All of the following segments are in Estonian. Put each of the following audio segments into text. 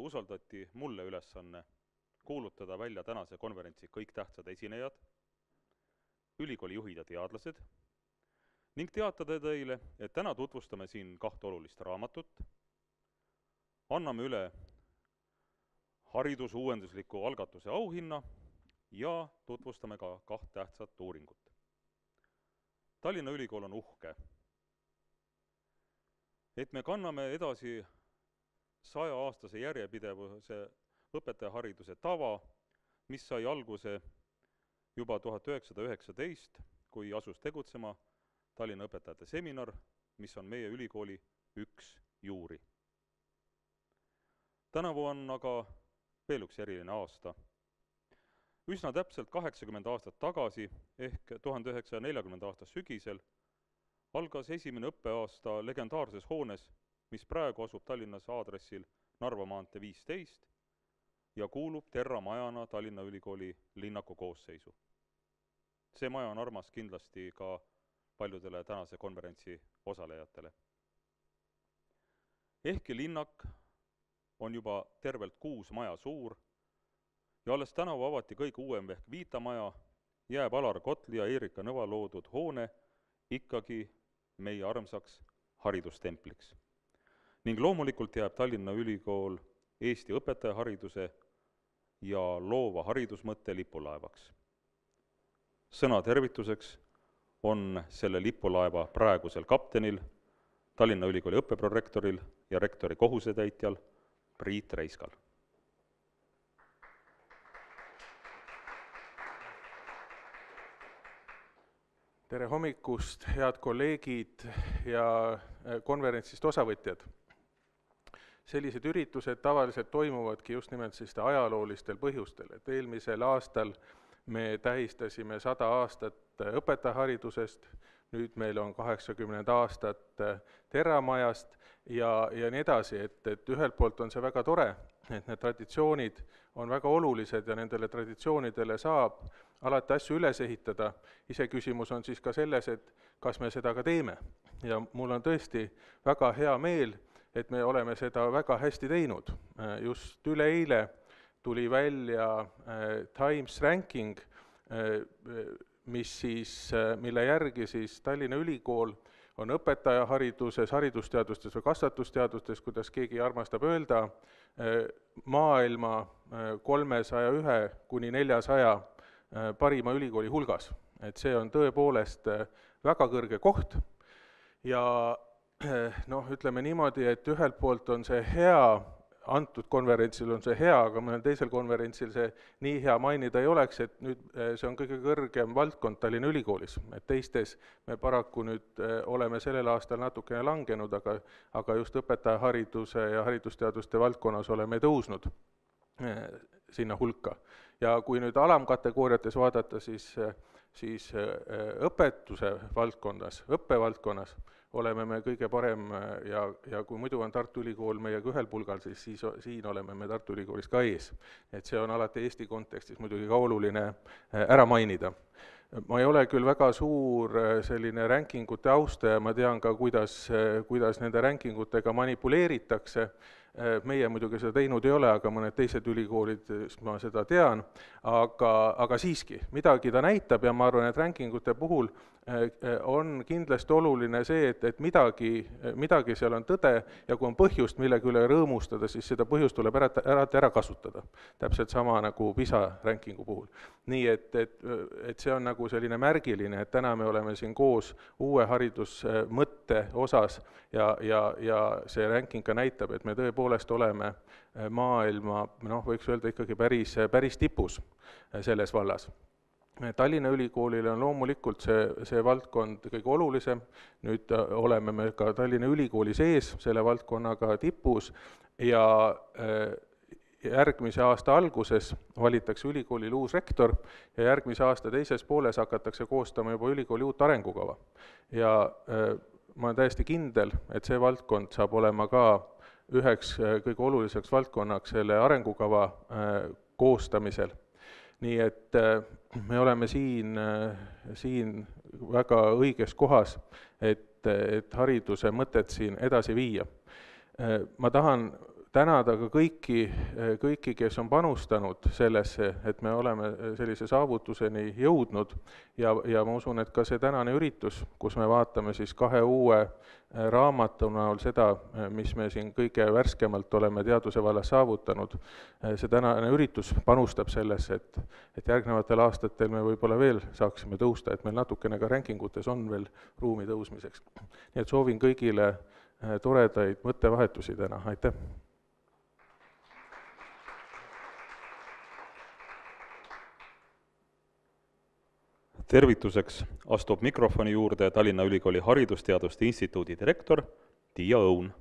usaldati mulle ülesanne kuulutada välja tänase konverentsi kõik tähtsad esinejad, ülikooli juhid ja teadlased ning teatada teile, et täna tutvustame siin 2 olulist raamatut, anname üle haridusuuendusliku algatuse auhinna ja tutvustame ka 2 tähtsat uuringut. Tallinna Ülikool on uhke, et me kanname edasi 100-aastase järjepidevuse õpetajahariduse tava, mis sai alguse juba 1919, kui asus tegutsema Tallinna õpetajate seminar, mis on meie ülikooli üks juuri. Tänavu on aga veel üks eriline aasta. Üsna täpselt 80 aastat tagasi ehk 1940. aasta sügisel algas esimene õppeaasta legendaarses hoones, mis praegu asub Tallinnas aadressil Narva maantee 15 ja kuulub Terra majana Tallinna Ülikooli linnaku koosseisu. See maja on armas kindlasti ka paljudele tänase konverentsi osalejatele. Ehkki linnak on juba tervelt 6 maja suur ja alles tänavu avati kõige uuem ehk Viitamaja, jääb Alar Kotli ja Erika Nõva loodud hoone ikkagi meie armsaks haridustempliks. Ning loomulikult jääb Tallinna Ülikool Eesti õpetajahariduse ja loova haridusmõtte lipulaevaks. Sõna tervituseks on selle lipulaeva praegusel kaptenil, Tallinna Ülikooli õppeprorektoril ja rektori kohusetäitjal Priit Reiskal. Tere hommikust, head kolleegid ja konverentsist osavõtjad. Sellised üritused tavaliselt toimuvadki just nimelt ajaloolistel põhjustel. Et eelmisel aastal me tähistasime 100 aastat õpetajaharidusest, nüüd meil on 80 aastat Terramajast ja nii edasi, et ühelt poolt on see väga tore, et need traditsioonid on väga olulised ja nendele traditsioonidele saab alati asju üles ehitada. Iseküsimus on siis ka selles, et kas me seda ka teeme. Ja mul on tõesti väga hea meel, et me oleme seda väga hästi teinud. Just üleeile tuli välja Times ranking, mille järgi Tallinna Ülikool on õpetajahariduses, haridusteadustes või kasvatusteadustes, kuidas keegi armastab öelda, maailma 301 kuni 400 parima ülikooli hulgas. Et see on tõepoolest väga kõrge koht ja ütleme niimoodi, et ühelt poolt on see hea, antud konverentsil on see hea, aga mõnel teisel konverentsil see nii hea mainida ei oleks, et nüüd see on kõige kõrgem valdkond Tallinna Ülikoolis. Et teistes me paraku nüüd oleme sellel aastal natukene langenud, aga just õpetajahariduse ja haridusteaduste valdkonnas oleme tõusnud sinna hulka. Ja kui nüüd alamkategooriates vaadata, siis õpetuse valdkonnas, õppevaldkonnas oleme me kõige parem ja kui muidu on Tartu Ülikool meiega ühel pulgal, siis siin oleme me Tartu Ülikoolis ka ees. Et see on alati Eesti kontekstis muidugi ka oluline ära mainida. Ma ei ole küll väga suur selline rankingute austaja, ma tean ka, kuidas nende rankingutega manipuleeritakse. Meie muidugi seda teinud ei ole, aga mõned teised ülikoolid, ma seda tean, aga siiski, midagi ta näitab ja ma arvan, et rankingute puhul on kindlasti oluline see, et midagi seal on tõde ja kui on põhjust millegi üle rõõmustada, siis seda põhjust tuleb ära kasutada. Täpselt sama nagu PISA rankingu puhul. Nii et see on nagu selline märgiline, et täna me oleme siin koos uue haridusmõtte osas ja see ranking ka näitab, et me tõepoolest oleme maailma, võiks öelda ikkagi päris tipus selles vallas. Tallinna Ülikoolile on loomulikult see valdkond kõige olulisem, nüüd oleme me ka Tallinna Ülikooli sees selle valdkonnaga tipus ja järgmise aasta alguses valitakse ülikoolil uus rektor ja järgmise aasta teises pooles hakatakse koostama juba ülikooli uut arengukava. Ja ma olen täiesti kindel, et see valdkond saab olema ka üheks kõige oluliseks valdkonnaks selle arengukava koostamisel. Nii et me oleme siin väga õiges kohas, et hariduse mõtet siin edasi viia. Ma tahan tänada ka kõiki, kes on panustanud sellesse, et me oleme sellise saavutuseni jõudnud ja ma usun, et ka see tänane üritus, kus me vaatame siis 2 uue raamatu näol seda, mis me siin kõige värskemalt oleme teaduse vallas saavutanud, see tänane üritus panustab sellesse, et järgnevatel aastatel me võib-olla veel saaksime tõusta, et meil natukene ka rankingutes on veel ruumi tõusmiseks. Nii et soovin kõigile toredaid mõttevahetusi täna, aitäh! Tervituseks astub mikrofoni juurde Tallinna Ülikooli Haridusteaduste Instituudi direktor Tiia Õun.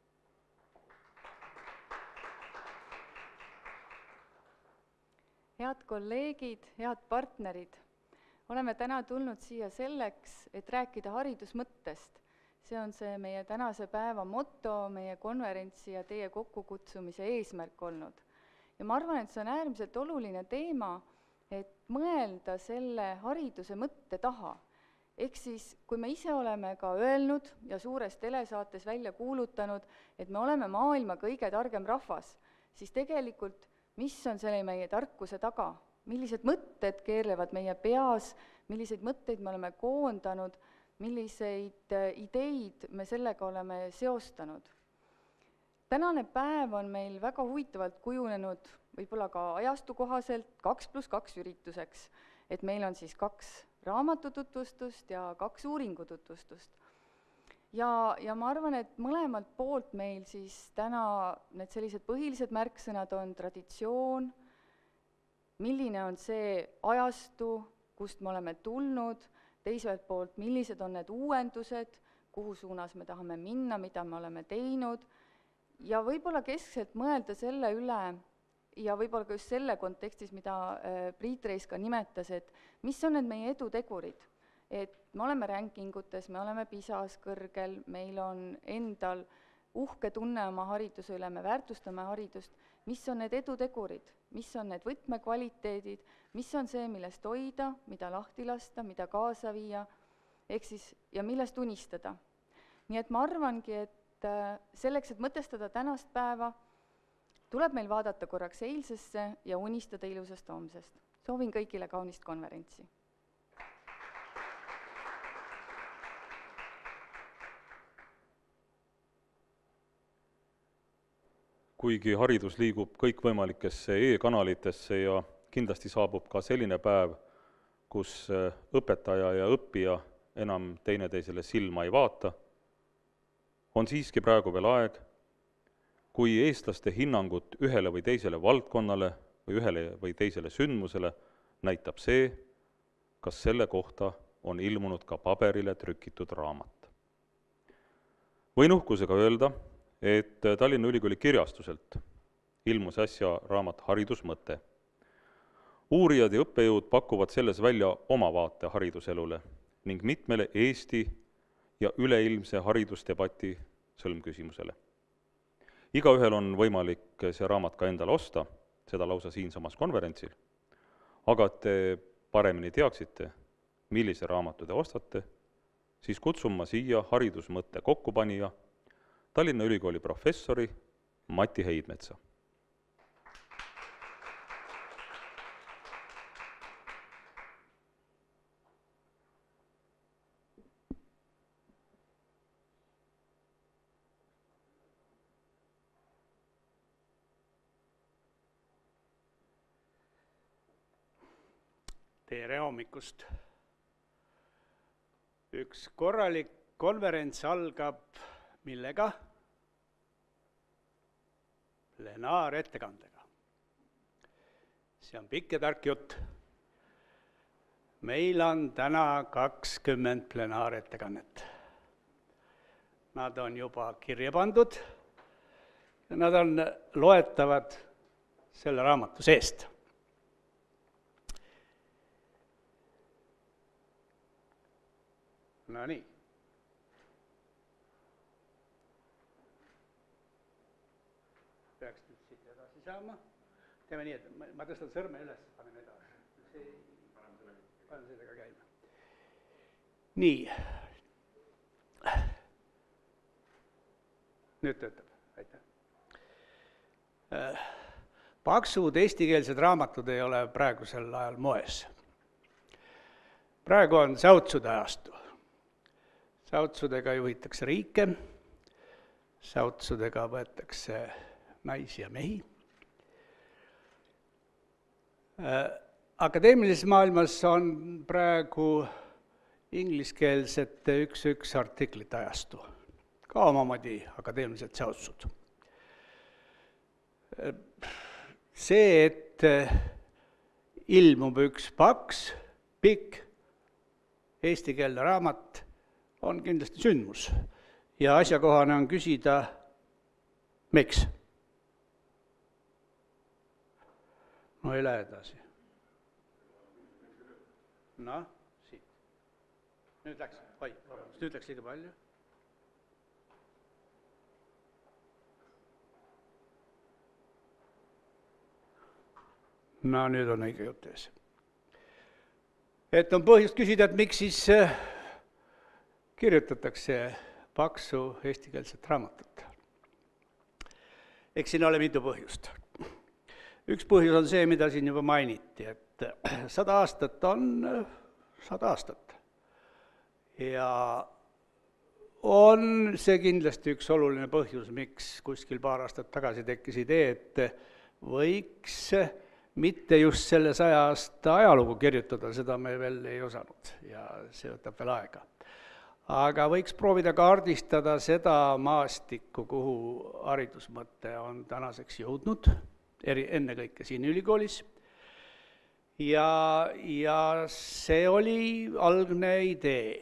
Head kolleegid, head partnerid, oleme täna tulnud siia selleks, et rääkida haridusmõttest. See on see meie tänase päeva moto, meie konverentsi ja teie kokkukutsumise eesmärk olnud. Ja ma arvan, et see on äärmiselt oluline teema, et mõelda selle hariduse mõtte taha. Ehk siis, kui me ise oleme ka öelnud ja suures telesaates välja kuulutanud, et me oleme maailma kõige targem rahvas, siis tegelikult, mis on selle meie tarkuse taga? Millised mõtted keerlevad meie peas, milliseid mõtteid me oleme koondanud, milliseid ideid me sellega oleme seostanud? Tänane päev on meil väga huvitavalt kujunenud võib-olla ka ajastu kohaselt 2+2 ürituseks, et meil on siis 2 raamatututvustust ja 2 uuringututvustust. Ja ma arvan, et mõlemalt poolt meil siis täna need sellised põhilised märksõnad on traditsioon, milline on see ajastu, kust me oleme tulnud, teiselt poolt, millised on need uuendused, kuhu suunas me tahame minna, mida me oleme teinud, ja võib-olla keskselt mõelda selle üle, ja võib-olla ka just selle kontekstis, mida Priit Reis ka nimetas, et mis on need meie edutegurid. Et me oleme rankingutes, me oleme PISA-s kõrgel, meil on endal uhke tunne oma hariduse üle, me väärtustame haridust, mis on need edutegurid, mis on need võtmekvaliteedid, mis on see, millest hoida, mida lahti lasta, mida kaasa viia, ehk siis, ja millest unistada. Nii et ma arvangi, et selleks, et mõtestada tänast päeva, tuleb meil vaadata korraks eilsesse ja unistada ilusast homsest. Soovin kõigile kaunist konverentsi. Kuigi haridus liigub kõikvõimalikesse e-kanalitesse ja kindlasti saabub ka selline päev, kus õpetaja ja õppija enam teineteisele silma ei vaata, on siiski praegu veel aeg, kui eestlaste hinnangut ühele või teisele valdkonnale või ühele või teisele sündmusele näitab see, kas selle kohta on ilmunud ka paberile trükitud raamat. Võin uhkusega öelda, et Tallinna Ülikooli kirjastuselt ilmus äsja raamat Haridusmõte. Uurijad ja õppejõud pakuvad selles välja oma vaate hariduselule ning mitmele Eesti ja üleilmse haridusdebati sõlmküsimusele. Igaühel on võimalik see raamat ka endale osta, seda lausa siinsamas konverentsil, aga et te paremini teaksite, millise raamatu te ostate, siis kutsun ma siia Haridusmõtte kokkupanija, Tallinna Ülikooli professori Mati Heidmetsa. Tere hommikust! Üks korralik konverents algab millega? Plenaarettekandega. See on pikk ja tark jutt. Meil on täna 20 plenaarettekannet. Nad on juba kirja pandud ja nad on loetavad selle raamatu seest. No nii. Peaks nüüd siit edasi saama. Teeme nii, et ma tõstan sõrme üles, paneme edasi. Paneme sellega käima. Nii. Nüüd töötab. Aitäh. paksud eestikeelsed raamatud ei ole praegusel ajal moes. Praegu on säutsude ajastu. Säutsudega juhitakse riike, säutsudega võetakse naisi ja mehi. Akadeemilises maailmas on praegu ingliskeelsete 1-1 artiklite ajastu, ka omamoodi akadeemilised säutsud. See, et ilmub üks paks, pikk eestikeelne raamat, on kindlasti sündmus ja asjakohane on küsida, miks? No ei lähe edasi. Noh, siit. Nüüd läks liiga palju. No nüüd on õige jutt ees. Et on põhjust küsida, et miks siis kirjutatakse paksu eestikeelset raamatut. Eks siin ole mitu põhjust. Üks põhjus on see, mida siin juba mainiti, et 100 aastat on 100 aastat. Ja on see kindlasti üks oluline põhjus, miks kuskil paar aastat tagasi tekkis idee, et võiks mitte just selle 100 aasta ajalugu kirjutada, seda me veel ei osanud ja see võtab veel aega. Aga võiks proovida kaardistada seda maastikku, kuhu haridusmõte on tänaseks jõudnud, ennekõike siin ülikoolis. Ja see oli algne idee.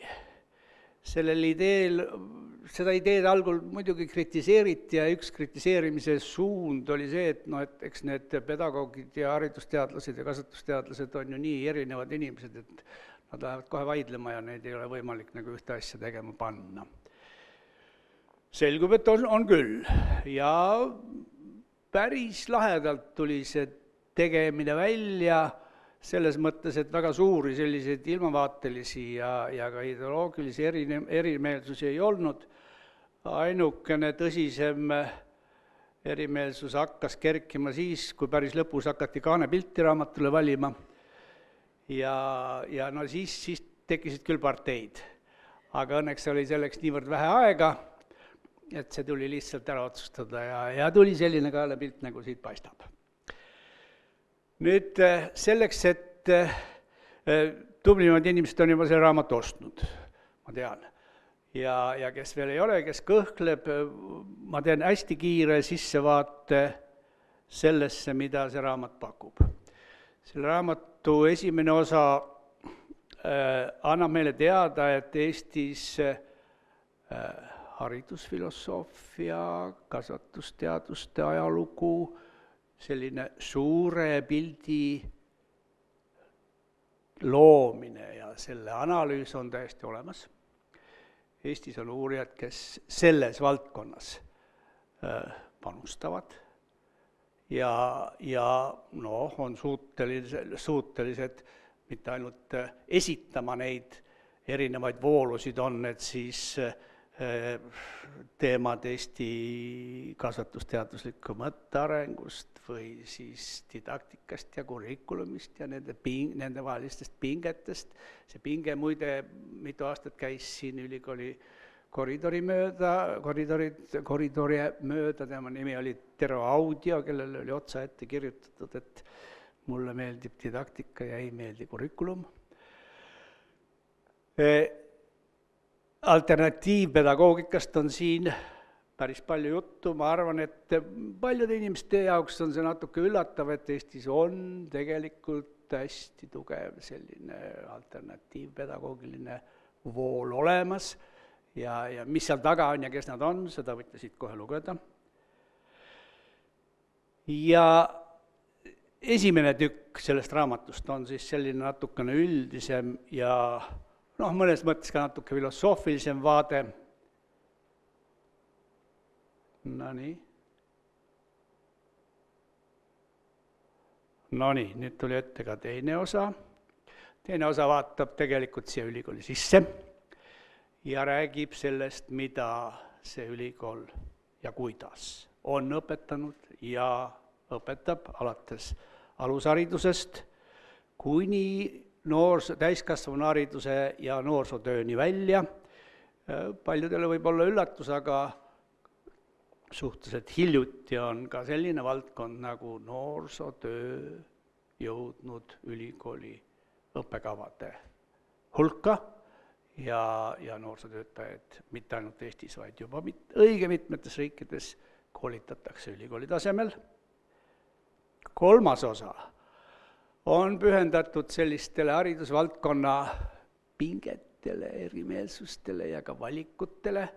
Seda ideed algul muidugi kritiseeriti ja üks kritiseerimise suund oli see, et eks need pedagoogid ja haridusteadlased ja kasvatusteadlased on ju nii erinevad inimesed, et nad lähevad kohe vaidlema ja neid ei ole võimalik nagu ühte asja tegema panna. Selgub, et on küll ja päris lahedalt tuli see tegemine välja selles mõttes, et väga suuri selliseid ilmavaatelisi ja ka ideoloogilisi erimeelsusi ei olnud. Ainukene tõsisem erimeelsus hakkas kerkima siis, kui päris lõpus hakati kaanepilti raamatule valima. Ja no siis tekkisid küll parteid. Aga õnneks oli selleks niivõrd vähe aega, et see tuli lihtsalt ära otsustada ja tuli selline kaanepilt, nagu siit paistab. Nüüd selleks, et tublimad inimesed on juba selle raamatu ostnud, ma tean. Ja kes veel ei ole, kes kõhkleb, ma teen hästi kiire sissevaate sellesse, mida see raamat pakub. Selle raamatu esimene osa annab meile teada, et Eestis haridusfilosoofia, kasvatusteaduste ajalugu, selline suure pildi loomine ja selle analüüs on täiesti olemas. Eestis on uurijad, kes selles valdkonnas panustavad ja on suutelised mitte ainult esitama neid erinevaid voolusid on, et siis teemad Eesti kasvatusteaduslikku mõttearengust või siis didaktikast ja kurikulumist ja nende vahelistest pingetest. See pinge muide mitu aastat käis siin ülikooli koridori mööda, tema nimi oli Tero Audio, kellel oli otsa ette kirjutatud, et mulle meeldib didaktika ja ei meeldi kurikulum. Alternatiivpedagoogikast on siin päris palju juttu, ma arvan, et paljude inimeste jaoks on see natuke üllatav, et Eestis on tegelikult hästi tugev selline alternatiivpedagoogiline vool olemas ja mis seal taga on ja kes nad on, seda võite siit kohe lugeda. Ja esimene tükk sellest raamatust on siis selline natukene üldisem ja mõnes mõttes ka natuke filosoofilisem vaade. Nonii, nüüd tuli ette ka teine osa. Teine osa vaatab tegelikult siia ülikooli sisse ja räägib sellest, mida see ülikool ja kuidas on õpetanud ja õpetab alates alusharidusest kuni täiskasvanuhariduse ja noorsootööni välja. Paljudele võib olla üllatus, aga suhteliselt hiljuti on ka selline valdkond nagu noorsootöö jõudnud ülikooli õppekavade hulka ja noorsootöötajaid mitte ainult Eestis, vaid juba õige mitmetes riikides koolitatakse ülikooli tasemel. Kolmas osa on pühendatud sellistele haridusvaldkonna pingetele, erimeelsustele ja ka valikutele.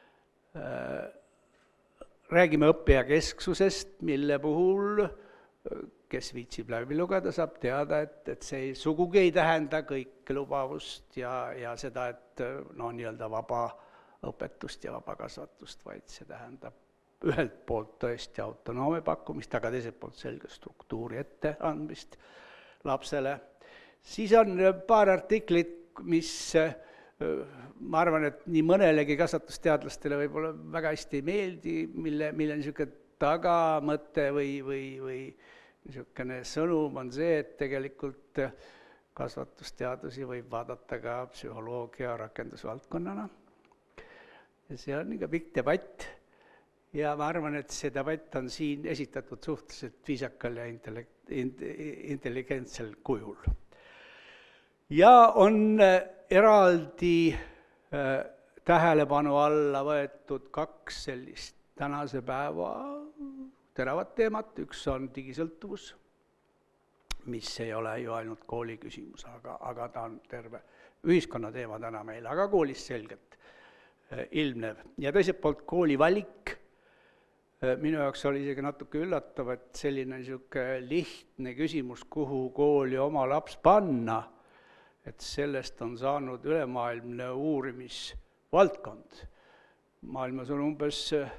Räägime õppijakesksusest, mille puhul, kes viitsib läbi lugeda, saab teada, et see sugugi ei tähenda kõike lubavust ja seda, et nii-öelda vaba õpetust ja vaba kasvatust, vaid see tähendab ühelt poolt tõesti autonoomia pakkumist, aga teiselt poolt selge struktuuri etteandmist lapsele. Siis on paar artiklit, mis ma arvan, et nii mõnelegi kasvatusteadlastele võib-olla väga hästi ei meeldi, mille niisugune tagamõte või niisugune sõnum on see, et tegelikult kasvatusteadusi võib vaadata ka psühholoogia rakendusvaldkonnana. Ja see on ikka pikk debatt ja ma arvan, et see debatt on siin esitatud suhteliselt viisakal ja intelligentsel kujul. Ja on eraldi tähelepanu alla võetud 2 sellist tänase päeva teravat teemat, üks on digisõltuvus, mis ei ole ju ainult kooli küsimus, aga ta on terve ühiskonna teema täna meil, aga koolis selgelt ilmnev. Ja teiselt poolt kooli valik, minu jaoks oli isegi natuke üllatav, et selline niisugune lihtne küsimus, kuhu kooli oma laps panna, et sellest on saanud ülemaailmne uurimisvaldkond. Maailmas on umbes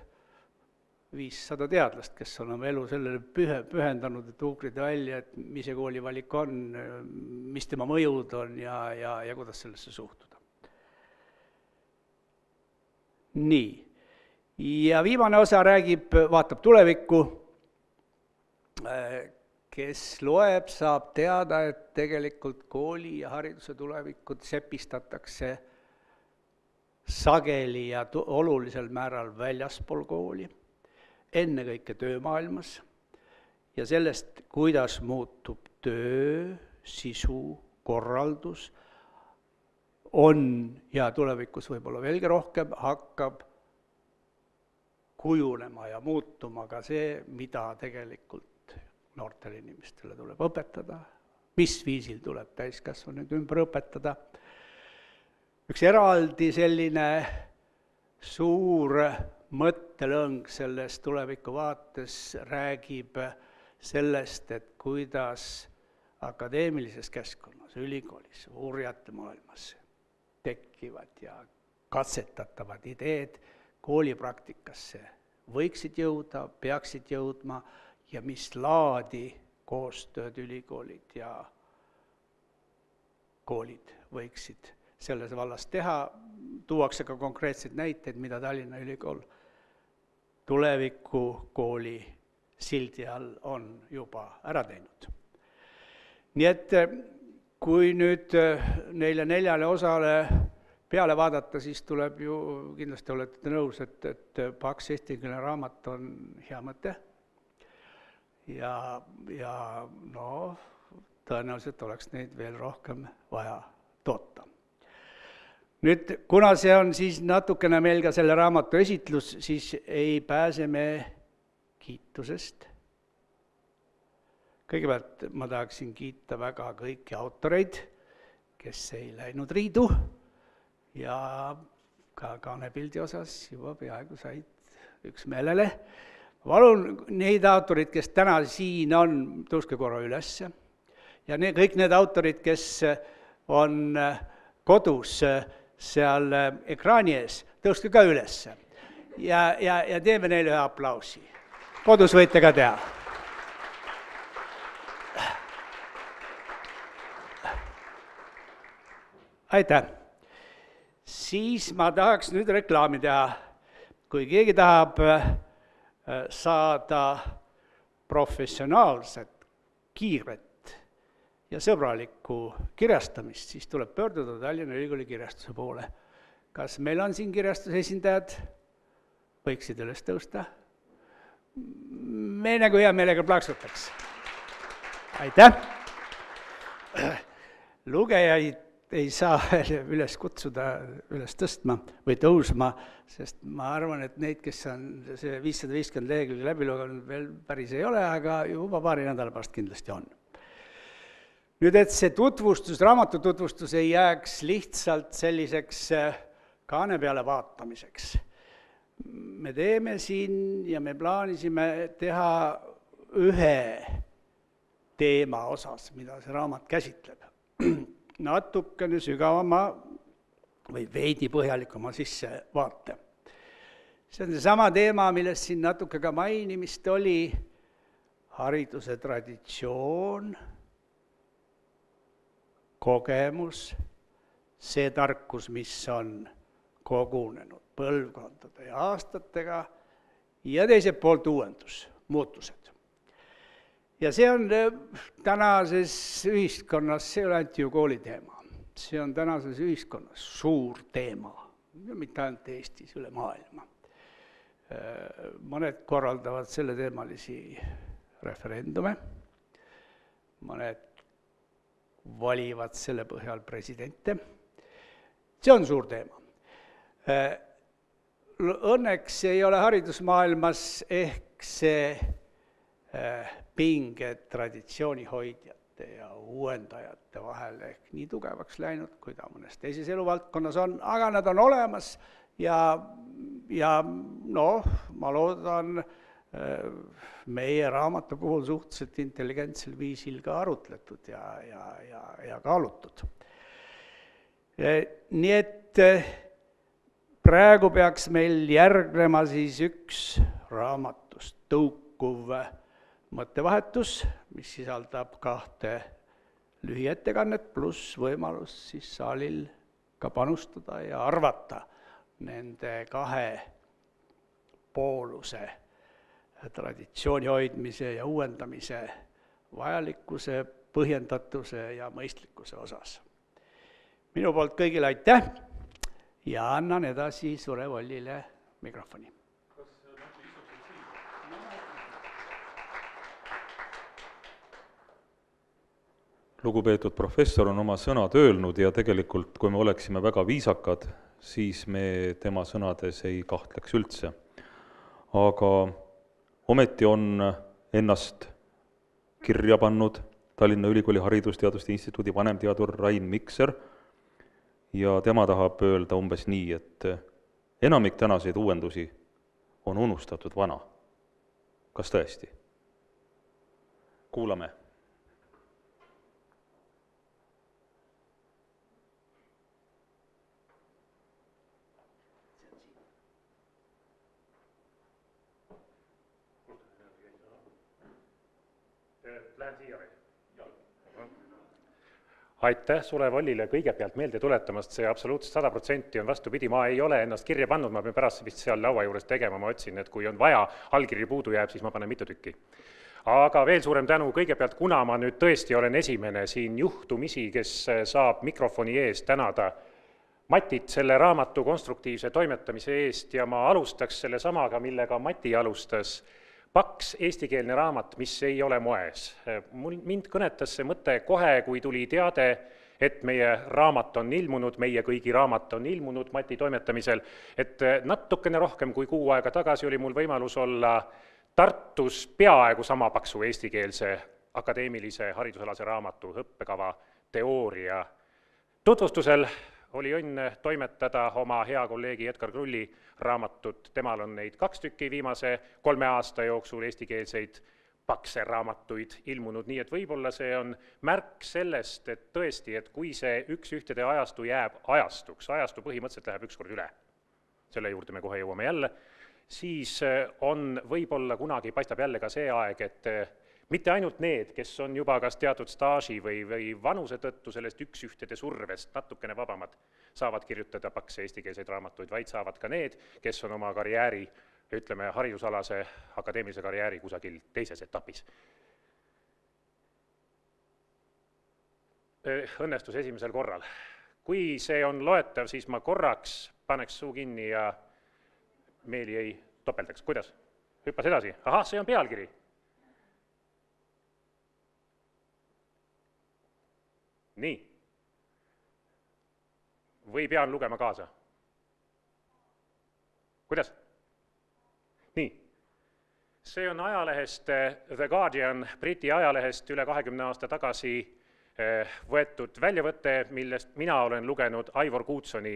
500 teadlast, kes on oma elu sellele pühendanud, et uurida välja, et mis see koolivalik on, mis tema mõjud on ja kuidas sellesse suhtuda. Nii, ja viimane osa vaatab tulevikku, kes loeb, saab teada, et tegelikult kooli ja hariduse tulevikud sepistatakse sageli ja olulisel määral väljaspool kooli, ennekõike töömaailmas ja sellest, kuidas muutub töö, sisu, korraldus, on ja tulevikus võib-olla veelgi rohkem hakkab kujunema ja muutuma ka see, mida tegelikult noortele inimestele tuleb õpetada, mis viisil tuleb täiskasvanuid ümber õpetada. Üks eraldi selline suur mõttelõng selles tulevikuvaates räägib sellest, et kuidas akadeemilises keskkonnas, ülikoolis, uurijate maailmas tekivad ja katsetatavad ideed koolipraktikasse võiksid jõuda, peaksid jõudma ja mis laadi koostööd ülikoolid ja koolid võiksid selles vallas teha. Tuuakse ka konkreetseid näiteid, mida Tallinna Ülikool tulevikukooli sildi all on juba ära teinud. Nii et kui nüüd neile 4 osale peale vaadata, siis tuleb ju, kindlasti olete nõus, et paks eestikeelne raamat on hea mõte ja tõenäoliselt oleks neid veel rohkem vaja toota. Nüüd, kuna see on siis natukene meil ka selle raamatu esitlus, siis ei pääse me kiitusest. Kõigepealt ma tahaksin kiita väga kõiki autoreid, kes ei läinud riidu ja ka kaanepildi osas juba peaaegu said üksmeelele. Palun neid autorid, kes täna siin on, tõuske korra ülesse ja kõik need autorid, kes on kodus seal ekraani ees, tõuske ka ülesse ja teeme neile ühe aplausi. Kodus võite ka teha. Aitäh! Siis ma tahaks nüüd reklaami teha. Kui keegi tahab saada professionaalset, kiiret ja sõbralikku kirjastamist, siis tuleb pöörduda Tallinna Ülikooli kirjastuse poole. Kas meil on siin kirjastuse esindajad? Võiksid üles tõusta? Me nagu hea meelega plaksutaks. Aitäh! Lugejaid ei saa üles kutsuda, üles tõstma või tõusma, sest ma arvan, et neid, kes on see 550 lehekülge läbi lugenud, veel päris ei ole, aga juba paari nädala pärast kindlasti on. Nüüd, et see tutvustus, raamatu tutvustus ei jääks lihtsalt selliseks kaane peale vaatamiseks. Me teeme siin ja me plaanisime teha ühe teema osas, mida see raamat käsitleb. Natukene sügavama või veidi põhjalikuma sissevaate. See on seesama teema, millest siin natuke ka mainimist oli, hariduse traditsioon, kogemus, see tarkus, mis on kogunenud põlvkondade ja aastatega ja teiselt poolt uuendus, muutused. Ja see on tänases ühiskonnas, see ei ole ainult ju kooli teema, see on tänases ühiskonnas suur teema, ja mitte ainult Eestis, üle maailma. Mõned korraldavad selle teemalisi referendume, mõned valivad selle põhjal presidente, see on suur teema. Õnneks ei ole haridusmaailmas ehk see pinged traditsioonihoidjate ja uuendajate vahel ehk nii tugevaks läinud, kui ta mõnes teises eluvaldkonnas on, aga nad on olemas ja noh, ma loodan meie raamatu puhul suhteliselt intelligentsel viisil ka arutletud ja kaalutud. Nii et praegu peaks meil järgnema siis üks raamatust tõukuv mõttevahetus, mis sisaldab 2 lühiettekannet, pluss võimalus siis saalil ka panustada ja arvata nende 2 pooluse traditsiooni hoidmise ja uuendamise vajalikkuse, põhjendatuse ja mõistlikkuse osas. Minu poolt kõigile aitäh ja annan edasi Sulev Ollile mikrofoni. Lugupeetud professor on oma sõnad öelnud ja tegelikult, kui me oleksime väga viisakad, siis me tema sõnades ei kahtleks üldse. Aga ometi on ennast kirja pannud Tallinna Ülikooli Haridusteaduste Instituudi vanemteadur Rain Mikser ja tema tahab öelda umbes nii, et enamik tänaseid uuendusi on unustatud vana. Kas tõesti? Kuulame. Aitäh Sulev Ollile kõigepealt meelde tuletamast, see absoluutselt 100% on vastupidi, ma ei ole ennast kirja pannud, ma pean pärast vist seal laua juures tegema, ma otsin, et kui on vaja, allkirju puudu jääb, siis ma panen mitu tükki. Aga veel suurem tänu kõigepealt, kuna ma nüüd tõesti olen esimene siin juhtumisi, kes saab mikrofoni ees tänada Matit selle raamatu konstruktiivse toimetamise eest ja ma alustaks selle samaga, millega Mati alustas, paks eestikeelne raamat, mis ei ole moes. Mind kõnetas see mõte kohe, kui tuli teade, et meie raamat on ilmunud, meie kõigi raamat on ilmunud Mati toimetamisel, et natukene rohkem kui kuu aega tagasi oli mul võimalus olla Tartus peaaegu sama paksu eestikeelse akadeemilise haridusalase raamatu õppekava teooria tutvustusel. Oli õnn toimetada oma hea kolleegi Edgar Krulli raamatut, temal on neid 2 tükki viimase 3 aasta jooksul eestikeelseid pakse raamatuid ilmunud, nii et võib-olla see on märk sellest, et tõesti, et kui see üks-ühtede ajastu jääb ajastuks, ajastu põhimõtteliselt läheb ükskord üle, selle juurde me kohe jõuame jälle, siis on võib-olla kunagi paistab jälle ka see aeg, et mitte ainult need, kes on juba kas teatud staaži või vanuse tõttu sellest üks-ühtede survest natukene vabamad, saavad kirjutada pakse eestikeelseid raamatuid, vaid saavad ka need, kes on oma karjääri ütleme, haridusalase akadeemilise karjääri kusagil teises etapis. Õnnestus esimesel korral. Kui see on loetav, siis ma korraks paneks suu kinni ja meeli ei topeldaks. Kuidas? Hüppas edasi. Ahah, see on pealkiri. Nii. Või pean lugema kaasa? Kuidas? Nii. See on ajalehest The Guardian, Briti ajalehest üle 20 aasta tagasi võetud väljavõte, millest mina olen lugenud Ivor Goodsoni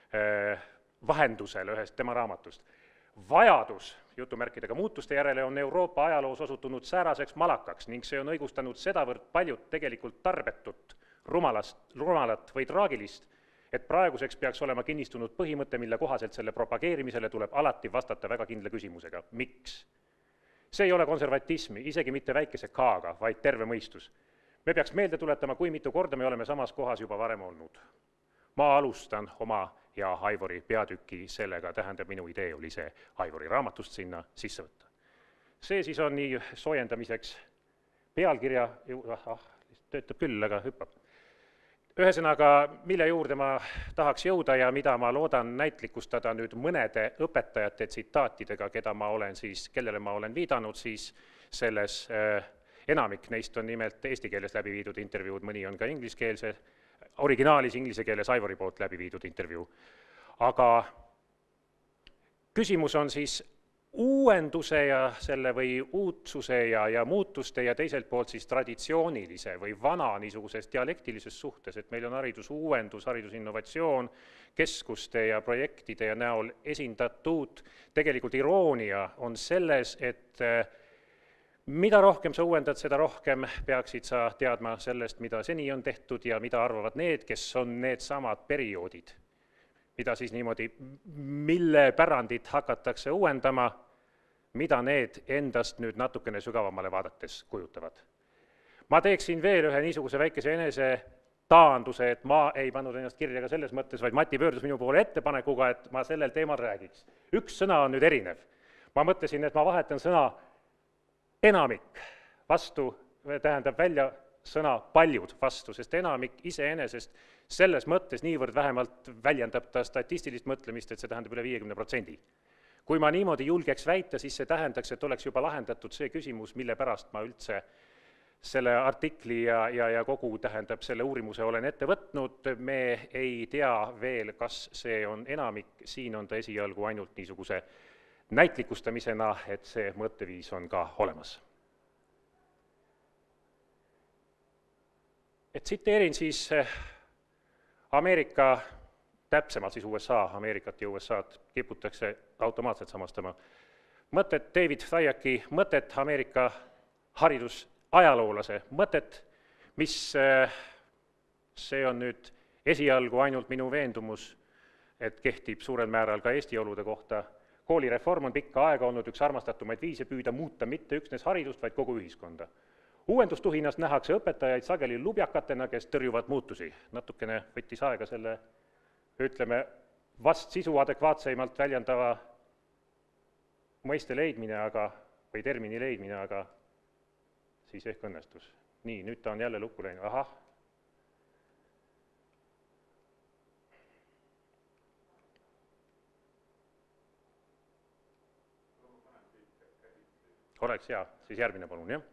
vahendusel ühest tema raamatust. Vajadus, jutumärkidega muutuste järele, on Euroopa ajaloos osutunud sääraseks malakaks ning see on õigustanud sedavõrd paljud tegelikult tarbetut, rumalat või traagilist, et praeguseks peaks olema kinnistunud põhimõte, mille kohaselt selle propageerimisele tuleb alati vastata väga kindla küsimusega. Miks? See ei ole konservatismi, isegi mitte väikese K-ga, vaid terve mõistus. Me peaks meelde tuletama, kui mitu korda me oleme samas kohas juba varem olnud. Ma alustan oma ja Ivori peatüki sellega, tähendab minu idee oli see Ivori raamatust sinna sisse võtta. See siis on nii soojendamiseks pealkirja, töötab küll, aga hüppab. Ühesõnaga, mille juurde ma tahaks jõuda ja mida ma loodan näitlikustada nüüd mõnede õpetajate tsitaatidega, kellele ma olen viidanud, siis selles enamik neist on nimelt eesti keeles läbi viidud intervjuud, mõni on ka ingliskeelse, originaalis inglise keeles Ivori poolt läbi viidud intervjuu. Aga küsimus on siis uuenduse ja selle või uudsuse ja muutuste ja teiselt poolt siis traditsioonilise või vana niisuguses dialektilises suhtes, et meil on haridusuuendus, haridusinnovatsioon, keskuste ja projektide ja näol esindatud. Tegelikult iroonia on selles, et mida rohkem sa uuendad, seda rohkem peaksid sa teadma sellest, mida seni on tehtud ja mida arvavad need, kes on need samad perioodid, mida siis niimoodi, mille pärandit hakatakse uuendama, mida need endast nüüd natukene sügavamale vaadates kujutavad. Ma teeksin veel ühe niisuguse väikese enese taanduse, et ma ei pannud ennast kirja ka selles mõttes, vaid Mati pöördus minu poole ettepanekuga, et ma sellel teemal räägiks. Üks sõna on nüüd erinev. Ma mõtlesin, et ma vahetan sõna enamik vastu, tähendab välja sõna paljud vastu, sest enamik iseenesest selles mõttes niivõrd vähemalt väljendab ta statistilist mõtlemist, et see tähendab üle 50%. Kui ma niimoodi julgeks väita, siis see tähendaks, et oleks juba lahendatud see küsimus, mille pärast ma üldse selle artikli ja kogu tähendab selle uurimuse olen ette võtnud. Me ei tea veel, kas see on enamik, siin on ta esialgu ainult niisuguse näitlikustamisena, et see mõtteviis on ka olemas. Et tsiteerin siis Ameerika, täpsemalt siis USA, Ameerikat ja USA'd kiputakse automaatselt samastama. Mõtet David Thayaki mõtet, Ameerika haridusajaloolase mõtet, mis see on nüüd esialgu ainult minu veendumus, et kehtib suurel määral ka Eesti olude kohta. Koolireform on pikka aega olnud üks armastatumaid viise püüda muuta mitte üksnes haridust, vaid kogu ühiskonda. Uuendustuhinas nähakse õpetajaid sageli lubjakatena, kes tõrjuvad muutusi. Natukene võttis aega selle, ütleme, vast sisu adekvaatseimalt väljendava mõiste leidmine, või termini leidmine, aga siis ehk õnnestus. Nii, nüüd ta on jälle lukku läinud. Ahah. Oleks hea, siis järgmine palun, jah?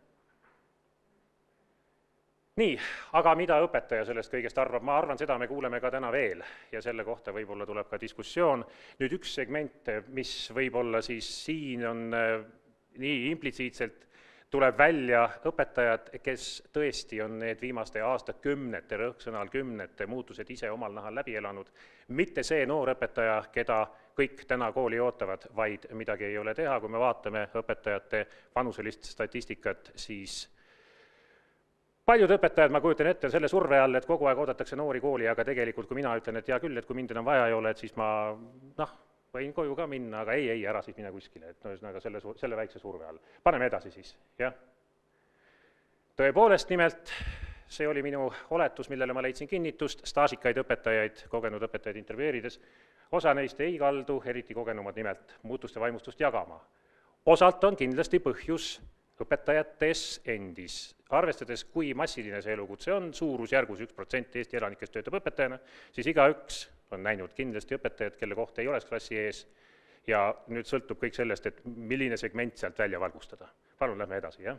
Nii, aga mida õpetaja sellest kõigest arvab? Ma arvan, seda me kuuleme ka täna veel ja selle kohta võib-olla tuleb ka diskussioon. Nüüd üks segment, mis võib-olla siis siin on nii implitsiitselt, tuleb välja õpetajad, kes tõesti on need viimaste aastakümnete, rõhksõnal kümnete muutused ise omal nahal läbi elanud. Mitte see noor õpetaja, keda kõik täna kooli ootavad, vaid midagi ei ole teha. Kui me vaatame õpetajate vanuselist statistikat, siis paljud õpetajad, ma kujutan ette, selle surve all, et kogu aeg oodatakse noori kooli, aga tegelikult kui mina ütlen, et hea küll, et kui mind enam vaja ei ole, et siis ma võin koju ka minna, aga ei, ära siis mine kuskile, et ühesõnaga selle väikse surve all. Paneme edasi siis, jah. Tõepoolest nimelt see oli minu oletus, millele ma leidsin kinnitust, staažikaid õpetajaid, kogenud õpetajaid intervjueerides, osa neist ei kaldu, eriti kogenumad nimelt, muutuste vaimustust jagama. Osalt on kindlasti põhjus õpetajates endis. Arvestades, kui massiline see elukutse on, suurusjärgus 1% Eesti elanikest töötab õpetajana, siis igaüks on näinud kindlasti õpetajad, kelle kohta ei oleks klassi ees, ja nüüd sõltub kõik sellest, et milline segment sealt välja valgustada. Palun, lähme edasi, jah?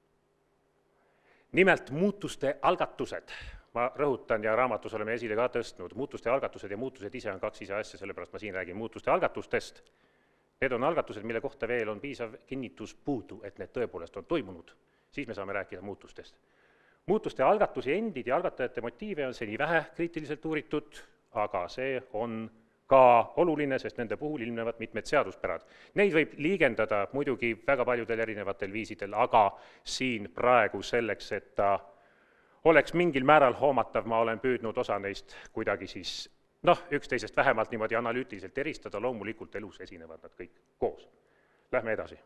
Nimelt muutuste algatused. Ma rõhutan ja raamatus oleme esile ka tõstnud, muutuste algatused ja muutused ise on kaks ise asja, sellepärast ma siin räägin muutuste algatustest. Need on algatused, mille kohta veel on piisav kinnitus puudu, et need tõepoolest on toimunud. Siis me saame rääkida muutustest. Muutuste algatusi endid ja algatajate motiive on seni vähe kriitiliselt uuritud, aga see on ka oluline, sest nende puhul ilmnevad mitmed seaduspärad. Neid võib liigendada muidugi väga paljudel erinevatel viisidel, aga siin praegu selleks, et ta oleks mingil määral hoomatav, ma olen püüdnud osa neist kuidagi siis üksteisest vähemalt niimoodi analüütiliselt eristada, loomulikult elus esinevad nad kõik koos. Lähme edasi.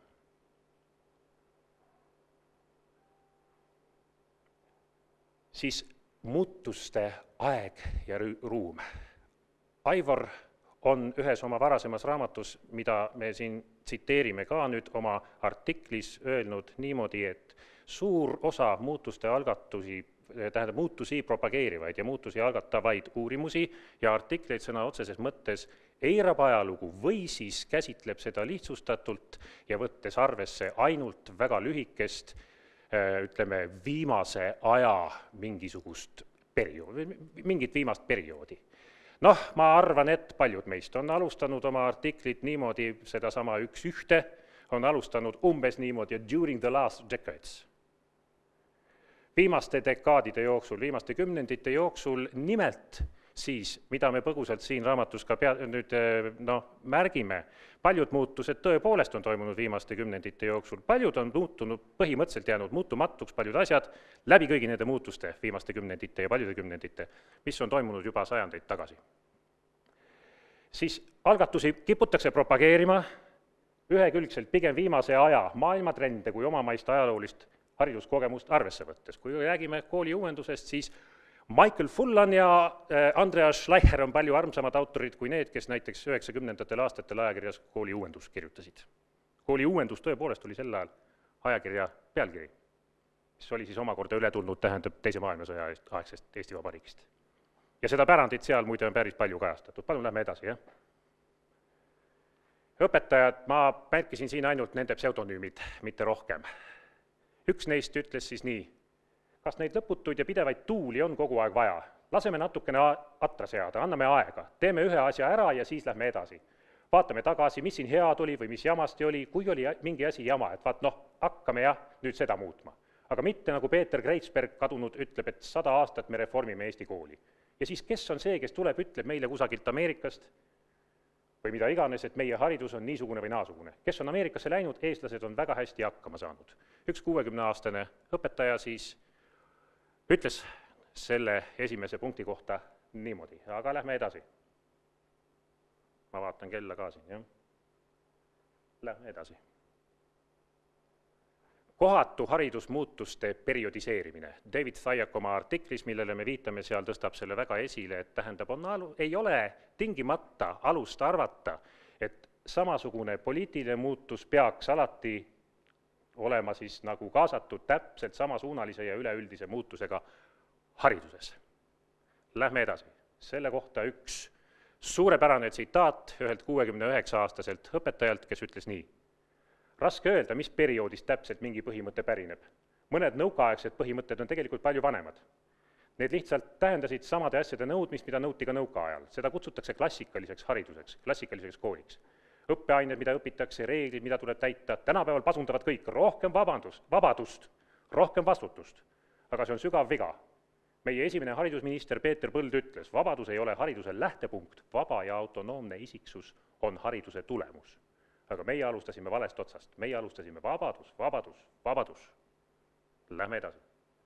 Siis muutuste aeg ja ruum. Aivor on ühes oma varasemas raamatus, mida me siin tsiteerime ka nüüd oma artiklis öelnud niimoodi, et suur osa muutuste algatusi, tähendab muutusi propageerivaid ja muutusi algatavaid uurimusi ja artikleid sõna otseses mõttes eirab ajalugu või siis käsitleb seda lihtsustatult ja võttes arvesse ainult väga lühikest, ütleme, viimase aja mingisugust mingit viimast perioodi. Ma arvan, et paljud meist on alustanud oma artiklit niimoodi, sedasama üks-ühte, on alustanud umbes niimoodi, during the last decades. Viimaste dekaadide jooksul, viimaste kümnendite jooksul nimelt siis, mida me põgusalt siin raamatus ka märgime, paljud muutused tõepoolest on toimunud viimaste kümnendite jooksul, paljud on muutunud, põhimõtteliselt jäänud muutumatuks paljud asjad läbi kõigi nende muutuste viimaste kümnendite ja paljude kümnendite, mis on toimunud juba sajandeid tagasi. Siis algatusi kiputakse propageerima ühekülgselt pigem viimase aja maailmatrende kui omamaist ajaloolist hariduskogemust arvesse võttes. Kui räägime kooli uuendusest, siis Michael Fullan ja Andreas Schleicher on palju armsamad autorid kui need, kes näiteks 90. aastatel ajakirjas kooli uuendus kirjutasid. Kooli uuendus tõepoolest oli sel ajal ajakirja pealkiri, mis oli siis omakorda üle tulnud, tähendab teise maailmasõja aegsest Eesti Vabariigist. Ja seda pärandit seal muide on päris palju kajastatud. Palun lähme edasi, jah? Õpetajad, ma märkisin siin ainult nende pseudonüümid, mitte rohkem. Üks neist ütles siis nii, kas neid lõputuid ja pidevaid tuuli on kogu aeg vaja? Laseme natukene atra seada, anname aega, teeme ühe asja ära ja siis lähme edasi. Vaatame tagasi, mis siin head oli või mis jamasti oli, kui oli mingi asi jama, et hakkame nüüd seda muutma. Aga mitte nagu Peeter Kreitsberg kadunud ütleb, et 100 aastat me reformime Eesti kooli. Ja siis kes on see, kes tuleb, ütleb meile kusagilt Ameerikast või mida iganes, et meie haridus on niisugune või naasugune. Kes on Ameerikasse läinud, eestlased on väga hästi hakkama saanud. Üks 60-aastane õpetaja siis ütles selle esimese punkti kohta niimoodi, aga lähme edasi. Ma vaatan kella ka siin, jah. Lähme edasi. Kohatu haridusmuutuste periodiseerimine. David Thajak oma artiklis, millele me viitame seal, tõstab selle väga esile, et tähendab, ei ole tingimata alust arvata, et samasugune poliitiline muutus peaks alati olema siis nagu kaasatud täpselt samasuunalise ja üleüldise muutusega hariduses. Lähme edasi. Selle kohta üks suurepärane tsitaat ühelt 69-aastaselt õpetajalt, kes ütles nii. Raske öelda, mis perioodist täpselt mingi põhimõte pärineb. Mõned nõukaaegsed põhimõtted on tegelikult palju vanemad. Need lihtsalt tähendasid samade asjade nõudmist, mida nõuti ka nõukaajal. Seda kutsutakse klassikaliseks hariduseks, klassikaliseks kooliks. Õppeained, mida õpitakse, reeglid, mida tuleb täita. Tänapäeval pasundavad kõik rohkem vabadust, rohkem vastutust. Aga see on sügav viga. Meie esimene haridusminister Peeter Põld ütles, vabadus ei ole hariduse lähtepunkt, vaba ja autonoomne isiksus on hariduse tulemus. Aga meie alustasime valest otsast. Meie alustasime vabadus. Lähme edasi.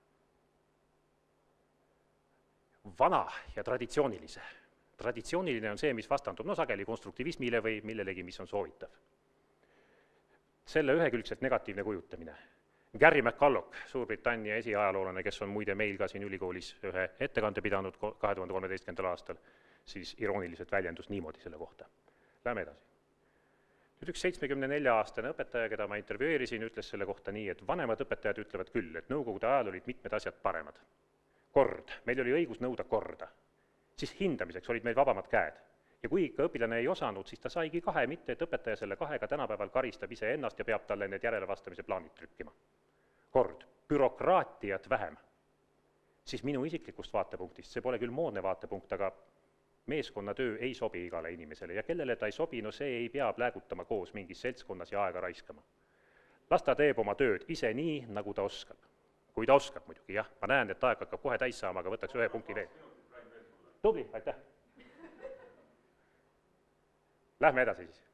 Vana ja traditsioonilise. Traditsiooniline on see, mis vastandub sageli konstruktivismile või millelegi, mis on soovitav. Selle ühekülgselt negatiivne kujutamine. Gary McCulloch, Suurbritannia esiajaloolane, kes on muide meil ka siin ülikoolis ühe ettekande pidanud 2013. aastal, siis irooniliselt väljendus niimoodi selle kohta. Lähme edasi. Nüüd üks 74-aastane õpetaja, keda ma intervjueerisin, ütles selle kohta nii, et vanemad õpetajad ütlevad küll, et nõukogude ajal olid mitmed asjad paremad. Kord, meil oli õigus nõuda korda. Siis hindamiseks olid meil vabamad käed. Ja kui ikka õpilane ei osanud, siis ta saigi 2, mitte et õpetaja selle 2-ga tänapäeval karistab ise ennast ja peab talle need järelevastamise plaanid trükkima. Kord, bürokraatiat vähem. Siis minu isiklikust vaatepunktist, see pole küll moodne vaatepunkt, aga meeskonnatöö ei sobi igale inimesele ja kellele ta ei sobi, no see ei pea pläägutama koos mingis seltskonnas ja aega raiskama. Las ta teeb oma tööd ise nii, nagu ta oskab. Kui ta oskab muidugi, jah, ma näen, et aeg hakkab kohe täis saama, aga võtaks 1 punkti veel. Tubli, aitäh. Lähme edasi siis.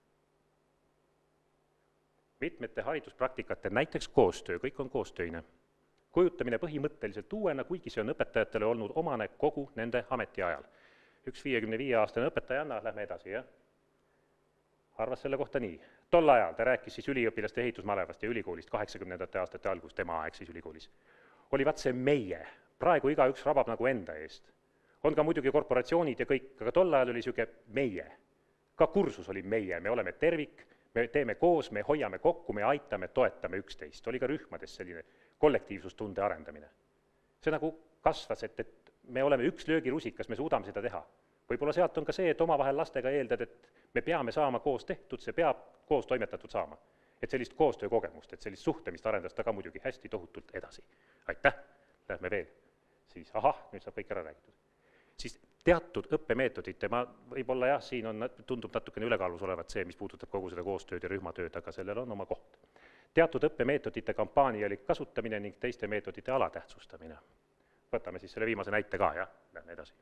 Mitmete hariduspraktikate, näiteks koostöö, kõik on koostöine. Kujutamine põhimõtteliselt uuena, kuigi see on õpetajatele olnud omane kogu nende ametiajal. Üks 55-aastane õpetajanna, lähme edasi, jah? Arvas selle kohta nii. Tol ajal ta rääkis siis üliõpilaste ehitusmalevast ja ülikoolist 80. aastate algus, tema aeg siis ülikoolis. Oli vaat see meie, praegu igaüks rabab nagu enda eest. On ka muidugi korporatsioonid ja kõik, aga tol ajal oli siuke meie. Ka kursus oli meie, me oleme tervik, me teeme koos, me hoiame kokku, me aitame, toetame üksteist. Oli ka rühmades selline kollektiivsustunde arendamine. See nagu kasvas, et me oleme üks löögirusikas, me suudame seda teha. Võib-olla sealt on ka see, et omavahel lastega eeldad, et me peame saama koos tehtud, see peab koos toimetatud saama. Et sellist koostöökogemust, et sellist suhtlemist arendas ta ka muidugi hästi tohutult edasi. Aitäh, lähme veel. Siis, nüüd saab kõik ära räägitud. Siis teatud õppemeetodite, ma võib-olla jah, siin on, tundub natukene ülekaalus olevat see, mis puudutab kogu seda koostööd ja rühmatööd, aga sellel on oma koht. Teatud õppemeetodite kampaanialik kasutamine ning teiste meetodite alatähtsustamine. Võtame siis selle viimase näite ka, jah, lähme edasi.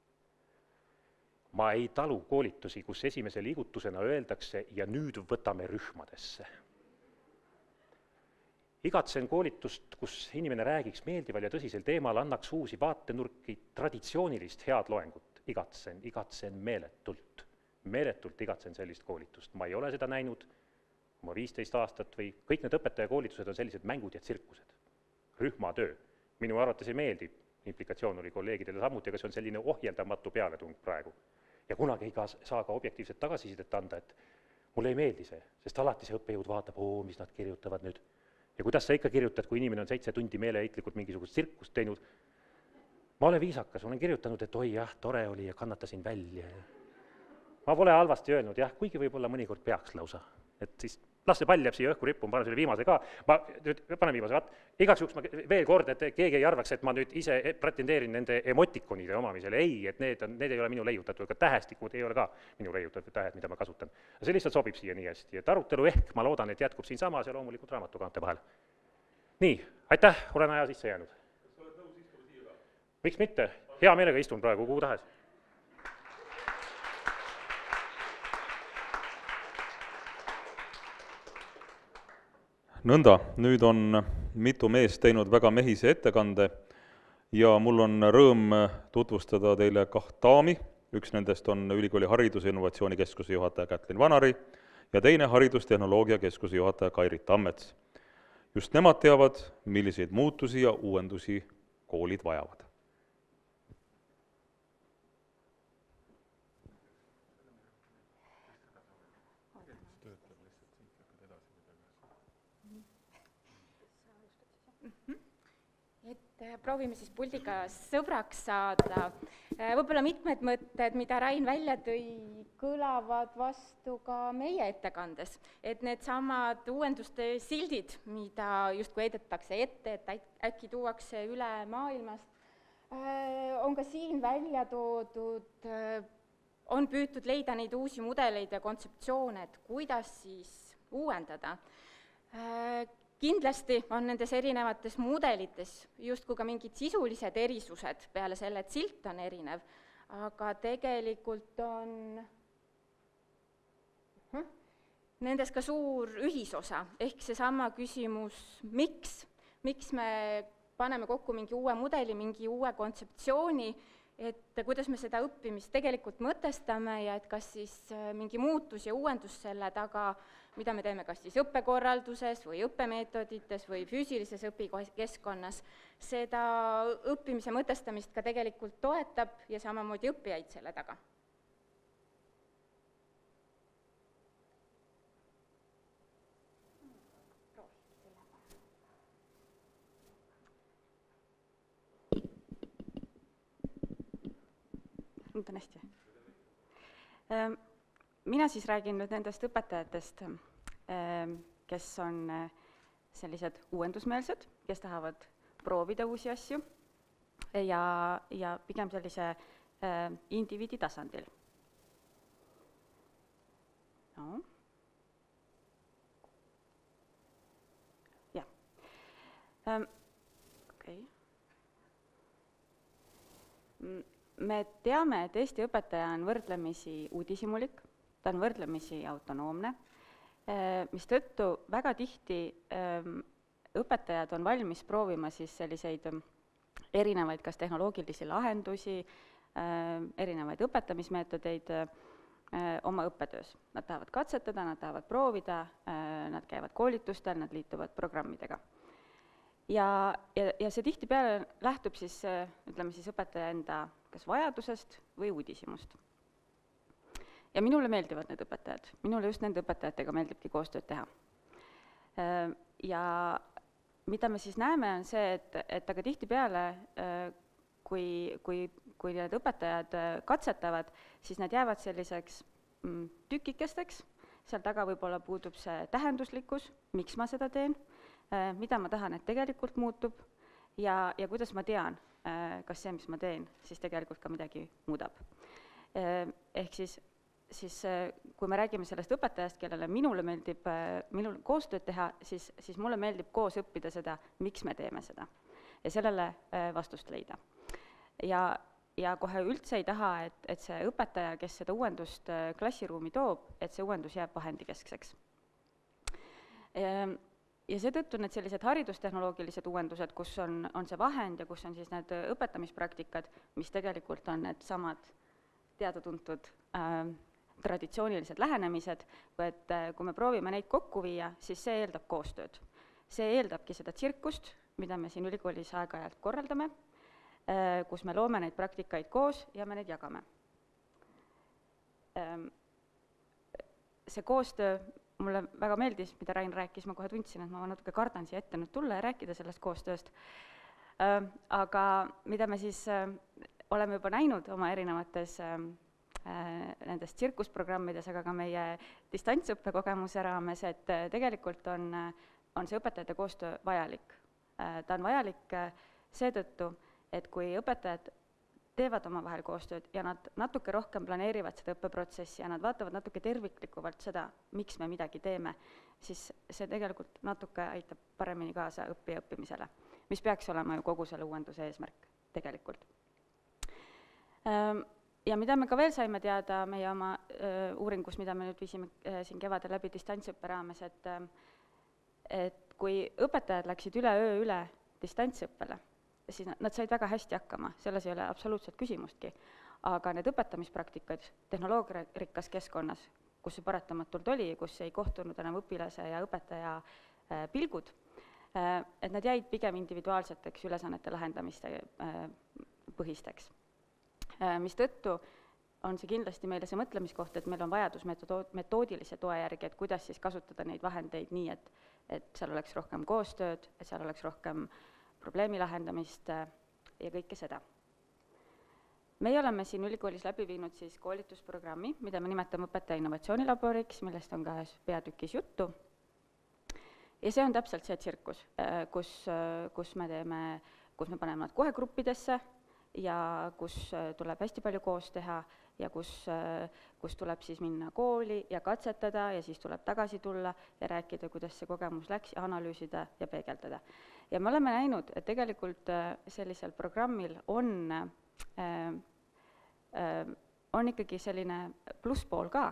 Ma ei talu koolitusi, kus esimese liigutusena öeldakse ja nüüd võtame rühmadesse. Igatsen koolitust, kus inimene räägiks meeldival ja tõsisel teemal, annaks uusi vaatenurki, traditsioonilist head loengut. Igatsen meeletult. Meeletult igatsen sellist koolitust. Ma ei ole seda näinud oma 15 aastat või kõik need õpetajakoolitused on sellised mängud ja tsirkused. Rühmatöö. Minu arvates ei meeldi, implikatsioon oli kolleegidele samuti, aga see on selline ohjeldamatu pealetung praegu. Ja kunagi ei saa ka objektiivset tagasisidet anda, et mulle ei meeldi see, sest alati see õppejõud vaatab, mis nad kirjutavad nüüd. Ja kuidas sa ikka kirjutad, kui inimene on 7 tundi meeleheitlikult mingisugust tsirkust teinud? Ma olen viisakas, olen kirjutanud, et oi jah, tore oli ja kannatasin välja. Ma pole halvasti öelnud, jah, kuigi võib-olla mõnikord peaks lausa. Et siis las see pall jääb siia õhku rippuma, panen selle viimase ka. Panen viimase, igaks juhuks ma veel kord, et keegi ei arvaks, et ma nüüd ise pretendeerin nende emotikonide omamisele. Ei, et need ei ole minu leiutatud, aga tähestikud ei ole ka minu leiutatud tähed, mida ma kasutan. See lihtsalt sobib siia nii hästi. Et arutelu ehk, ma loodan, et jätkub siin samas ja loomulikult raamatukaante vahel. Nii, aitäh, olen aja sisse jäänud. Kas sa oled nõus istuma siia ka? Miks mitte? Hea meelega istun praegu, kuhu tahes. Nõnda, nüüd on mitu meest teinud väga mehise ettekande ja mul on rõõm tutvustada teile 2 daami. Üks nendest on Ülikooli Haridus- ja Innovatsioonikeskuse juhataja Kätlin Vanari ja teine Haridustehnoloogia Keskuse juhataja Kairit Tammets. Just nemad teavad, milliseid muutusi ja uuendusi koolid vajavad. Proovime siis puldiga sõbraks saada. Võib-olla mitmed mõtted, mida Rain välja tõi, kõlavad vastu ka meie ettekandes. Et need samad uuenduste sildid, mida justkui heidetakse ette, et äkki tuuakse üle maailmast, on ka siin välja toodud, on püütud leida neid uusi mudeleid ja kontseptsioone, et kuidas siis uuendada. Kindlasti on nendes erinevates mudelites justkui ka mingid sisulised erisused peale selle, et silt on erinev, aga tegelikult on nendes ka suur ühisosa, ehk seesama küsimus, miks me paneme kokku mingi uue mudeli, mingi uue kontseptsiooni, et kuidas me seda õppimist tegelikult mõtestame ja et kas siis mingi muutus ja uuendus selle taga mida me teeme kas siis õppekorralduses või õppemeetodites või füüsilises õpikeskkonnas, seda õppimise mõtestamist ka tegelikult toetab ja samamoodi õppijaid selle taga. Nüüd on hästi. Mina siis räägin nüüd nendest õpetajatest, kes on sellised uuendusmeelsed, kes tahavad proovida uusi asju ja pigem sellise indiviidi tasandil. No. Jah. Okei. Me teame, et Eesti õpetaja on võrdlemisi uudishimulik, ta on võrdlemisi autonoomne, mistõttu väga tihti õpetajad on valmis proovima siis selliseid erinevaid kas tehnoloogilisi lahendusi, erinevaid õpetamismeetodeid oma õppetöös. Nad tahavad katsetada, nad tahavad proovida, nad käivad koolitustel, nad liituvad programmidega. Ja see tihtipeale lähtub siis, ütleme siis õpetaja enda kas vajadusest või uudishimust. Ja minule meeldivad need õpetajad, minule just nende õpetajatega meeldibki koostööd teha. Ja mida me siis näeme, on see, et aga tihtipeale, kui need õpetajad katsetavad, siis nad jäävad selliseks tükikesteks, seal taga võib-olla puudub see tähenduslikkus, miks ma seda teen, mida ma tahan, et tegelikult muutub ja kuidas ma tean, kas see, mis ma teen, siis tegelikult ka midagi muudab. Ehk siis kui me räägime sellest õpetajast, kellele minul koostööd teha, siis mulle meeldib koos õppida seda, miks me teeme seda ja sellele vastust leida. Ja kohe üldse ei taha, et see õpetaja, kes seda uuendust klassiruumi toob, et see uuendus jääb vahendikeskseks. Ja seetõttu need sellised haridustehnoloogilised uuendused, kus on see vahend ja kus on siis need õpetamispraktikad, mis tegelikult on need samad teada-tuntud traditsioonilised lähenemised, et kui me proovime neid kokku viia, siis see eeldab koostööd. See eeldabki seda tsirkust, mida me siin ülikoolis aeg-ajalt korraldame, kus me loome neid praktikaid koos ja me neid jagame. See koostöö mulle väga meeldis, mida Rain rääkis, ma kohe tundsin, et ma natuke kardan siia ette nüüd tulla ja rääkida sellest koostööst. Aga mida me siis oleme juba näinud oma erinevates nendes tsirkusprogrammides, aga ka meie distantsõppekogemuse raames, et tegelikult on see õpetajate koostöö vajalik. Ta on vajalik seetõttu, et kui õpetajad teevad omavahel koostööd ja nad natuke rohkem planeerivad seda õppeprotsessi ja nad vaatavad natuke terviklikuvalt seda, miks me midagi teeme, siis see tegelikult natuke aitab paremini kaasa õppija õppimisele, mis peaks olema ju kogu selle uuenduse eesmärk tegelikult. Ja mida me ka veel saime teada meie oma uuringus, mida me nüüd viisime siin kevadel läbi distantsõppe raames, et kui õpetajad läksid üleöö üle distantsõppele, siis nad said väga hästi hakkama, selles ei ole absoluutselt küsimustki, aga need õpetamispraktikad tehnoloogirikkas keskkonnas, kus see paratamatult oli, kus ei kohtunud enam õpilase ja õpetaja pilgud, et nad jäid pigem individuaalseteks ülesannete lahendamiste põhisteks. Mistõttu on see kindlasti meile see mõtlemiskoht, et meil on vajadus metoodilise toe järgi, et kuidas siis kasutada neid vahendeid nii, et seal oleks rohkem koostööd, et seal oleks rohkem probleemi lahendamist ja kõike seda. Meie oleme siin ülikoolis läbi viinud siis koolitusprogrammi, mida me nimetame õpetaja innovatsioonilaboriks, millest on ka ühes peatükis juttu. Ja see on täpselt see tsirkus, kus me paneme nad kohe gruppidesse ja kus tuleb hästi palju koos teha ja kus tuleb siis minna kooli ja katsetada ja siis tuleb tagasi tulla ja rääkida, kuidas see kogemus läks ja analüüsida ja peegeldada. Ja me oleme näinud, et tegelikult sellisel programmil on ikkagi selline plusspool ka,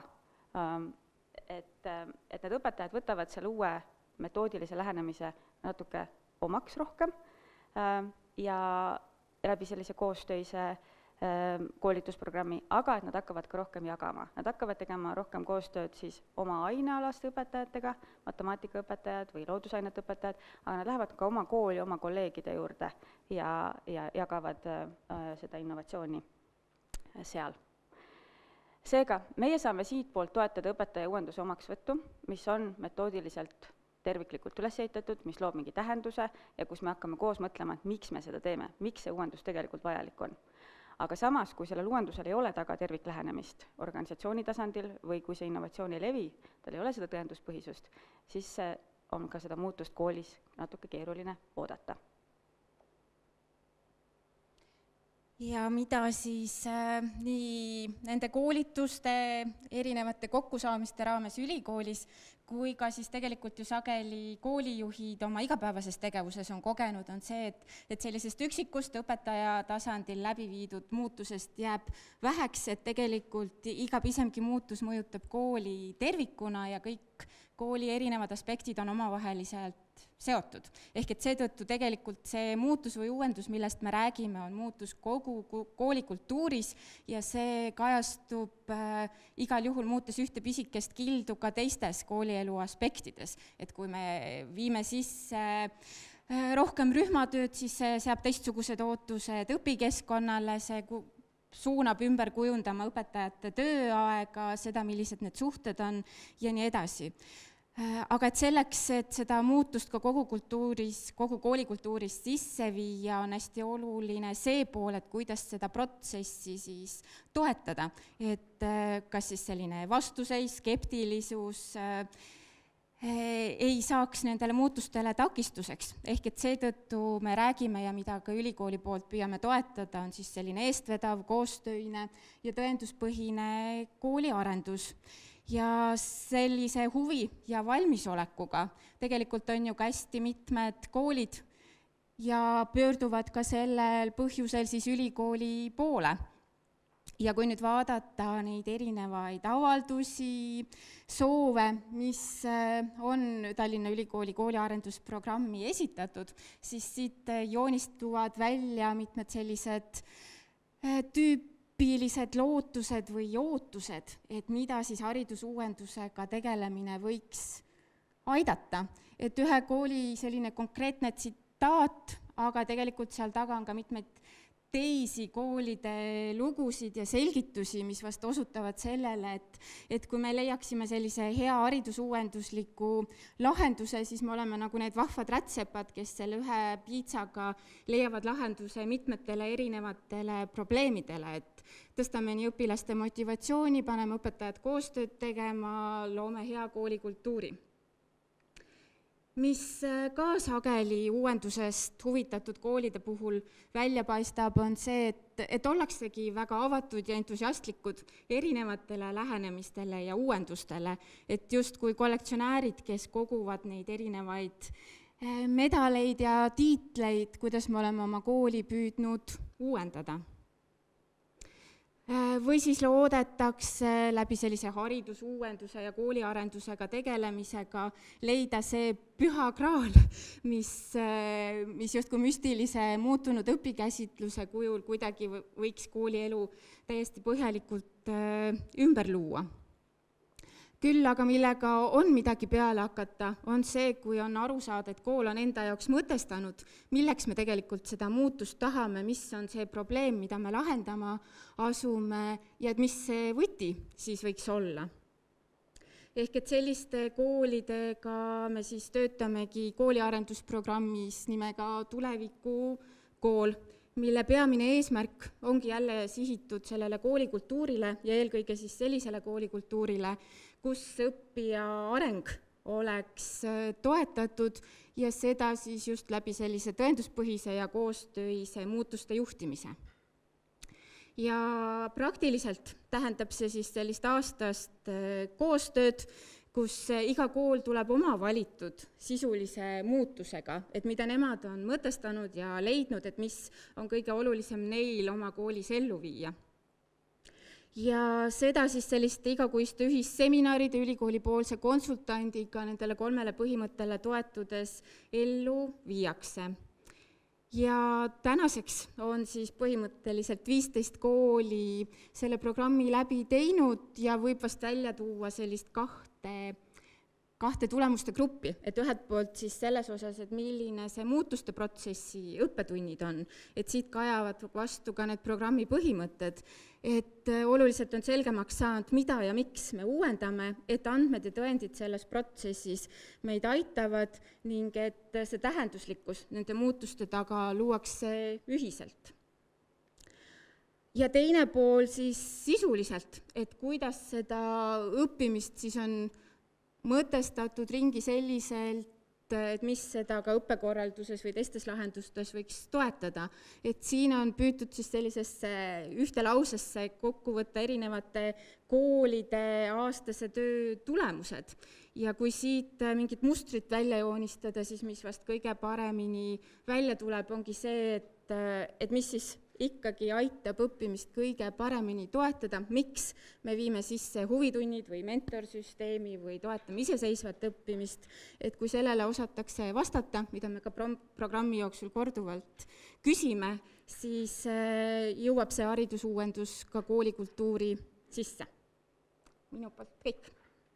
et need õpetajad võtavad selle uue metoodilise lähenemise natuke omaks rohkem ja läbi sellise koostöise koolitusprogrammi, aga et nad hakkavad ka rohkem jagama. Nad hakkavad tegema rohkem koostööd siis oma ainealaste õpetajatega, matemaatikaõpetajad või loodusainete õpetajad, aga nad lähevad ka oma kooli, oma kolleegide juurde ja jagavad seda innovatsiooni seal. Seega, meie saame siit poolt toetada õpetaja uuenduse omaksvõttu, mis on metoodiliselt terviklikult üles ehitatud, mis loob mingi tähenduse ja kus me hakkame koos mõtlema, et miks me seda teeme, miks see uuendus tegelikult vajalik on. Aga samas, kui sellel uuendusel ei ole taga terviklähenemist organisatsiooni tasandil või kui see innovatsioon ei levi, tal ei ole seda tõenduspõhisust, siis on ka seda muutust koolis natuke keeruline oodata. Ja mida siis nii nende koolituste erinevate kokkusaamiste raames ülikoolis, kui ka siis tegelikult ju sageli koolijuhid oma igapäevases tegevuses on kogenud, on see, et sellisest üksikust õpetaja tasandil läbi viidud muutusest jääb väheks, et tegelikult iga pisemgi muutus mõjutab kooli tervikuna ja kõik kooli erinevad aspektid on omavaheliselt seotud. Ehk et seetõttu tegelikult see muutus või uuendus, millest me räägime, on muutus kogu koolikultuuris ja see kajastub igal juhul muutes ühte pisikest kildu ka teistes koolielu aspektides. Et kui me viime sisse rohkem rühmatööd, siis see seab teistsugused ootused õpikeskkonnale, see suunab ümber kujundama õpetajate tööaega, seda, millised need suhted on ja nii edasi. Aga et selleks, et seda muutust ka kogu koolikultuuris sisse viia, on hästi oluline see pool, et kuidas seda protsessi siis toetada. Et kas siis selline vastuseis, skeptilisus ei saaks nendele muutustele takistuseks. Ehk et seetõttu me räägime ja mida ka ülikooli poolt püüame toetada, on siis selline eestvedav, koostöine ja tõenduspõhine kooliarendus. Ja sellise huvi ja valmisolekuga tegelikult on ju ka hästi mitmed koolid ja pöörduvad ka sellel põhjusel siis ülikooli poole. Ja kui nüüd vaadata neid erinevaid avaldusi, soove, mis on Tallinna Ülikooli kooliarendusprogrammi esitatud, siis siit joonistuvad välja mitmed sellised tüüpilised lootused või ootused, et mida siis haridusuuendusega tegelemine võiks aidata. Et ühe kooli selline konkreetne tsitaat, aga tegelikult seal taga on ka mitmeid teisi koolide lugusid ja selgitusi, mis vast osutavad sellele, et kui me leiaksime sellise hea haridusuuendusliku lahenduse, siis me oleme nagu need vahvad rätsepad, kes selle ühe piitsaga leiavad lahenduse mitmetele erinevatele probleemidele, et tõstame nii õpilaste motivatsiooni, paneme õpetajad koostööd tegema, loome hea koolikultuuri. Mis ka sageli uuendusest huvitatud koolide puhul välja paistab, on see, et ollaksegi väga avatud ja entusiastlikud erinevatele lähenemistele ja uuendustele, et just kui kollektsionäärid, kes koguvad neid erinevaid medaleid ja tiitleid, kuidas me oleme oma kooli püüdnud uuendada. Või siis loodetakse läbi sellise haridusuuenduse ja kooliarendusega tegelemisega leida see püha kraal, mis justkui müstilise muutunud õpikäsitluse kujul kuidagi võiks koolielu täiesti põhjalikult ümber luua. Küll aga millega on midagi peale hakata, on see, kui on aru saada, et kool on enda jaoks mõtestanud, milleks me tegelikult seda muutust tahame, mis on see probleem, mida me lahendama asume ja et mis see võti siis võiks olla. Ehk et selliste koolidega me siis töötamegi kooliarendusprogrammis nimega Tulevikukool, mille peamine eesmärk ongi jälle sihitud sellele koolikultuurile ja eelkõige siis sellisele koolikultuurile, kus õppija areng oleks toetatud ja seda siis just läbi sellise tõenduspõhise ja koostöise muutuste juhtimise. Ja praktiliselt tähendab see siis sellist aastast koostööd, kus iga kool tuleb oma valitud sisulise muutusega, et mida nemad on mõtestanud ja leidnud, et mis on kõige olulisem neil oma koolis ellu viia. Ja seda siis selliste igakuiste ühisseminaride ülikooli poolse konsultandiga nendele 3 põhimõttele toetudes ellu viiakse. ja tänaseks on siis põhimõtteliselt 15 kooli selle programmi läbi teinud ja võib vast välja tuua sellist kahte tulemuste gruppi, et ühelt poolt siis selles osas, et milline see muutuste protsessi õppetunnid on, et siit kajavad vastu ka need programmi põhimõtted, et oluliselt on selgemaks saanud, mida ja miks me uuendame, et andmed ja tõendid selles protsessis meid aitavad ning et see tähenduslikkus nende muutuste taga luuakse ühiselt. Ja teine pool siis sisuliselt, et kuidas seda õppimist siis on mõtestatud ringi selliselt, et mis seda ka õppekorralduses või teistes lahendustes võiks toetada. Et siin on püütud siis sellisesse ühte lausesse kokku võtta erinevate koolide aastase töö tulemused. Ja kui siit mingit mustrit välja joonistada, siis mis vast kõige paremini välja tuleb, ongi see, et mis siis ikkagi aitab õppimist kõige paremini toetada, miks me viime sisse huvitunnid või mentorsüsteemi või toetame iseseisvat õppimist, et kui sellele osatakse vastata, mida me ka programmi jooksul korduvalt küsime, siis jõuab see haridusuuendus ka koolikultuuri sisse. Minu poolt kõik.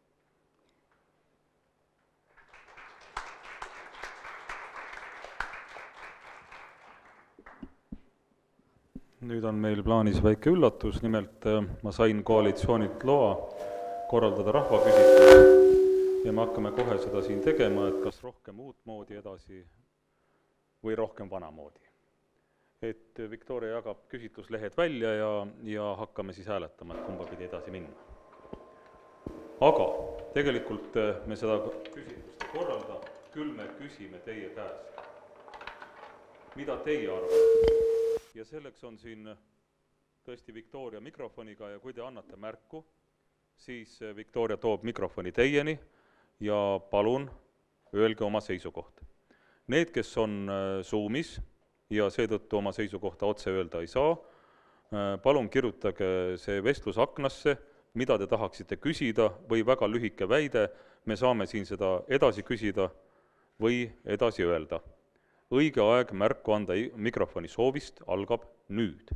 Nüüd on meil plaanis väike üllatus, nimelt ma sain koalitsioonilt loa korraldada rahvaküsitlus ja me hakkame kohe seda siin tegema, et kas rohkem uut moodi edasi või rohkem vana moodi. Et Viktoria jagab küsitluslehed välja ja hakkame siis hääletama, et kumba pidi edasi minna. Aga tegelikult me seda küsitlust ei korralda, küll me küsime teie käest. Mida teie arvate? Ja selleks on siin tõesti Viktoria mikrofoniga ja kui te annate märku, siis Viktoria toob mikrofoni teieni ja palun öelge oma seisukoht. Need, kes on Zoomis ja seetõttu oma seisukohta otse öelda ei saa, palun kirjutage see vestlusaknasse, mida te tahaksite küsida või väga lühike väide, me saame siin seda edasi küsida või edasi öelda. Õige aeg märku anda mikrofoni soovist algab nüüd.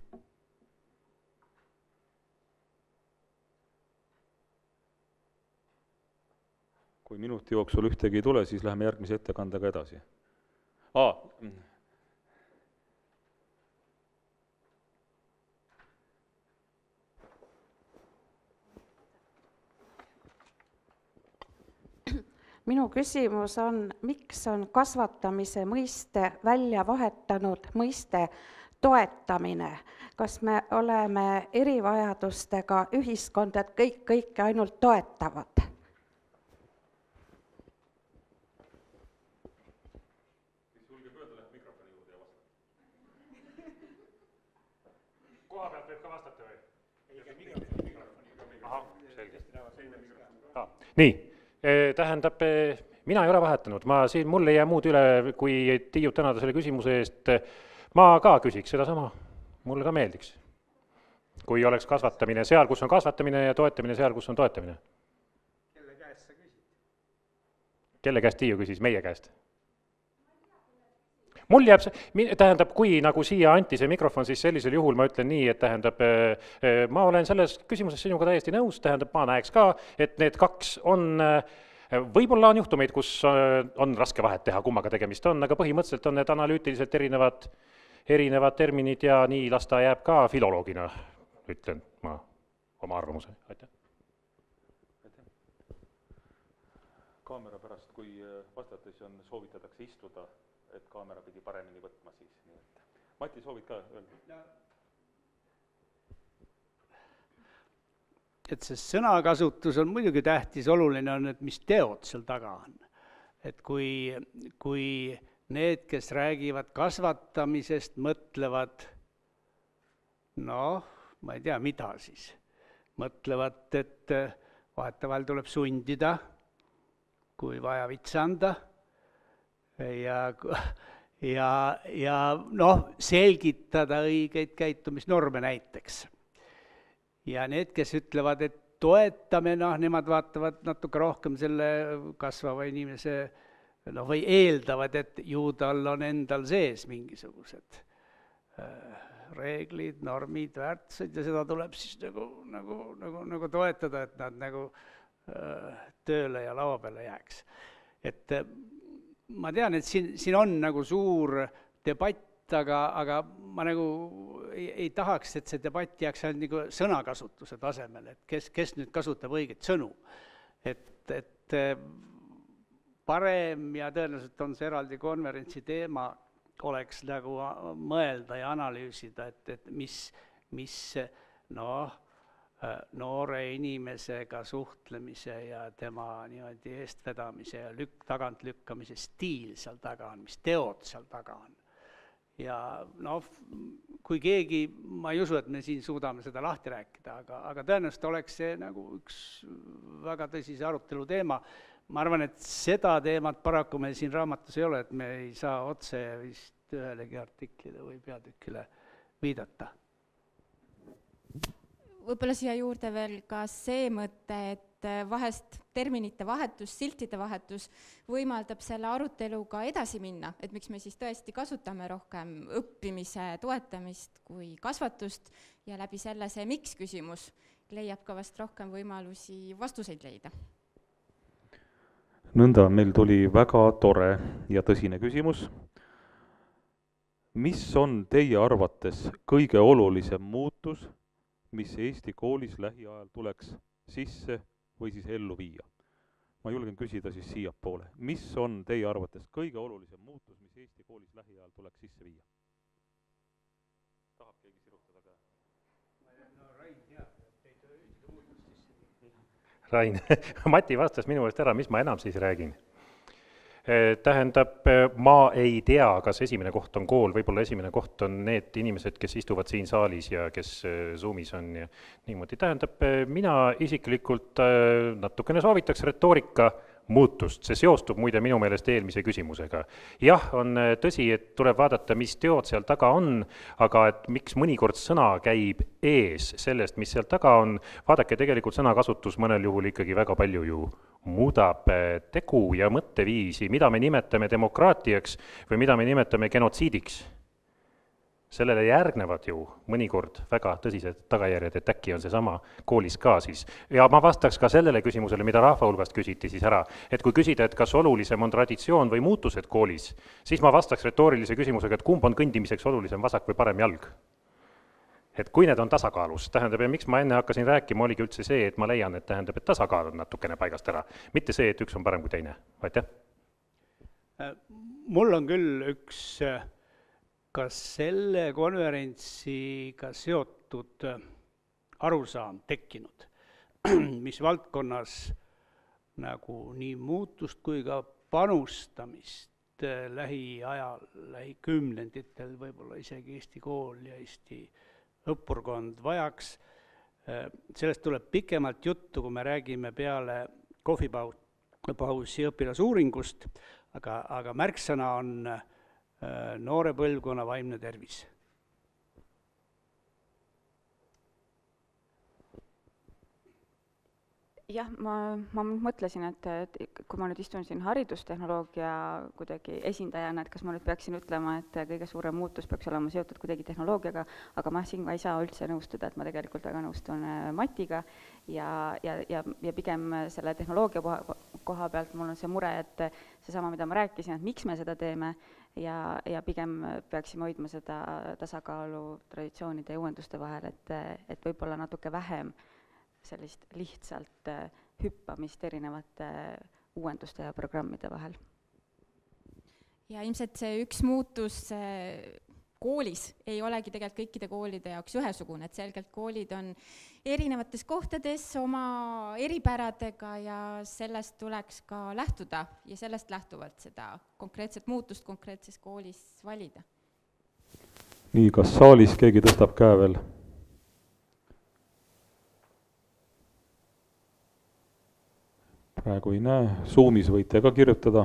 Kui minuti jooksul ühtegi ei tule, siis läheme järgmise ettekandega edasi. Minu küsimus on, miks on kasvatamise mõiste välja vahetanud mõiste toetamine? Kas me oleme erivajadustega ühiskond, et kõik kõike ainult toetavad? Koha pealt võib ka vastata või? Aha, selge. Nii. Tähendab, mina ei ole vahetanud, mul ei jää muud üle, kui Tiiut tänada selle küsimuse eest, ma ka küsiks seda sama, mulle ka meeldiks. Kui oleks kasvatamine seal, kus on kasvatamine ja toetamine seal, kus on toetamine. Kelle käest sa küsid? Kelle käest Tiiu küsis? Meie käest. Mul jääb see, tähendab, kui nagu siia anti see mikrofon, siis sellisel juhul ma ütlen nii, et tähendab, ma olen selles küsimuses sinuga täiesti nõus, tähendab, ma näeks ka, et need kaks on, võib-olla on juhtumeid, kus on raske vahet teha, kummaga tegemist on, aga põhimõtteliselt on need analüütiliselt erinevad terminid ja nii las ta jääb ka filoloogina, ütlen ma oma arvamuse. Aitäh. Kaamera pärast, kui vastates soovitatakse istuda, et kaamera pidi paremini võtma siis. Nii et. Mati, soovid ka öelda? Et see sõnakasutus on muidugi tähtis, oluline on, et mis teod seal taga on. Et kui need, kes räägivad kasvatamisest, mõtlevad, ma ei tea, mida siis, mõtlevad, et vahetevahel tuleb sundida, kui vaja vits anda, ja selgitada õigeid käitumisnorme näiteks. Ja need, kes ütlevad, et toetame, nemad vaatavad natuke rohkem selle kasvava inimese või eeldavad, et ju tal on endal sees mingisugused reeglid, normid, väärtused ja seda tuleb siis nagu toetada, et nad nagu tööle ja laua peale jääks. Et ma tean, et siin on nagu suur debatt, aga ma nagu ei tahaks, et see debatt jääks ainult nagu sõnakasutuse tasemel, et kes nüüd kasutab õiget sõnu. Et parem ja tõenäoliselt on see eraldi konverentsi teema, oleks nagu mõelda ja analüüsida, et mis noore inimesega suhtlemise ja tema niimoodi eestvedamise ja tagantlükkamise stiil seal taga on, mis teod seal taga on. Ja kui keegi, ma ei usu, et me siin suudame seda lahti rääkida, aga tõenäoliselt oleks see nagu üks väga tõsise arutelu teema. Ma arvan, et seda teemat paraku meil siin raamatus ei ole, et me ei saa otse vist ühelegi artiklile või peatükile viidata. Võib-olla siia juurde veel ka see mõte, et vahest terminite vahetus, siltide vahetus võimaldab selle aruteluga edasi minna, et miks me siis tõesti kasutame rohkem õppimise toetamist kui kasvatust ja läbi selle see miks küsimus leiab ka vast rohkem võimalusi vastuseid leida. Nõnda, meil tuli väga tore ja tõsine küsimus. Mis on teie arvates kõige olulisem muutus, mis Eesti koolis lähiajal tuleks sisse või siis ellu viia? Ma julgen küsida siis siia poole. Mis on teie arvates kõige olulisem muutus, mis Eesti koolis lähiajal tuleks sisse viia? Tahab keegi sirutada käe? Rain, Mati vastas minu eest ära, mis ma enam siis räägin. Tähendab, ma ei tea, kas esimene koht on kool, võib-olla esimene koht on need inimesed, kes istuvad siin saalis ja kes Zoomis on ja niimoodi. Tähendab, mina isiklikult natukene soovitaks retoorika muutust, see seostub muide minu meelest eelmise küsimusega. Jah, on tõsi, et tuleb vaadata, mis teod seal taga on, aga et miks mõnikord sõna käib ees sellest, mis seal taga on, vaadake tegelikult sõnakasutus mõnel juhul ikkagi väga palju ju muudab tegu ja mõtteviisi, mida me nimetame demokraatiaks või mida me nimetame genotsiidiks. Sellele järgnevad ju mõnikord väga tõsised tagajärjed, et äkki on see sama koolis ka siis. Ja ma vastaks ka sellele küsimusele, mida rahva hulgast küsiti siis ära, et kui küsida, et kas olulisem on traditsioon või muutused koolis, siis ma vastaks retoorilise küsimusega, et kumb on kõndimiseks olulisem, vasak või parem jalg. Et kui need on tasakaalus, tähendab, ja miks ma enne hakkasin rääkima, oligi üldse see, et ma leian, et tähendab, et tasakaal on natukene paigast ära, mitte see, et üks on parem kui teine. Aitäh. Mul on küll üks kas selle konverentsiga seotud arusaam tekkinud, mis valdkonnas nagu nii muutust kui ka panustamist lähiajal, lähikümnenditel, võib-olla isegi Eesti kool ja Eesti õppurkond vajaks. Sellest tuleb pikemalt juttu, kui me räägime peale kohvipausi õpilasuuringust, aga märksõna on noore põlvkonna vaimne tervis. Jah, ma mõtlesin, et kui ma nüüd istun siin haridustehnoloogia kuidagi esindajana, et kas ma nüüd peaksin ütlema, et kõige suurem muutus peaks olema seotud kuidagi tehnoloogiaga, aga ma siin ei saa üldse nõustuda, et ma tegelikult väga nõustun Matiga ja pigem selle tehnoloogia koha pealt mul on see mure, et seesama, mida ma rääkisin, et miks me seda teeme ja pigem peaksime hoidma seda tasakaalu traditsioonide ja uuenduste vahel, et võib-olla natuke vähem sellist lihtsalt hüppamist erinevate uuenduste ja programmide vahel. Ja ilmselt see üks muutus koolis ei olegi tegelikult kõikide koolide jaoks ühesugune, et selgelt koolid on erinevates kohtades oma eripäradega ja sellest tuleks ka lähtuda ja sellest lähtuvalt seda konkreetset muutust konkreetses koolis valida. Nii, kas saalis keegi tõstab käe veel? Praegu ei näe, Zoomis võite ka kirjutada.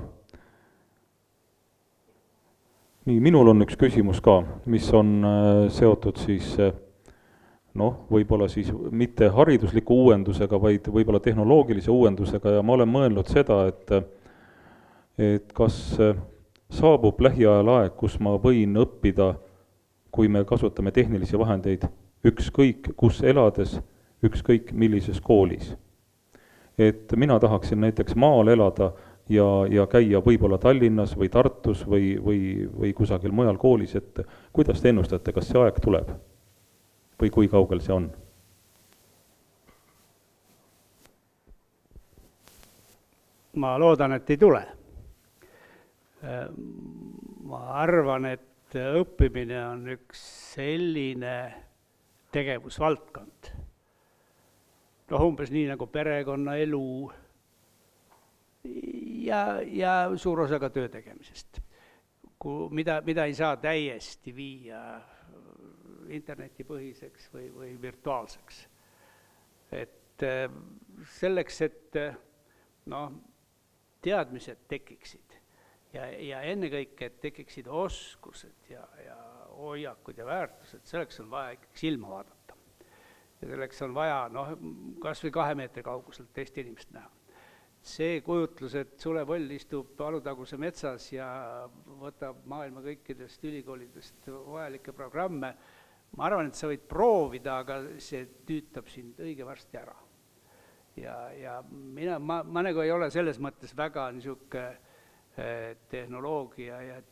Nii, minul on üks küsimus ka, mis on seotud siis, võib-olla siis mitte haridusliku uuendusega, vaid võib-olla tehnoloogilise uuendusega ja ma olen mõelnud seda, et kas saabub lähiajal aeg, kus ma võin õppida, kui me kasutame tehnilisi vahendeid, ükskõik kus elades, ükskõik millises koolis. Et mina tahaksin näiteks maal elada ja käia võib-olla Tallinnas või Tartus või kusagil mujal koolis, et kuidas te ennustate, kas see aeg tuleb? Või kui kaugel see on? Ma loodan, et ei tule. Ma arvan, et õppimine on üks selline tegevusvaldkond. Umbes nii nagu perekonnaelu ja suur osa ka töö tegemisest, mida ei saa täiesti viia internetipõhiseks või virtuaalseks. Et selleks, et teadmised tekiksid ja ennekõike, et tekiksid oskused ja hoiakud ja väärtused, selleks on vaja ikkagi silma vaadata. Ja selleks on vaja kas või 2 meetri kauguselt teist inimest näha. See kujutlus, et Sule Põll istub Alutaguse metsas ja võtab maailma kõikidest ülikoolidest vajalikke programme, ma arvan, et sa võid proovida, aga see tüütab sind õige varsti ära. Ja ma nagu ei ole selles mõttes väga niisugune tehnoloogia ja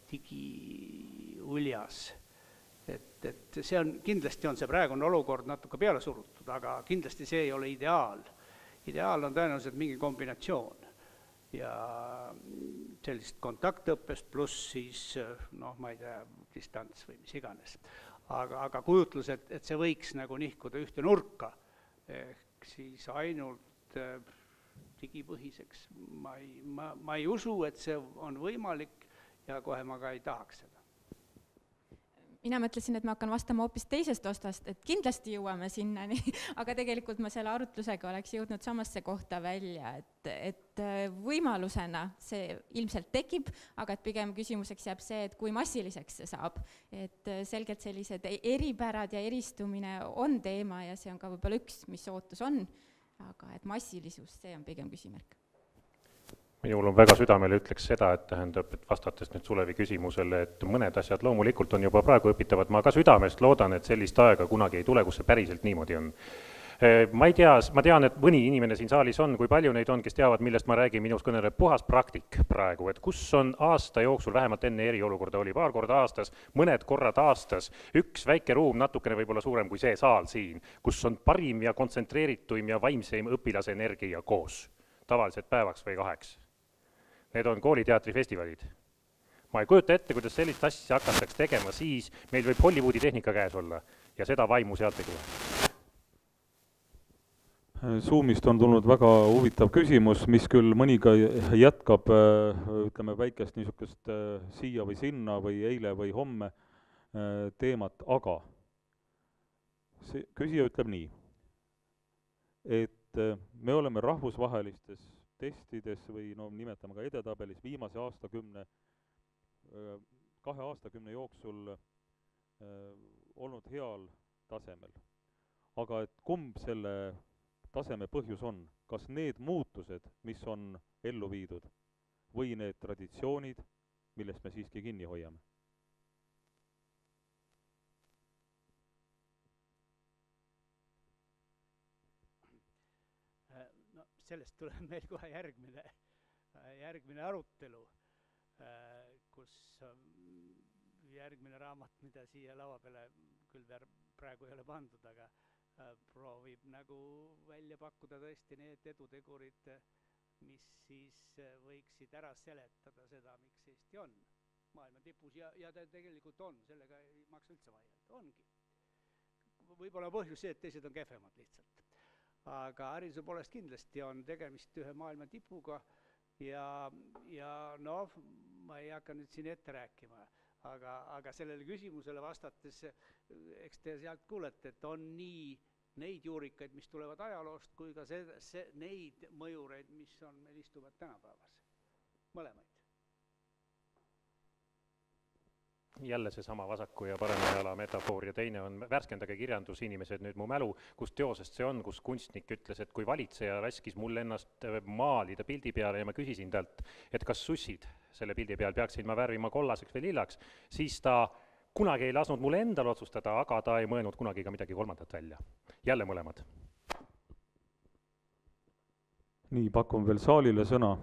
digiuljas. Et see on, kindlasti on see praegune olukord natuke peale surutud, aga kindlasti see ei ole ideaal. Ideaal on tõenäoliselt mingi kombinatsioon ja sellist kontaktõppest pluss siis, ma ei tea, distants või mis iganes. Aga kujutlus, et see võiks nagu nihkuda ühte nurka, ehk siis ainult digipõhiseks. Ma ei usu, et see on võimalik ja kohe ma ka ei tahaks seda. Mina mõtlesin, et ma hakkan vastama hoopis teisest ostast, et kindlasti jõuame sinnani, aga tegelikult ma selle arutlusega oleks jõudnud samasse kohta välja, et võimalusena see ilmselt tekib, aga et pigem küsimuseks jääb see, et kui massiliseks see saab. Et selgelt sellised eripärad ja eristumine on teema ja see on ka võib-olla üks, mis ootus on, aga et massilisus, see on pigem küsimärk. Minul on väga südamele ütleks seda, et tähendab, et vastates nüüd Sulevi küsimusele, et mõned asjad loomulikult on juba praegu õpitavad, ma ka südamest loodan, et sellist aega kunagi ei tule, kus see päriselt niimoodi on. Ma tean, et mõni inimene siin saalis on, kui palju neid on, kes teavad, millest ma räägin, minust kõneleb puhas praktik praegu, et kus on aasta jooksul, vähemalt enne eriolukorda oli paar korda aastas, mõned korrad aastas, üks väike ruum, natukene võib-olla suurem kui see saal siin, kus on parim ja kontsentreerituim ja vaimseim õpilase energia koos, tavaliselt päevaks või 2. Need on kooliteatrifestivalid. Ma ei kujuta ette, kuidas sellist asja hakataks tegema, siis meil võib Hollywoodi tehnika käes olla ja seda vaimu sealt ei tule. Zoomist on tulnud väga huvitav küsimus, mis küll mõniga jätkab, ütleme, väikest niisugust siia või sinna või eile või homme teemat, aga see küsija ütleb nii, et me oleme rahvusvahelistes testides või nimetame ka edetabelis viimase 2 aastakümne jooksul olnud heal tasemel. Aga et kumb selle taseme põhjus on, kas need muutused, mis on ellu viidud, või need traditsioonid, millest me siiski kinni hoiame? Sellest tuleb meil kohe järgmine arutelu, kus järgmine raamat, mida siia laua peale küll praegu ei ole pandud, aga proovib nagu välja pakkuda tõesti need edutegurid, mis siis võiksid ära seletada seda, miks Eesti on maailma tipus ja ta tegelikult on, sellega ei maksa üldse vaielda, ongi. Võib-olla põhjus see, et teised on kehvemad lihtsalt. Aga hariduse poolest kindlasti on tegemist ühe maailma tipuga ja ma ei hakka nüüd siin ette rääkima, aga sellele küsimusele vastates, eks te sealt kuulete, et on nii neid juurikaid, mis tulevad ajaloost, kui ka neid mõjureid, mis meil istuvad tänapäevas. Mõlemaid. jälle seesama vasaku ja parema jala metafoor ja teine on värskendage kirjandusinimesed nüüd mu mälu, kus teosest see on, kus kunstnik ütles, et kui valitseja laskis mul ennast maalida pildi peale ja ma küsisin talt, et kas sussid selle pildi peal peaksin ma värvima kollaseks või lillaks, siis ta kunagi ei lasknud mul endal otsustada, aga ta ei mõelnud kunagi ka midagi kolmandat välja. Jälle mõlemad. Nii, pakun veel saalile sõna.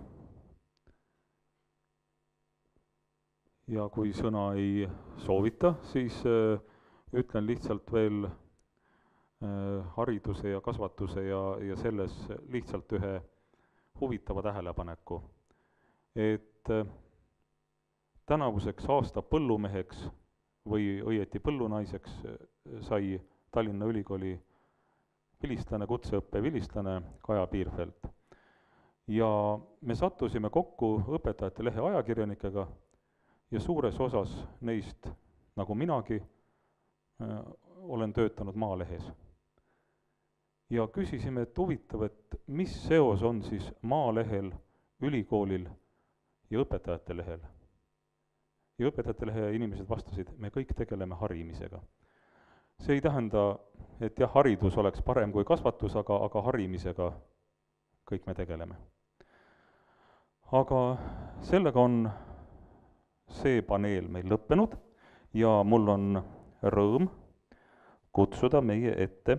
Ja kui sõna ei soovita, siis ütlen lihtsalt veel hariduse ja kasvatuse ja selles lihtsalt ühe huvitava tähelepaneku. Et tänavuseks aasta põllumeheks või õieti põllunaiseks sai Tallinna Ülikooli vilistlane, kutseõppe vilistlane Kaja Piirfeld. Ja me sattusime kokku õpetajate lehe ajakirjanikega ja suures osas neist, nagu minagi, olen töötanud Maalehes. Ja küsisime, et huvitav, et mis seos on siis Maalehel, ülikoolil ja õpetajate lehel. Ja õpetajate lehe inimesed vastasid, me kõik tegeleme harimisega. See ei tähenda, et jah, haridus oleks parem kui kasvatus, aga harimisega kõik me tegeleme. Aga sellega on see paneel meil lõppenud ja mul on rõõm kutsuda meie ette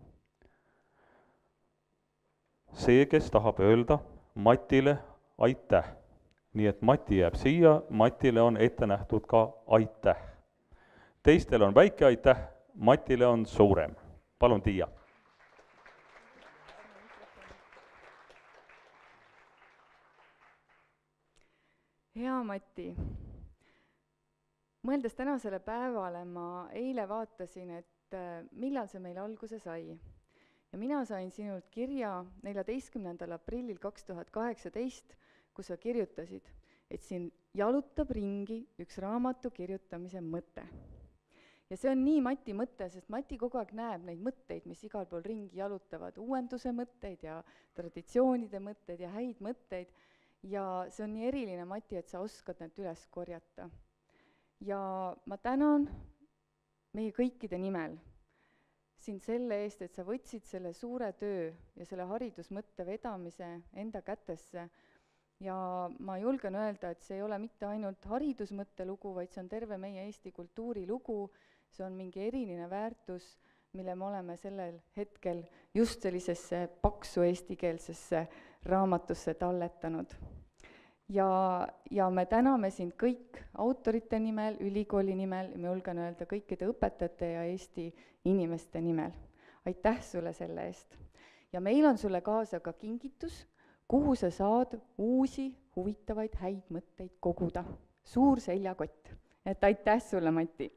see, kes tahab öelda Matile aitäh. Nii et Mati jääb siia, Matile on ette nähtud ka aitäh. Teistel on väike aitäh, Matile on suurem. Palun, Tiia. Hea Mati, mõeldes tänasele päevale, ma eile vaatasin, et millal see meil alguse sai. Ja mina sain sinult kirja 14. aprillil 2018, kus sa kirjutasid, et siin jalutab ringi üks raamatu kirjutamise mõte. Ja see on nii Mati mõte, sest Mati kogu aeg näeb neid mõtteid, mis igal pool ringi jalutavad, uuenduse mõtteid ja traditsioonide mõtteid ja häid mõtteid. Ja see on nii eriline, Mati, et sa oskad need üles korjata. Ja ma tänan meie kõikide nimel sind selle eest, et sa võtsid selle suure töö ja selle haridusmõtte vedamise enda kätesse. Ja ma julgen öelda, et see ei ole mitte ainult haridusmõtte lugu, vaid see on terve meie Eesti kultuuri lugu. See on mingi eriline väärtus, mille me oleme sellel hetkel just sellisesse paksu eestikeelsesse raamatusse talletanud. Ja me täname sind kõik autorite nimel, ülikooli nimel, me julgen öelda kõikide õpetajate ja Eesti inimeste nimel. Aitäh sulle selle eest. Ja meil on sulle kaasa ka kingitus, kuhu sa saad uusi, huvitavaid, häid mõtteid koguda. Suur seljakott. Et aitäh sulle, Mati.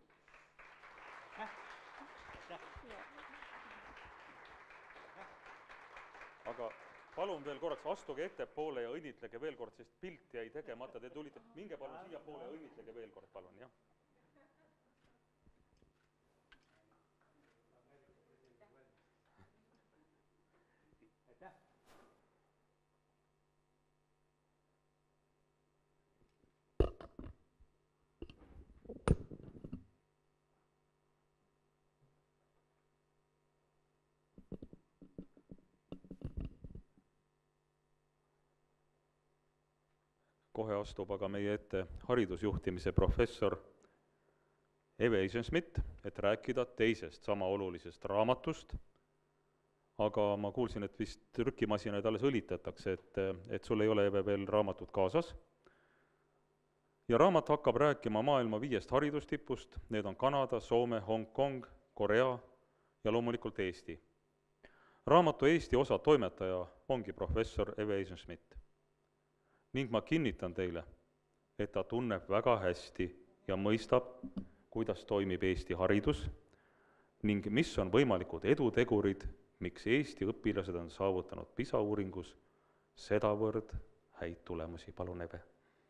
Aga palun veel korraks, astuge ettepoole ja õnnitlege veel kord, sest pilt jäi tegemata. Te tulite, minge palun siia poole ja õnnitlege veel kord, palun, jah. Kohe astub aga meie ette haridusjuhtimise professor Eve Eisenschmidt, et rääkida teisest sama olulisest raamatust. Aga ma kuulsin, et vist trükimasinaid alles õlitatakse, et sul ei ole, Eve, veel raamatut kaasas. Ja raamat hakkab rääkima maailma 5 haridustipust, need on Kanada, Soome, Hong Kong, Korea ja loomulikult Eesti. Raamatu Eesti osa toimetaja ongi professor Eve Eisenschmidt. Ning ma kinnitan teile, et ta tunneb väga hästi ja mõistab, kuidas toimib Eesti haridus ning mis on võimalikud edutegurid, miks Eesti õpilased on saavutanud PISA uuringus sedavõrd häid tulemusi. Palun, Eve.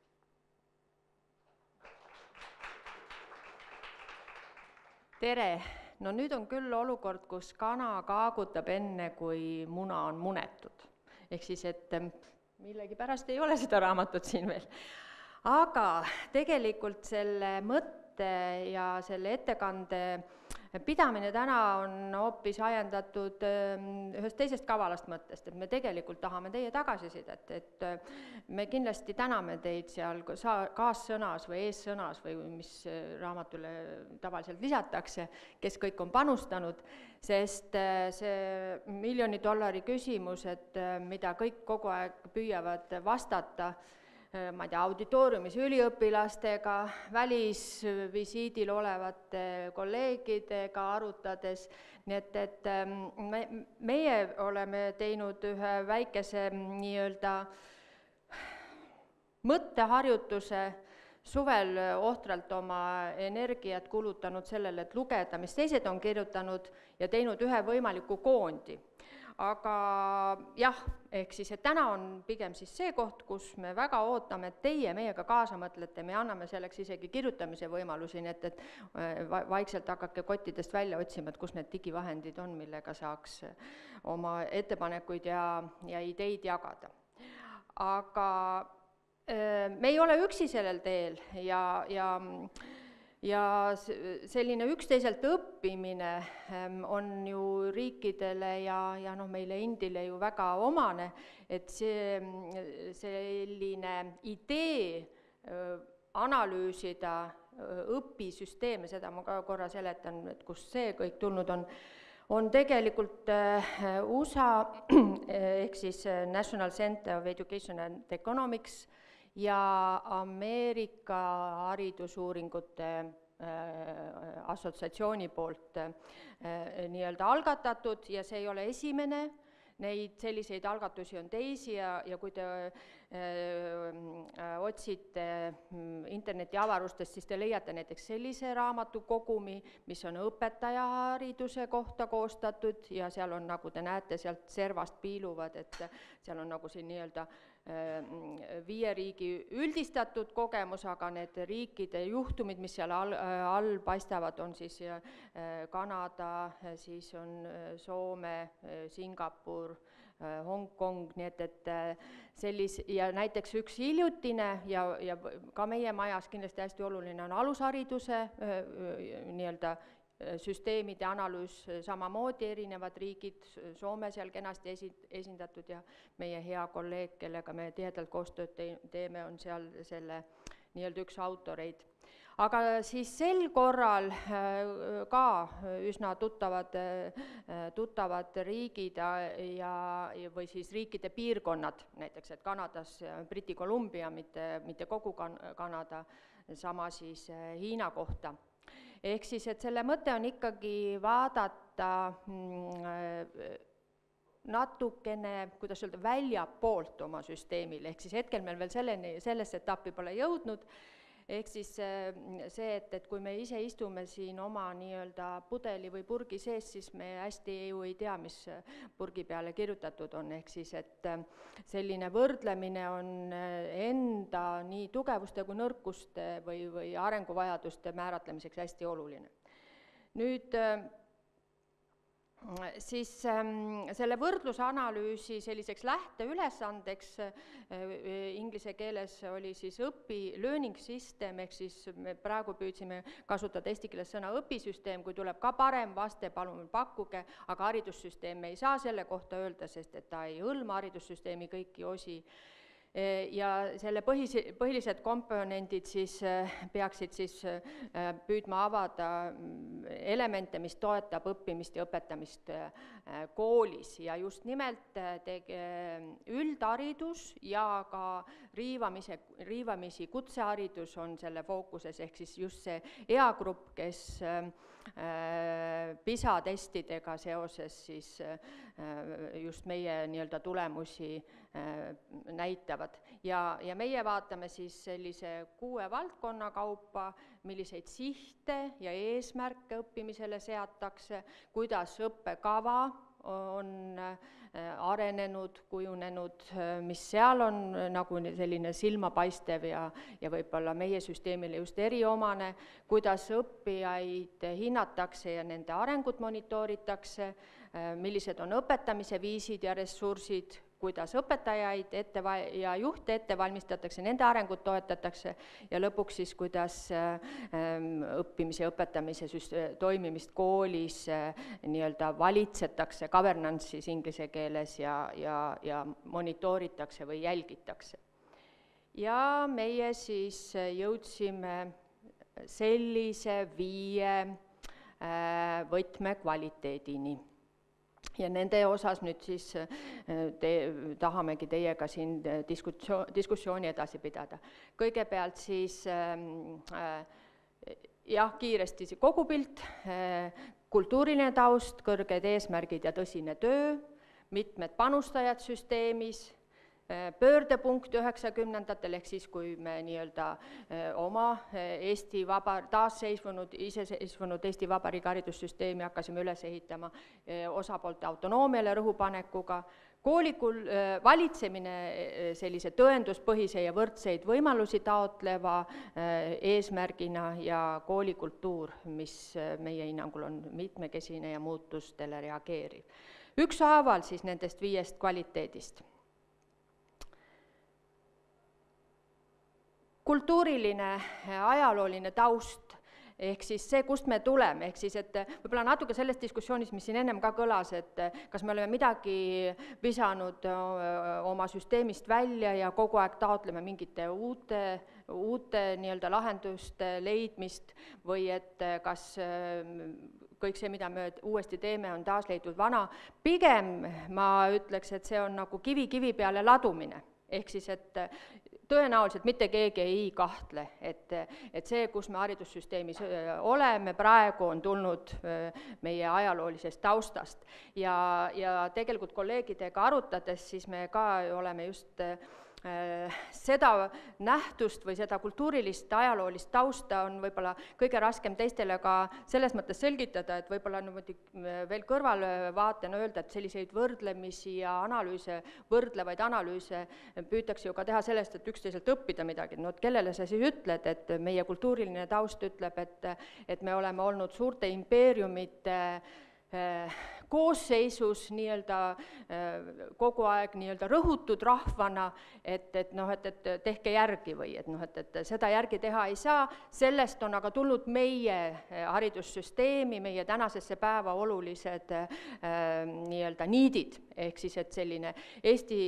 Tere! No nüüd on küll olukord, kus kana kaagutab enne, kui muna on munetud. Ehk siis, et millegi pärast ei ole seda raamatut siin veel. Aga tegelikult selle mõtte mõtte ja selle ettekande pidamine täna on hoopis ajendatud ühest teisest kavalast mõttest, et me tegelikult tahame teie tagasisidet, et me kindlasti täname teid seal kaassõnas või eessõnas või mis raamatule tavaliselt lisatakse, kes kõik on panustanud, sest see $1 miljoni küsimus, et mida kõik kogu aeg püüavad vastata, ma ei tea, auditooriumis üliõpilastega, välisvisiidil olevate kolleegidega arutades, nii et meie oleme teinud ühe väikese nii-öelda mõtteharjutuse, suvel ohtralt oma energiat kulutanud sellele, et lugeda, mis teised on kirjutanud ja teinud ühe võimaliku koondi. Aga jah, ehk siis, et täna on pigem siis see koht, kus me väga ootame, et teie meiega kaasa mõtlete, me anname selleks isegi kirjutamise võimalusi, nii et vaikselt hakake kottidest välja otsima, et kus need digivahendid on, millega saaks oma ettepanekuid ja ideid jagada. Aga me ei ole üksi sellel teel ja selline üksteiselt õppimine on ju riikidele ja meile endile ju väga omane, et selline idee analüüsida õpisüsteeme, seda ma ka korra seletan, et kust see kõik tulnud on tegelikult USA ehk siis National Center of Education and Economics ja Ameerika haridusuuringute assotsiatsiooni poolt nii-öelda algatatud ja see ei ole esimene, neid selliseid algatusi on teisi ja kui te otsite interneti avarustest, siis te leiate näiteks sellise raamatukogumi, mis on õpetajahariduse kohta koostatud ja seal on, nagu te näete, sealt servast piiluvad, et seal on nagu siin nii-öelda 5 riigi üldistatud kogemus, aga need riikide juhtumid, mis seal all paistavad, on siis Kanada, siis on Soome, Singapur, Hongkong, nii et ja näiteks üks hiljutine ja ka meie majas kindlasti hästi oluline on alushariduse nii-öelda süsteemide analüüs, samamoodi erinevad riigid, Soome seal kenasti esindatud ja meie hea kolleeg, kellega me tihedalt koostööd teeme, on seal selle nii-öelda üks autoreid. Aga siis sel korral ka üsna tuttavad riigid või siis riikide piirkonnad, näiteks et Kanadas Briti Columbia, mitte kogu Kanada, sama siis Hiina kohta. Ehk siis, et selle mõte on ikkagi vaadata natukene, kuidas öelda, väljapoolt oma süsteemile, ehk siis hetkel meil veel sellesse etappi pole jõudnud, ehk siis see, et kui me ise istume siin oma nii-öelda pudeli või purgi sees, siis me hästi ju ei tea, mis purgi peale kirjutatud on, ehk siis, et selline võrdlemine on enda nii tugevuste kui nõrkuste või arenguvajaduste määratlemiseks hästi oluline. Nüüd siis selle võrdlusanalüüsi selliseks lähteülesandeks inglise keeles oli siis learning system, ehk siis me praegu püüdsime kasutada eesti keeles sõna õpisüsteem, kui tuleb ka parem vaste, palun pakkuge, aga haridussüsteem me ei saa selle kohta öelda, sest et ta ei hõlma haridussüsteemi kõiki osi. Ja selle põhilised komponendid siis peaksid siis püüdma avada elemente, mis toetab õppimist ja õpetamist koolis ja just nimelt üldharidus ja ka riivamisi kutseharidus on selle fookuses, ehk siis just see eagrupp, kes PISA testidega seoses siis just meie nii-öelda tulemusi näitavad. Ja meie vaatame siis sellise 6 valdkonna kaupa, milliseid sihte ja eesmärke õppimisele seatakse, kuidas õppekava on arenenud, kujunenud, mis seal on nagu selline silmapaistev ja võib-olla meie süsteemile just eriomane, kuidas õppijaid hinnatakse ja nende arengut monitooritakse, millised on õpetamise viisid ja ressursid, kuidas õpetajaid ja juhte ette valmistatakse, nende arengut toetatakse ja lõpuks siis, kuidas õppimise ja õpetamise toimimist koolis nii-öelda valitsetakse, governance siis inglise keeles ja monitooritakse või jälgitakse. Ja meie siis jõudsime sellise 5 võtmekvaliteedini. Ja nende osas nüüd siis tahamegi teiega siin diskussiooni edasi pidada. Kõigepealt siis kiiresti see kogupilt, kultuuriline taust, kõrged eesmärgid ja tõsine töö, mitmed panustajad süsteemis, pöördepunkt 90-ndatel ehk siis, kui me nii-öelda oma iseseisvunud Eesti Vabariigi haridussüsteemi hakkasime üles ehitama osapoolte autonoomiale rõhupanekuga, koolikul valitsemine sellise tõenduspõhise ja võrdseid võimalusi taotleva eesmärgina ja koolikultuur, mis meie hinnangul on mitmekesine ja muutustele reageeriv. Ükshaaval siis nendest 5 kvaliteedist. Kultuuriline, ajalooline taust, ehk siis see, kust me tuleme, ehk siis, et võib-olla natuke selles diskussioonis, mis siin ennem ka kõlas, et kas me oleme midagi visanud oma süsteemist välja ja kogu aeg taotleme mingite uute nii-öelda lahenduste leidmist või et kas kõik see, mida me uuesti teeme, on taas leidnud vana. Pigem ma ütleks, et see on nagu kivi peale ladumine, ehk siis, et tõenäoliselt mitte keegi ei kahtle, et see, kus me haridussüsteemis oleme, praegu on tulnud meie ajaloolisest taustast. Ja tegelikult kolleegidega arutades, siis me ka oleme just seda nähtust või seda kultuurilist ajaloolist tausta on võib-olla kõige raskem teistele ka selles mõttes selgitada, et võib-olla veel kõrvalvaatena öelda, et selliseid võrdlemisi ja võrdlevaid analüüse püütakse ju ka teha sellest, et üksteiselt õppida midagi. No kellele sa siis ütled, et meie kultuuriline taust ütleb, et me oleme olnud suurte impeeriumite koosseisus nii-öelda kogu aeg nii-öelda rõhutud rahvana, et tehke järgi või et seda järgi teha ei saa, sellest on aga tulnud meie haridussüsteemi, meie tänasesse päeva olulised nii-öelda niidid, ehk siis, et selline Eesti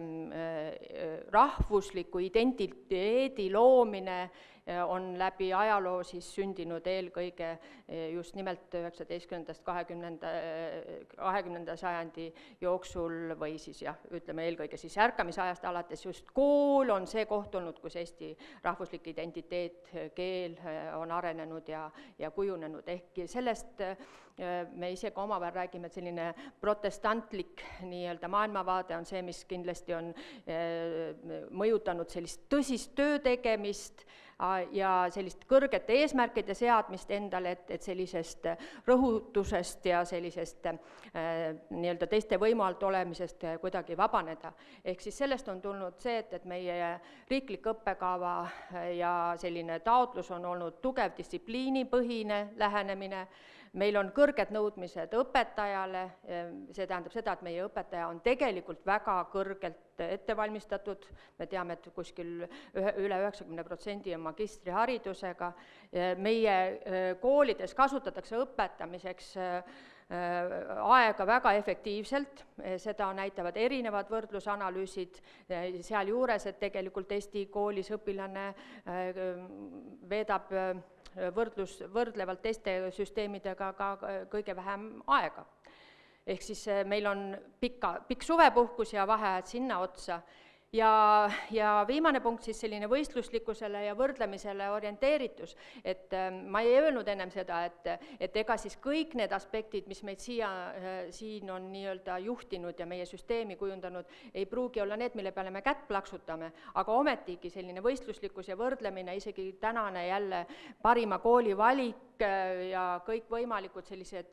rahvusliku identiteedi loomine on läbi ajaloo siis sündinud eelkõige just nimelt 19. 20. sajandi jooksul või siis ütleme eelkõige siis ärkamisajast alates just kool on see koht olnud, kus Eesti rahvuslik identiteet, keel on arenenud ja kujunenud, ehk sellest me ise ka omavahel räägime, et selline protestantlik nii-öelda maailmavaade on see, mis kindlasti on mõjutanud sellist tõsist töö tegemist ja sellist kõrgete eesmärkide seadmist endale, et sellisest rõhutusest ja sellisest nii-öelda teiste võimu alt olemisest kuidagi vabaneda. Ehk siis sellest on tulnud see, et meie riiklik õppekava ja selline taotlus on olnud tugev distsipliinipõhine lähenemine, meil on kõrged nõudmised õpetajale, see tähendab seda, et meie õpetaja on tegelikult väga kõrgelt ettevalmistatud, me teame, et kuskil üle 90% on magistriharidusega, meie koolides kasutatakse õpetamiseks aega väga efektiivselt, seda näitavad erinevad võrdlusanalüüsid, sealjuures, et tegelikult Eesti koolis õpilane veedab võrdlevalt teiste süsteemidega ka kõige vähem aega. Ehk siis meil on pikk suvepuhkus ja vaheajad sinna otsa. Ja viimane punkt siis selline võistluslikkusele ja võrdlemisele orienteeritus, et ma ei öelnud ennem seda, et ega siis kõik need aspektid, mis meid siin on nii-öelda juhtinud ja meie süsteemi kujundanud, ei pruugi olla need, mille peale me kätt plaksutame, aga ometigi selline võistluslikkus ja võrdlemine, isegi tänane jälle parima kooli valik ja kõik võimalikud sellised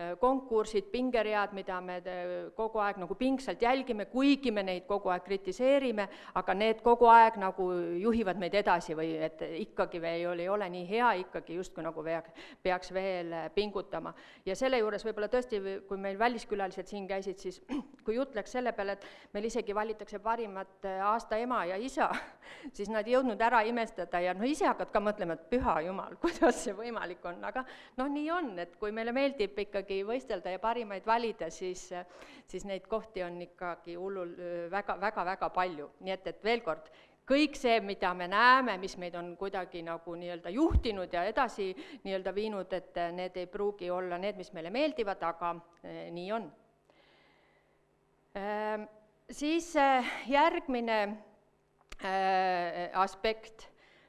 konkursid, pingeread, mida me kogu aeg nagu pingsalt jälgime, kuigi me neid kogu aeg kritiseerime, investeerime, aga need kogu aeg nagu juhivad meid edasi või et ikkagi veel ei ole nii hea, ikkagi justkui nagu peaks veel pingutama. Ja selle juures võib-olla tõesti, kui meil väliskülalised siin käisid, siis kui jutt läks selle peale, et meil isegi valitakse parimat aasta ema ja isa, siis nad ei jõudnud ära imestada ja ise hakkad ka mõtlema, et püha jumal, kuidas see võimalik on, aga nii on, et kui meile meeldib ikkagi võistelda ja parimaid valida, siis neid kohti on ikkagi hullul väga palju, nii et veel kord, kõik see, mida me näeme, mis meid on kuidagi nagu nii-öelda juhtinud ja edasi nii-öelda viinud, et need ei pruugi olla need, mis meile meeldivad, aga nii on. Siis järgmine aspekt.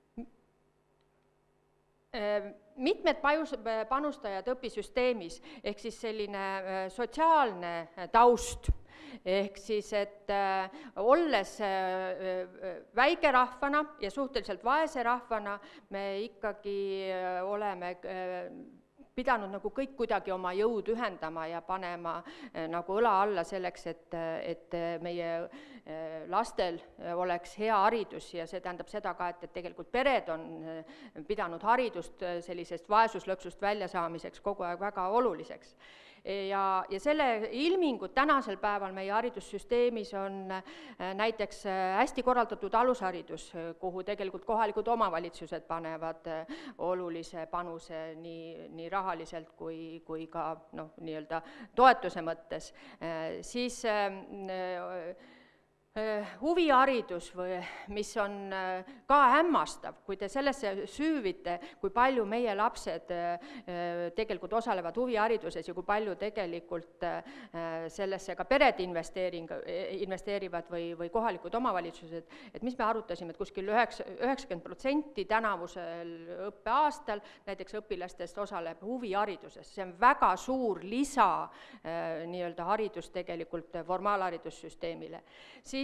Mitmed panustajad õpisüsteemis, ehk siis selline sotsiaalne taust, ehk siis, et olles väikerahvana ja suhteliselt vaese rahvana, me ikkagi oleme pidanud nagu kõik kuidagi oma jõud ühendama ja panema nagu õla alla selleks, et meie lastel oleks hea haridus ja see tähendab seda ka, et tegelikult pered on pidanud haridust sellisest vaesuslõksust väljasaamiseks kogu aeg väga oluliseks. Ja selle ilmingud tänasel päeval meie haridussüsteemis on näiteks hästi korraldatud alusharidus, kuhu tegelikult kohalikud omavalitsused panevad olulise panuse nii rahaliselt kui ka nii-öelda toetuse mõttes. Siis huviharidus, mis on ka hämmastav, kui te sellesse süüvite, kui palju meie lapsed tegelikult osalevad huvihariduses ja kui palju tegelikult sellesse ka pered investeerivad või kohalikud omavalitsused, et mis me arutasime, et kuskil 90% tänavusel õppeaastal näiteks õpilastest osaleb huvihariduses, see on väga suur lisa nii-öelda haridus tegelikult formaalharidussüsteemile. Siis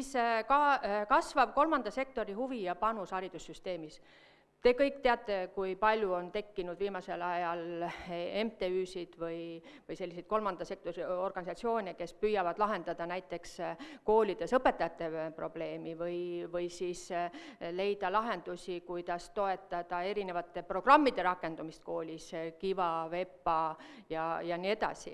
kasvav kolmanda sektori huvi ja panus haridussüsteemis. Te kõik teate, kui palju on tekkinud viimasel ajal MTÜ-sid või selliseid kolmanda sektori organisatsioone, kes püüavad lahendada näiteks koolides õpetajate probleemi või siis leida lahendusi, kuidas toetada erinevate programmide rakendumist koolis, Kiva, VEPA ja nii edasi.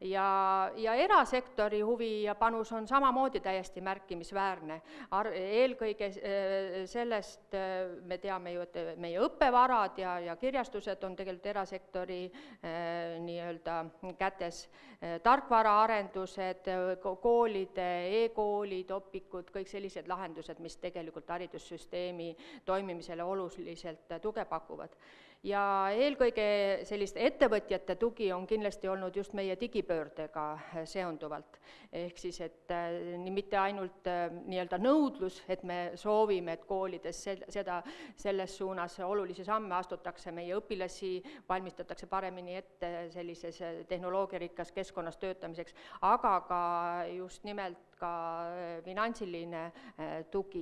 Ja erasektori huvi ja panus on samamoodi täiesti märkimisväärne. Eelkõige sellest me teame ju, et meie õppevarad ja kirjastused on tegelikult erasektori nii-öelda kätes, tarkvaraarendused, koolide, e-koolid, opikud, kõik sellised lahendused, mis tegelikult haridussüsteemi toimimisele oluliselt tuge pakuvad. Ja eelkõige sellist ettevõtjate tugi on kindlasti olnud just meie digipöördega seonduvalt. Ehk siis, et mitte ainult nii-öelda nõudlus, et me soovime, et koolides selles suunas olulisi samme astutakse, meie õpilasi valmistatakse paremini ette sellises tehnoloogiarikkas keskkonnas töötamiseks, aga ka just nimelt ka finantsiline tugi,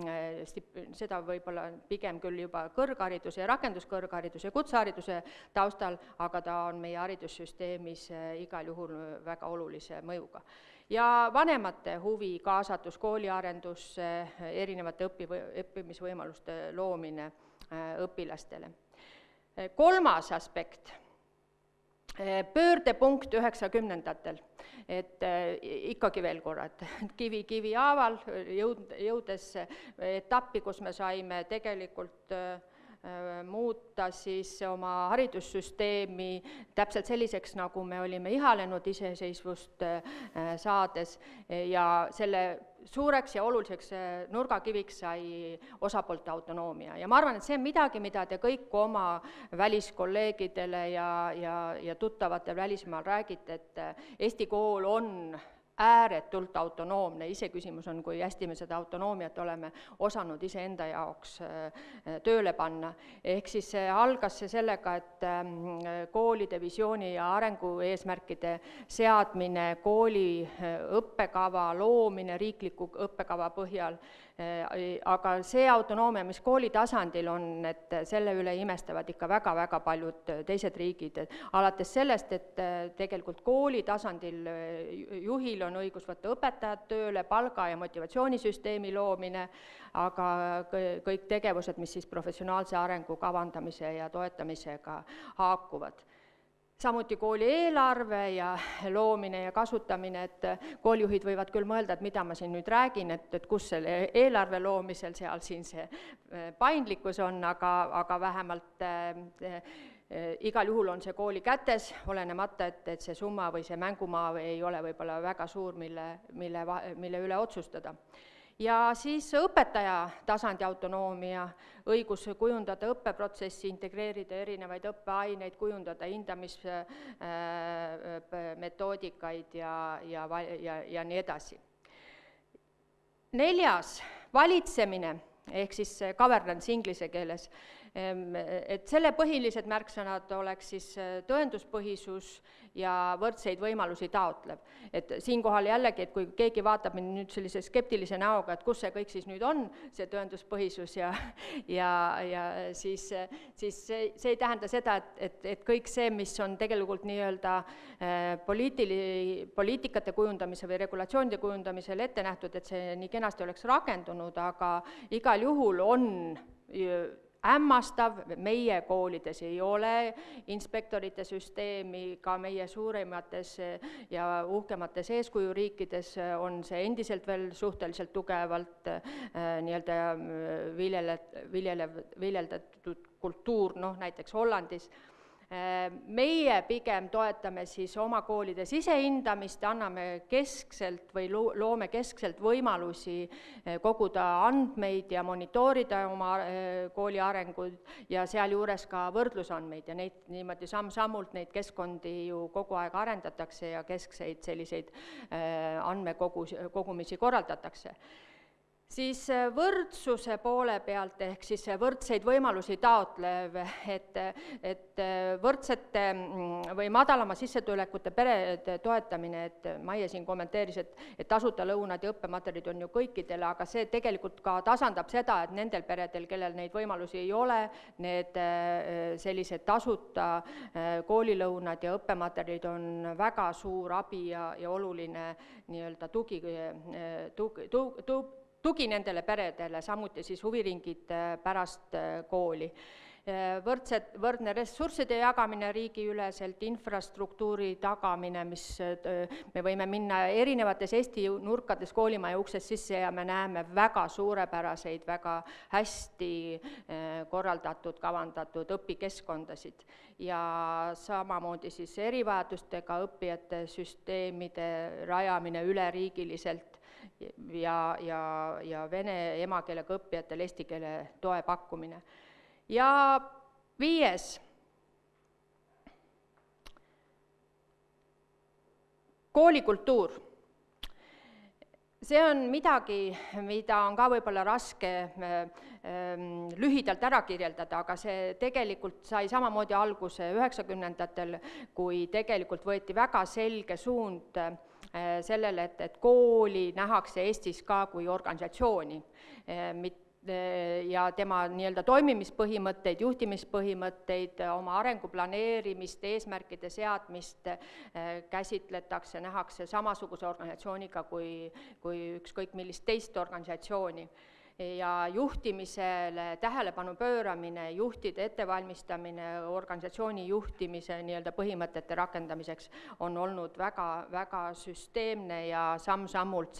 seda võib-olla pigem küll juba kõrghariduse ja rakenduskõrghariduse ja kutsehariduse taustal, aga ta on meie haridussüsteemis igal juhul väga olulise mõjuga. Ja vanemate huvi, kaasatus kooliarendusse, erinevate õppimisvõimaluste loomine õpilastele. Kolmas aspekt, pöördepunkt 90-ndatel, et ikkagi veel korra, et kivi haaval jõudes etappi, kus me saime tegelikult muuta siis oma haridussüsteemi täpselt selliseks, nagu me olime ihalenud iseseisvust saades ja selle suureks ja oluliseks nurgakiviks sai osapoolte autonoomia. Ja ma arvan, et see on midagi, mida te kõik oma väliskolleegidele ja tuttavatel välismaal räägite, et Eesti kool on ääretult autonoomne, iseküsimus on, kui hästi me seda autonoomiat oleme osanud iseenda jaoks tööle panna. Ehk siis algas see sellega, et koolide visiooni ja arengu eesmärkide seadmine, kooli õppekava loomine riikliku õppekava põhjal, aga see autonoomia, mis kooli tasandil on, et selle üle imestavad ikka väga-väga paljud teised riigid, alates sellest, et tegelikult kooli tasandil juhil on õigus võtta õpetajad tööle, palga- ja motivatsioonisüsteemi loomine, aga kõik tegevused, mis siis professionaalse arengu kavandamise ja toetamisega haakuvad. Samuti kooli eelarve ja loomine ja kasutamine, et koolijuhid võivad küll mõelda, et mida ma siin nüüd räägin, et kus selle eelarve loomisel seal siin see paindlikkus on, aga vähemalt igal juhul on see kooli kätes, olenemata, et see summa või see mängumaa ei ole võib-olla väga suur, mille üle otsustada. Ja siis õpetaja tasandi autonoomia, õigus kujundada õppeprotsessi, integreerida erinevaid õppeaineid, kujundada hindamismetoodikaid ja nii edasi. 4. valitsemine, ehk siis governance inglise keeles, et selle põhilised märksõnad oleks siis tõenduspõhisus ja võrdseid võimalusi taotlev. Et siinkohal jällegi, et kui keegi vaatab mind nüüd sellise skeptilise näoga, et kus see kõik siis nüüd on, see tõenduspõhisus ja siis see ei tähenda seda, et kõik see, mis on tegelikult nii-öelda poliitikate kujundamise või regulatsioonide kujundamisel ette nähtud, et see nii kenasti oleks rakendunud, aga igal juhul on hämmastav, meie koolides ei ole inspektorite süsteemi, ka meie suuremates ja uhkemates eeskujuriikides on see endiselt veel suhteliselt tugevalt nii-öelda viljeldatud kultuur, näiteks Hollandis. Meie pigem toetame siis oma koolide sisehindamist, anname keskselt või loome keskselt võimalusi koguda andmeid ja monitoorida oma kooli arenguid ja sealjuures ka võrdlusandmeid ja neid niimoodi samm-sammult neid keskkondi ju kogu aeg arendatakse ja keskseid selliseid andmekogumisi korraldatakse. Siis võrdsuse poole pealt ehk siis võrdseid võimalusi taotlev, et võrdsete või madalama sissetulekute perede toetamine, et Maie siin kommenteeris, et tasuta lõunad ja õppematerjalid on ju kõikidele, aga see tegelikult ka tasandab seda, et nendel peredel, kellel neid võimalusi ei ole, need sellised tasuta koolilõunad ja õppematerjalid on väga suur abi ja oluline nii-öelda tugi nendele peredele, samuti siis huviringid pärast kooli. Võrdne ressursside jagamine riigiüleselt, infrastruktuuri tagamine, mis me võime minna erinevates Eesti nurkades koolimaja uksest sisse ja me näeme väga suurepäraseid, väga hästi korraldatud, kavandatud õpikeskkondasid ja samamoodi siis erivajadustega õppijate süsteemide rajamine üleriigiliselt ja vene emakeelega õppijatele eesti keele toe pakkumine. Ja 5. koolikultuur. See on midagi, mida on ka võib-olla raske lühidalt ära kirjeldada, aga see tegelikult sai samamoodi alguse 90-ndatel, kui tegelikult võeti väga selge suund sellele, et kooli nähakse Eestis ka kui organisatsiooni, ja tema nii-öelda toimimispõhimõtteid, juhtimispõhimõtteid, oma arengu planeerimist, eesmärkide seadmist käsitletakse, nähakse samasuguse organisatsiooniga kui ükskõik millist teist organisatsiooni. Ja juhtimisele tähelepanu pööramine, juhtide ettevalmistamine, organisatsiooni juhtimise nii-öelda põhimõtete rakendamiseks on olnud väga süsteemne ja samm-sammult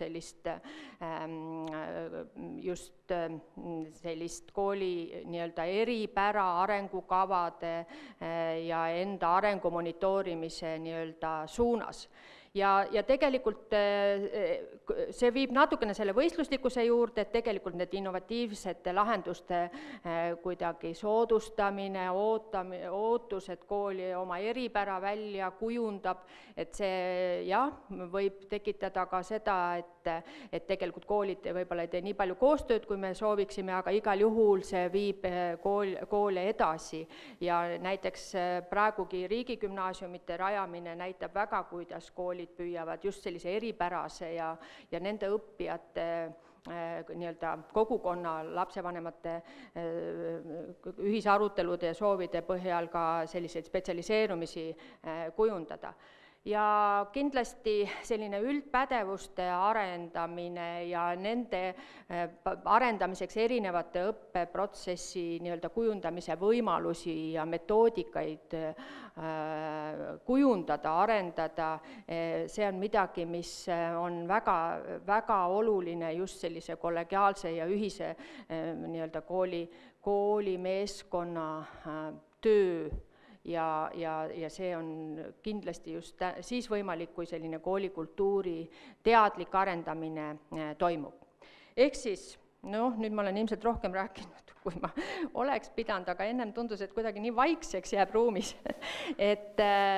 just sellist kooli nii-öelda eripära, arengukavade ja enda arengu monitoorimise nii-öelda suunas. Ja tegelikult see viib natukene selle võistluslikkuse juurde, et tegelikult need innovatiivsete lahenduste kuidagi soodustamine, ootus, et kooli oma eripära välja kujundab, et see jah, võib tekitada ka seda, et tegelikult koolid võib-olla ei tee nii palju koostööd, kui me sooviksime, aga igal juhul see viib koole edasi ja näiteks praegugi riigigümnaasiumite rajamine näitab väga, kuidas koolid püüavad just sellise eripärase ja nende õppijate nii-öelda kogukonna lapsevanemate ühisarutelude ja soovide põhjal ka selliseid spetsialiseerumisi kujundada. Ja kindlasti selline üldpädevuste arendamine ja nende arendamiseks erinevate õppeprotsessi nii-öelda kujundamise võimalusi ja metoodikaid kujundada, arendada, see on midagi, mis on väga, väga oluline just sellise kollegiaalse ja ühise nii-öelda koolimeeskonna töö. Ja see on kindlasti just siis võimalik, kui selline koolikultuuri teadlik arendamine toimub. Ehk siis, nüüd ma olen ilmselt rohkem rääkinud, kui ma oleks pidanud, aga ennem tundus, et kuidagi nii vaikseks jääb ruumis, et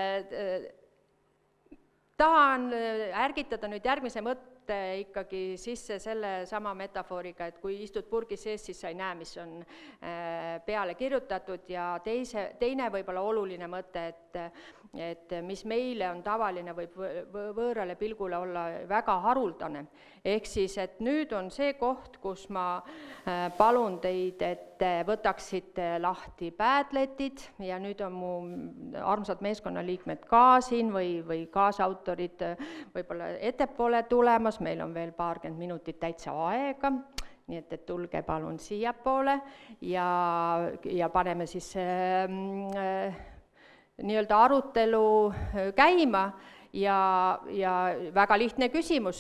tahan ärgitada nüüd järgmise mõtte ikkagi sisse selle sama metafooriga, et kui istud purgi sees, siis sa ei näe, mis on peale kirjutatud ja teine võib-olla oluline mõte, et mis meile on tavaline, võib võõrale pilgule olla väga haruldane. Ehk siis, et nüüd on see koht, kus ma palun teid, et võtaksite lahti Padletid ja nüüd on mu armsad meeskonnaliikmed ka siin või kaasautorid võib-olla ettepoole tulemas, meil on veel paarkümmend minutit täitsa aega, nii et tulge palun siiapoole ja paneme siis nii-öelda arutelu käima ja väga lihtne küsimus.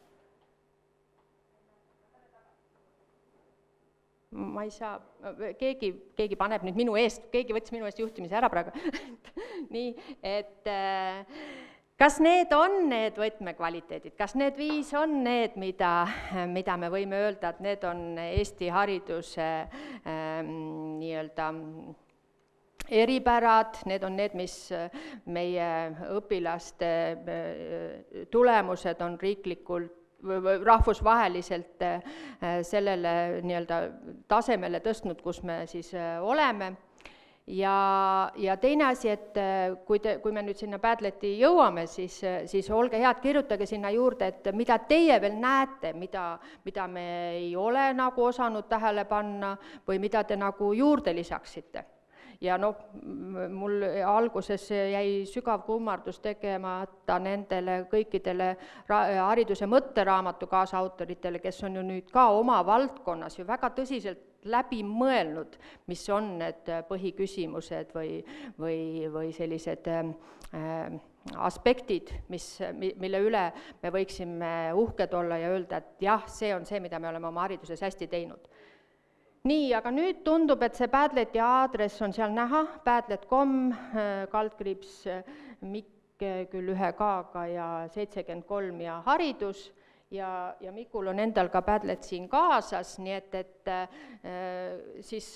Ma ei saa, keegi paneb nüüd minu eest, keegi võttis minu eest juhtimise ära praegu. Nii, et kas need on need võtmekvaliteedid, kas need 5 on need, mida me võime öelda, et need on Eesti hariduse nii-öelda eripärad, need on need, mis meie õpilaste tulemused on riiklikult rahvusvaheliselt sellele nii-öelda tasemele tõstnud, kus me siis oleme. Ja teine asi, et kui me nüüd sinna Padleti jõuame, siis olge head, kirjutage sinna juurde, et mida teie veel näete, mida me ei ole nagu osanud tähele panna või mida te nagu juurde lisaksite. Ja mul alguses jäi sügav kummardus tegemata nendele kõikidele hariduse mõtteraamatu kaasautoritele, kes on ju nüüd ka oma valdkonnas ju väga tõsiselt läbi mõelnud, mis on need põhiküsimused või sellised aspektid, mille üle me võiksime uhked olla ja öelda, et jah, see on see, mida me oleme oma hariduses hästi teinud. Nii, aga nüüd tundub, et see Padleti aadress on seal näha, padlet.com, kaldkriips Mikk küll 1 K-ga ja 73 ja haridus ja Mikul on endal ka Padlet siin kaasas, nii et siis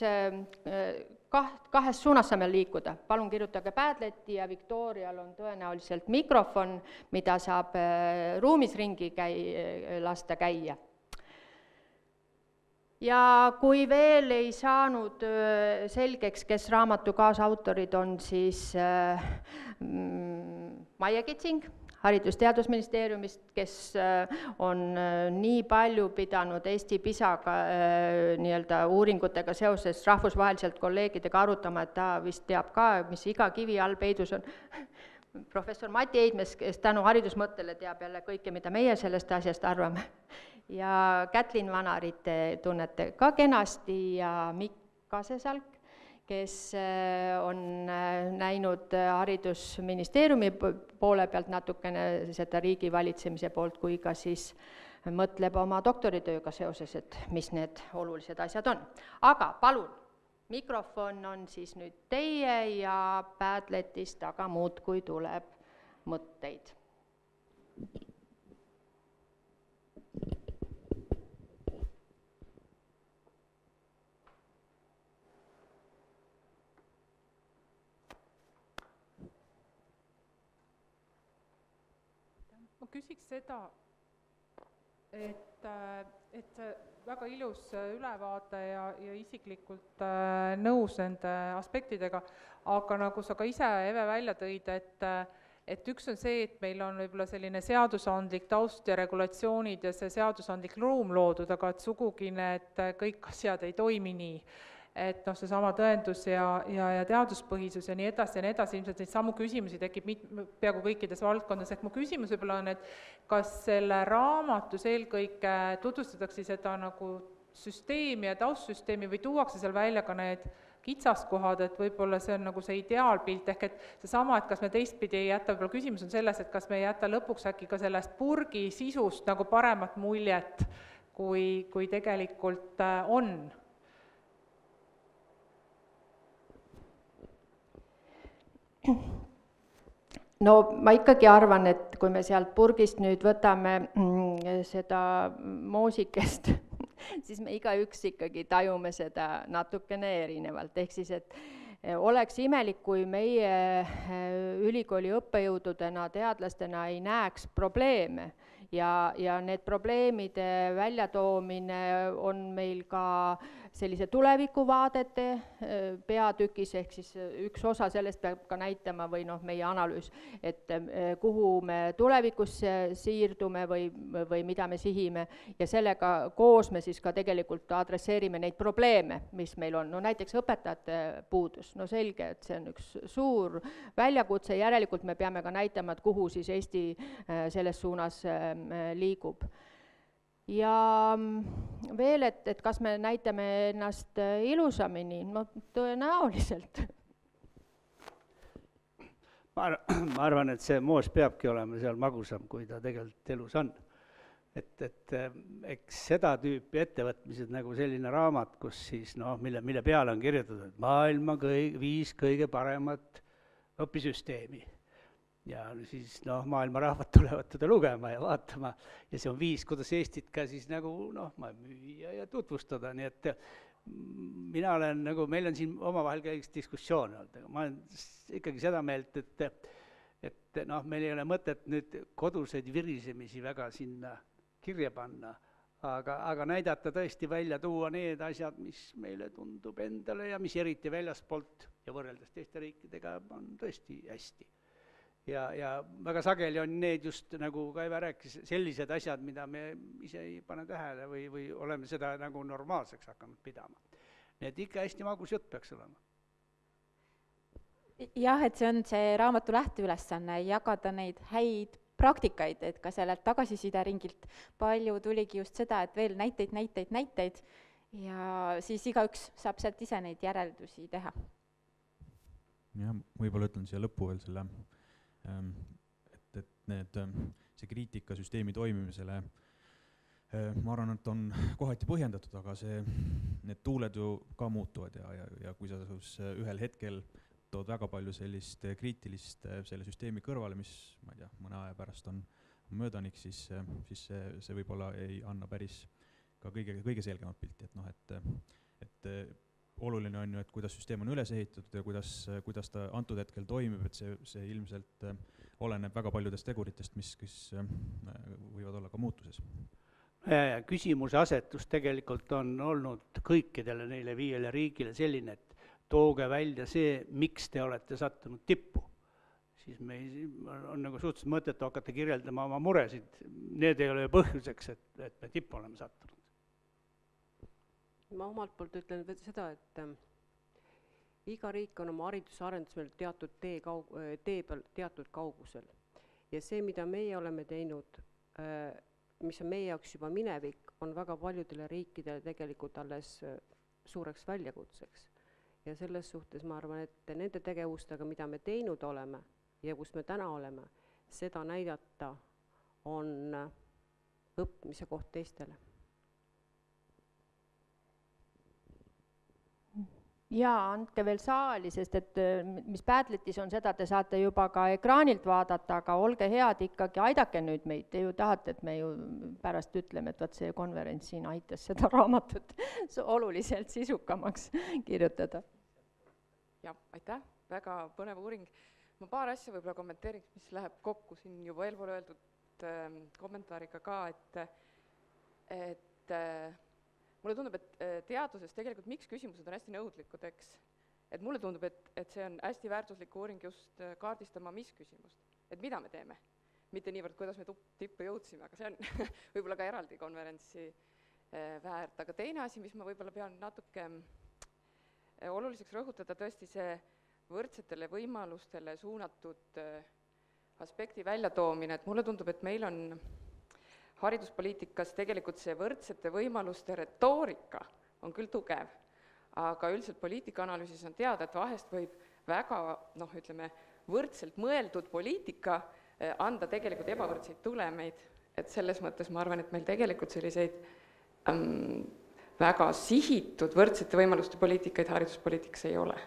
kahes suunas saame liikuda. Palun kirjutage Padleti ja Victorial on tõenäoliselt mikrofon, mida saab ruumis ringi lasta käia. Ja kui veel ei saanud selgeks, kes raamatu kaasautorid on, siis Maie Kitsing Haridus-Teadusministeeriumist, kes on nii palju pidanud Eesti PISA-ga nii-öelda uuringutega seoses rahvusvaheliselt kolleegidega arutama, et ta vist teab ka, mis iga kivi all peidus on. Professor Mati Eidmes, kes tänu haridusmõttele teab jälle kõike, mida meie sellest asjast arvame. Ja Kätlin Vanarit tunnete ka kenasti ja Mikk Kasesalk, kes on näinud haridusministeeriumi poole pealt natukene seda riigivalitsemise poolt, kui ka siis mõtleb oma doktoritööga seoses, et mis need olulised asjad on. Aga palun, mikrofon on siis nüüd teie ja Padletist, aga muud kui tuleb mõtteid. Ma küsiks seda, et väga ilus ülevaade ja isiklikult nõus nende aspektidega, aga nagu sa ka ise, Eve, välja tõid, et üks on see, et meil on võib-olla selline seadusandlik taust ja regulatsioonid ja see seadusandlik ruum loodud, aga et sugugi need kõik asjad ei toimi nii. Et noh, seesama tõendus ja teaduspõhisus ja nii edasi, ilmselt neid samu küsimusi tekib peaaegu kõikides valdkondades, ehk mu küsimus võib-olla on, et kas selle raamatus eelkõige tutvustatakse seda nagu süsteemi ja taustsüsteemi või tuuakse seal välja ka need kitsaskohad, et võib-olla see on nagu see ideaalpilt, ehk et seesama, et kas me teistpidi ei jäta, võib-olla küsimus on selles, et kas me ei jäta lõpuks äkki ka sellest purgi sisust nagu paremat muljet, kui tegelikult on. No ma ikkagi arvan, et kui me sealt purgist nüüd võtame seda moosikest, siis me igaüks ikkagi tajume seda natukene erinevalt, ehk siis, et oleks imelik, kui meie ülikooli õppejõududena, teadlastena ei näeks probleeme ja need probleemide väljatoomine on meil ka sellise tulevikuvaadete peatükis, ehk siis üks osa sellest peab ka näitama või noh, meie analüüs, et kuhu me tulevikus siirdume või mida me sihime ja sellega koos me siis ka tegelikult adresseerime neid probleeme, mis meil on. No näiteks õpetajate puudus, no selge, et see on üks suur väljakutse, järelikult me peame ka näitama, et kuhu siis Eesti selles suunas liigub. Ja veel, et kas me näitame ennast ilusamini, no tõenäoliselt. Ma arvan, et see moos peabki olema seal magusam, kui ta tegelikult elus on. Et eks seda tüüpi ettevõtmised nagu selline raamat, kus siis mille peale on kirjutatud, et maailma 5 kõige paremat õpisüsteemi. Ja siis maailma rahvad tulevad teda lugema ja vaatama ja see on 5, kuidas Eestit ka siis nagu müüa ja tutvustada, nii et mina olen nagu, meil on siin omavahel käiks diskussioon olnud, aga ma olen ikkagi seda meelt, et meil ei ole mõtet nüüd koduseid virisemisi väga sinna kirja panna, aga näidata tõesti välja, tuua need asjad, mis meile tundub endale ja mis eriti väljaspoolt ja võrreldes teiste riikidega on tõesti hästi. Ja väga sageli on need just, nagu Kaive rääkis, sellised asjad, mida me ise ei pane tähele või oleme seda nagu normaalseks hakanud pidama. Nii et ikka hästi magus jutt peaks olema. Jah, et see on see raamatu lähteülesanne, jagada neid häid praktikaid, et ka sellelt tagasisideringilт palju tuligi just seda, et veel näiteid ja siis igaüks saab sealt ise neid järeldusi teha. Jah, võib-olla ütlen siia lõppu veel selle, et see kriitika süsteemi toimimisele, ma arvan, et on kohati põhjendatud, aga need tuuled ju ka muutuvad ja kui sa ühel hetkel tood väga palju sellist kriitilist selle süsteemi kõrvale, mis ma ei tea, mõne aja pärast on möödanik, siis see võib-olla ei anna päris ka kõige selgemat pilti, et oluline on ju, et kuidas süsteem on üles ehitatud ja kuidas ta antud hetkel toimib, et see ilmselt oleneb väga paljudest teguritest, mis võivad olla ka muutuses. Ja küsimuse asetus tegelikult on olnud kõikidele neile 5 riigile selline, et tooge välja see, miks te olete sattunud tippu. Siis on nagu suhteliselt mõttetu hakata kirjeldama oma muresid, need ei ole põhjuseks, et me tippu oleme sattunud. Ma omalt poolt ütlen seda, et iga riik on oma hariduse arendusel teatud tee peal teatud kaugusel. Ja see, mida meie oleme teinud, mis on meie jaoks juba minevik, on väga paljudele riikidele tegelikult alles suureks väljakutseks. Ja selles suhtes ma arvan, et nende tegevustega, mida me teinud oleme ja kus me täna oleme, seda näidata on õppimise koht teistele. Jaa, andke veel saali, sest et mis Padletis on seda, te saate juba ka ekraanilt vaadata, aga olge head ikkagi, aidake nüüd meid, te ju tahate, et me ju pärast ütleme, et võt see konverents siin aitas seda raamatut oluliselt sisukamaks kirjutada. Jah, aitäh, väga põnev uuring. Ma paar asja võib-olla kommenteeriks, mis läheb kokku siin juba eelpool öeldud kommentaariga ka, et mulle tundub, et teaduses tegelikult miks küsimused on hästi nõudlikud, eks? Et mulle tundub, et see on hästi väärtuslik uuring just kaardistama mis küsimust. et mida me teeme. Mitte niivõrd, kuidas me tippu jõudsime, aga see on võib-olla ka eraldi konverentsi väärt. Aga teine asi, mis ma võib-olla pean natuke oluliseks rõhutada, tõesti see võrdsetele võimalustele suunatud aspekti väljatoomine, et mulle tundub, et meil on hariduspoliitikas tegelikult see võrdsete võimaluste retoorika on küll tugev, aga üldiselt poliitikaanalüüsis on teada, et vahest võib väga, ütleme, võrdselt mõeldud poliitika anda tegelikult ebavõrdseid tulemeid, et selles mõttes ma arvan, et meil tegelikult selliseid väga sihitud võrdsete võimaluste poliitikaid hariduspoliitikas ei ole.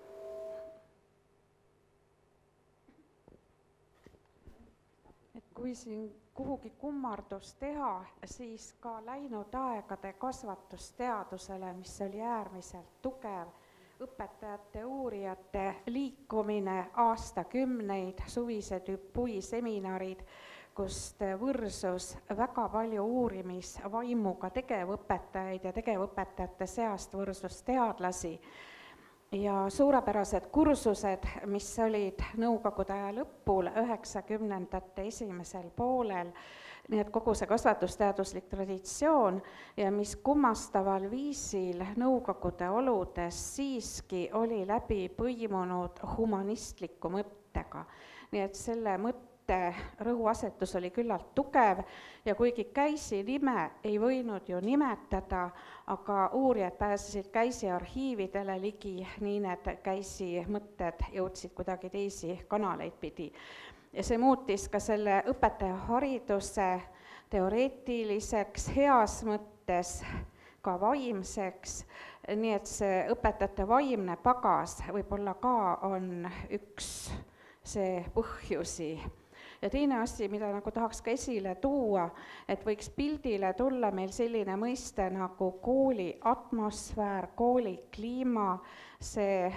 Kui siin kuhugi kummardus teha, siis ka läinud aegade kasvatusteadusele, mis oli äärmiselt tugev, õpetajate, uurijate liikumine aastakümneid, suvised Dupuy seminarid, kust võrsus väga palju uurimisvaimuga tegevõpetajaid ja tegevõpetajate seast võrsus teadlasi ja suurepärased kursused, mis olid nõukogude aja lõpul, 90ndate esimesel poolel, nii et kogu see kasvatusteaduslik traditsioon ja mis kummastaval viisil nõukogude oludes siiski oli läbi põimunud humanistliku mõttega. Nii et selle mõtte rõhuasetus oli küllalt tugev ja kuigi Käisi nime ei võinud ju nimetada, aga uurijad pääsesid Käisi arhiividele ligi, nii need Käisi mõtted jõudsid kuidagi teisi kanaleid pidi. Ja see muutis ka selle õpetajahariduse teoreetiliseks, heas mõttes ka vaimseks, nii et see õpetajate vaimne pagas võib-olla ka on üks see põhjusi. Ja teine asi, mida nagu tahaks ka esile tuua, et võiks pildile tulla meil selline mõiste nagu kooli atmosfäär, kooli kliima, see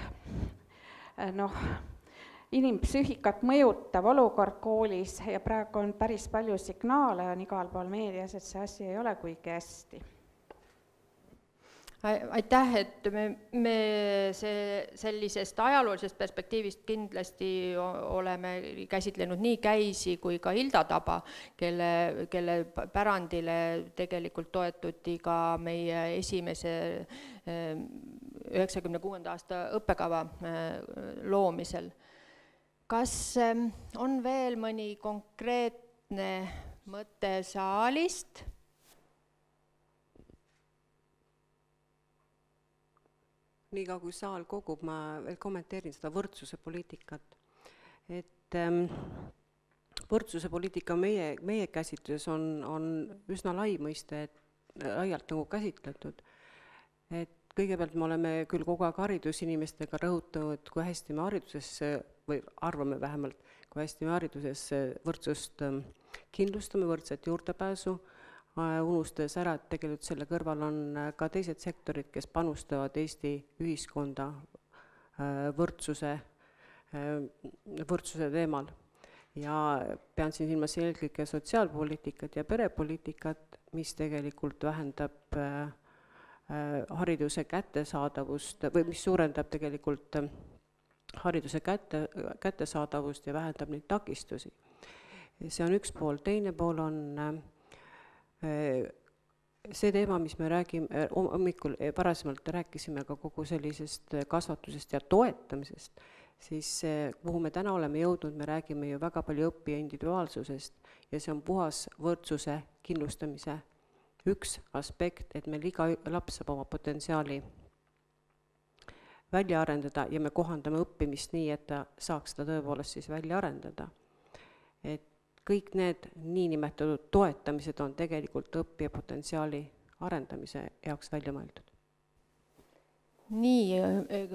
inimpsüühikat mõjutav olukord koolis ja praegu on päris palju signaale on igal pool meedias, et see asi ei ole kuigi hästi. Aitäh, et me sellisest ajaloolisest perspektiivist kindlasti oleme käsitlenud nii Käisi kui ka Hilda Taba, kelle pärandile tegelikult toetuti ka meie esimese 96. aasta õppekava loomisel. Kas on veel mõni konkreetne mõte saalist? Niiga kui saal kogub, ma veel kommenteerin seda võrdsuse poliitikat. Et võrdsuse poliitika meie käsitluses on üsna lai mõiste, laialt nagu käsitletud. Et kõigepealt me oleme küll kogu aeg haridusinimestega rõhutanud, kui hästi me haridusesse, või arvame vähemalt, kui hästi me haridusesse võrdsust kindlustame, võrdset juurdepääsu, unustades ära, et tegelikult selle kõrval on ka teised sektorid, kes panustavad Eesti ühiskonda võrdsuse teemal. Ja pean siin silmas eelkõige sotsiaalpoliitikat ja perepoliitikat, mis tegelikult vähendab hariduse kättesaadavust või mis suurendab tegelikult hariduse kättesaadavust ja vähendab neid takistusi. See on üks pool, teine pool on see teema, mis me räägime, hommikul varasemalt rääkisime ka kogu sellisest kasvatusest ja toetamisest, siis kuhu me täna oleme jõudnud, me räägime ju väga palju õppija individuaalsusest ja see on puhas võrdsuse kindlustamise üks aspekt, et meil iga laps saab oma potentsiaali välja arendada ja me kohandame õppimist nii, et ta saaks seda tõepoolest siis välja arendada. Et kõik need niinimetatud toetamised on tegelikult õppija potentsiaali arendamise jaoks välja mõeldud. Nii,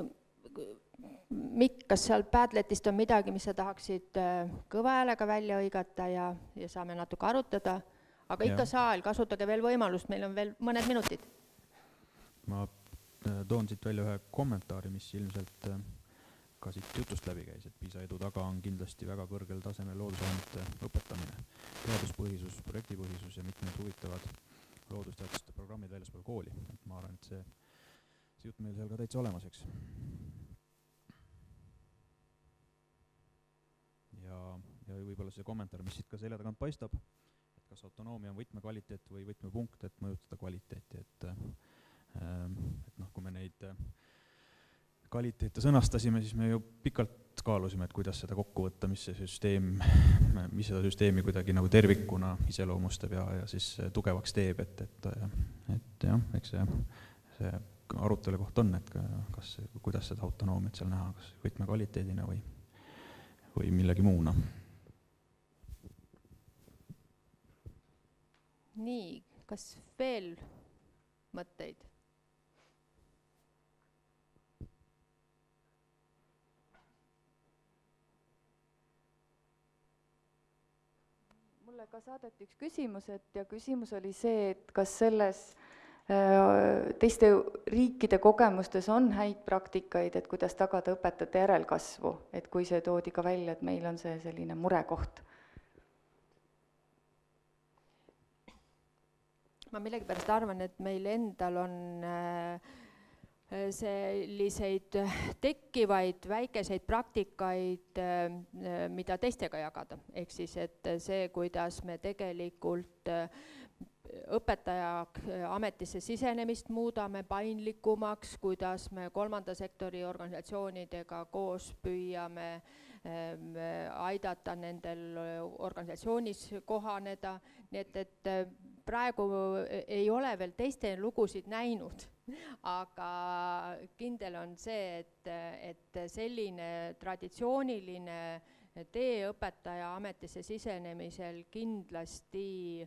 Mikk, kas seal Padletist on midagi, mis sa tahaksid kõva häälega välja õigata ja saame natuke arutada, aga ikka saal, kasutage veel võimalust, meil on veel mõned minutid. Ma toon siit välja ühe kommentaari, mis ilmselt ka siit jutust läbi käis, et PISA edu taga on kindlasti väga kõrgel tasemel loodusainete õpetamine, teaduspõhisus, projektipõhisus ja mitmed huvitavad loodusteaduste programmid väljaspool kooli. Et ma arvan, et see jutt meil seal ka täitsa olemas, eks. Ja võib-olla see kommentaar, mis siit ka selja tagant paistab, et kas autonoomia on võtmekvaliteet või võtmepunkt, et mõjutada kvaliteeti, et noh, kui me neid kvaliteete sõnastasime, siis me ju pikalt kaalusime, et kuidas seda kokku võtta, mis seda süsteemi kuidagi nagu tervikuna iseloomustab ja siis tugevaks teeb, et jah, eks see arutelu koht on, et kuidas seda autonoomiat seal näha, kas võtmekvaliteedina või millegi muuna. Nii, kas veel mõtteid? Mulle ka saadeti üks küsimus, ja küsimus oli see, et kas selles teiste riikide kogemustes on häid praktikaid, et kuidas tagada õpetajate järelkasvu, et kui see toodi ka välja, et meil on see selline murekoht. Ma millegipärast arvan, et meil endal on selliseid tekkivaid väikeseid praktikaid, mida teistega jagada. Ehk siis, et see, kuidas me tegelikult õpetaja ametisse sisenemist muudame paindlikumaks, kuidas me kolmanda sektori organisatsioonidega koos püüame aidata nendel organisatsioonis kohaneda, nii et praegu ei ole veel teiste lugusid näinud, aga kindel on see, et selline traditsiooniline tee õpetaja ametisse sisenemisel kindlasti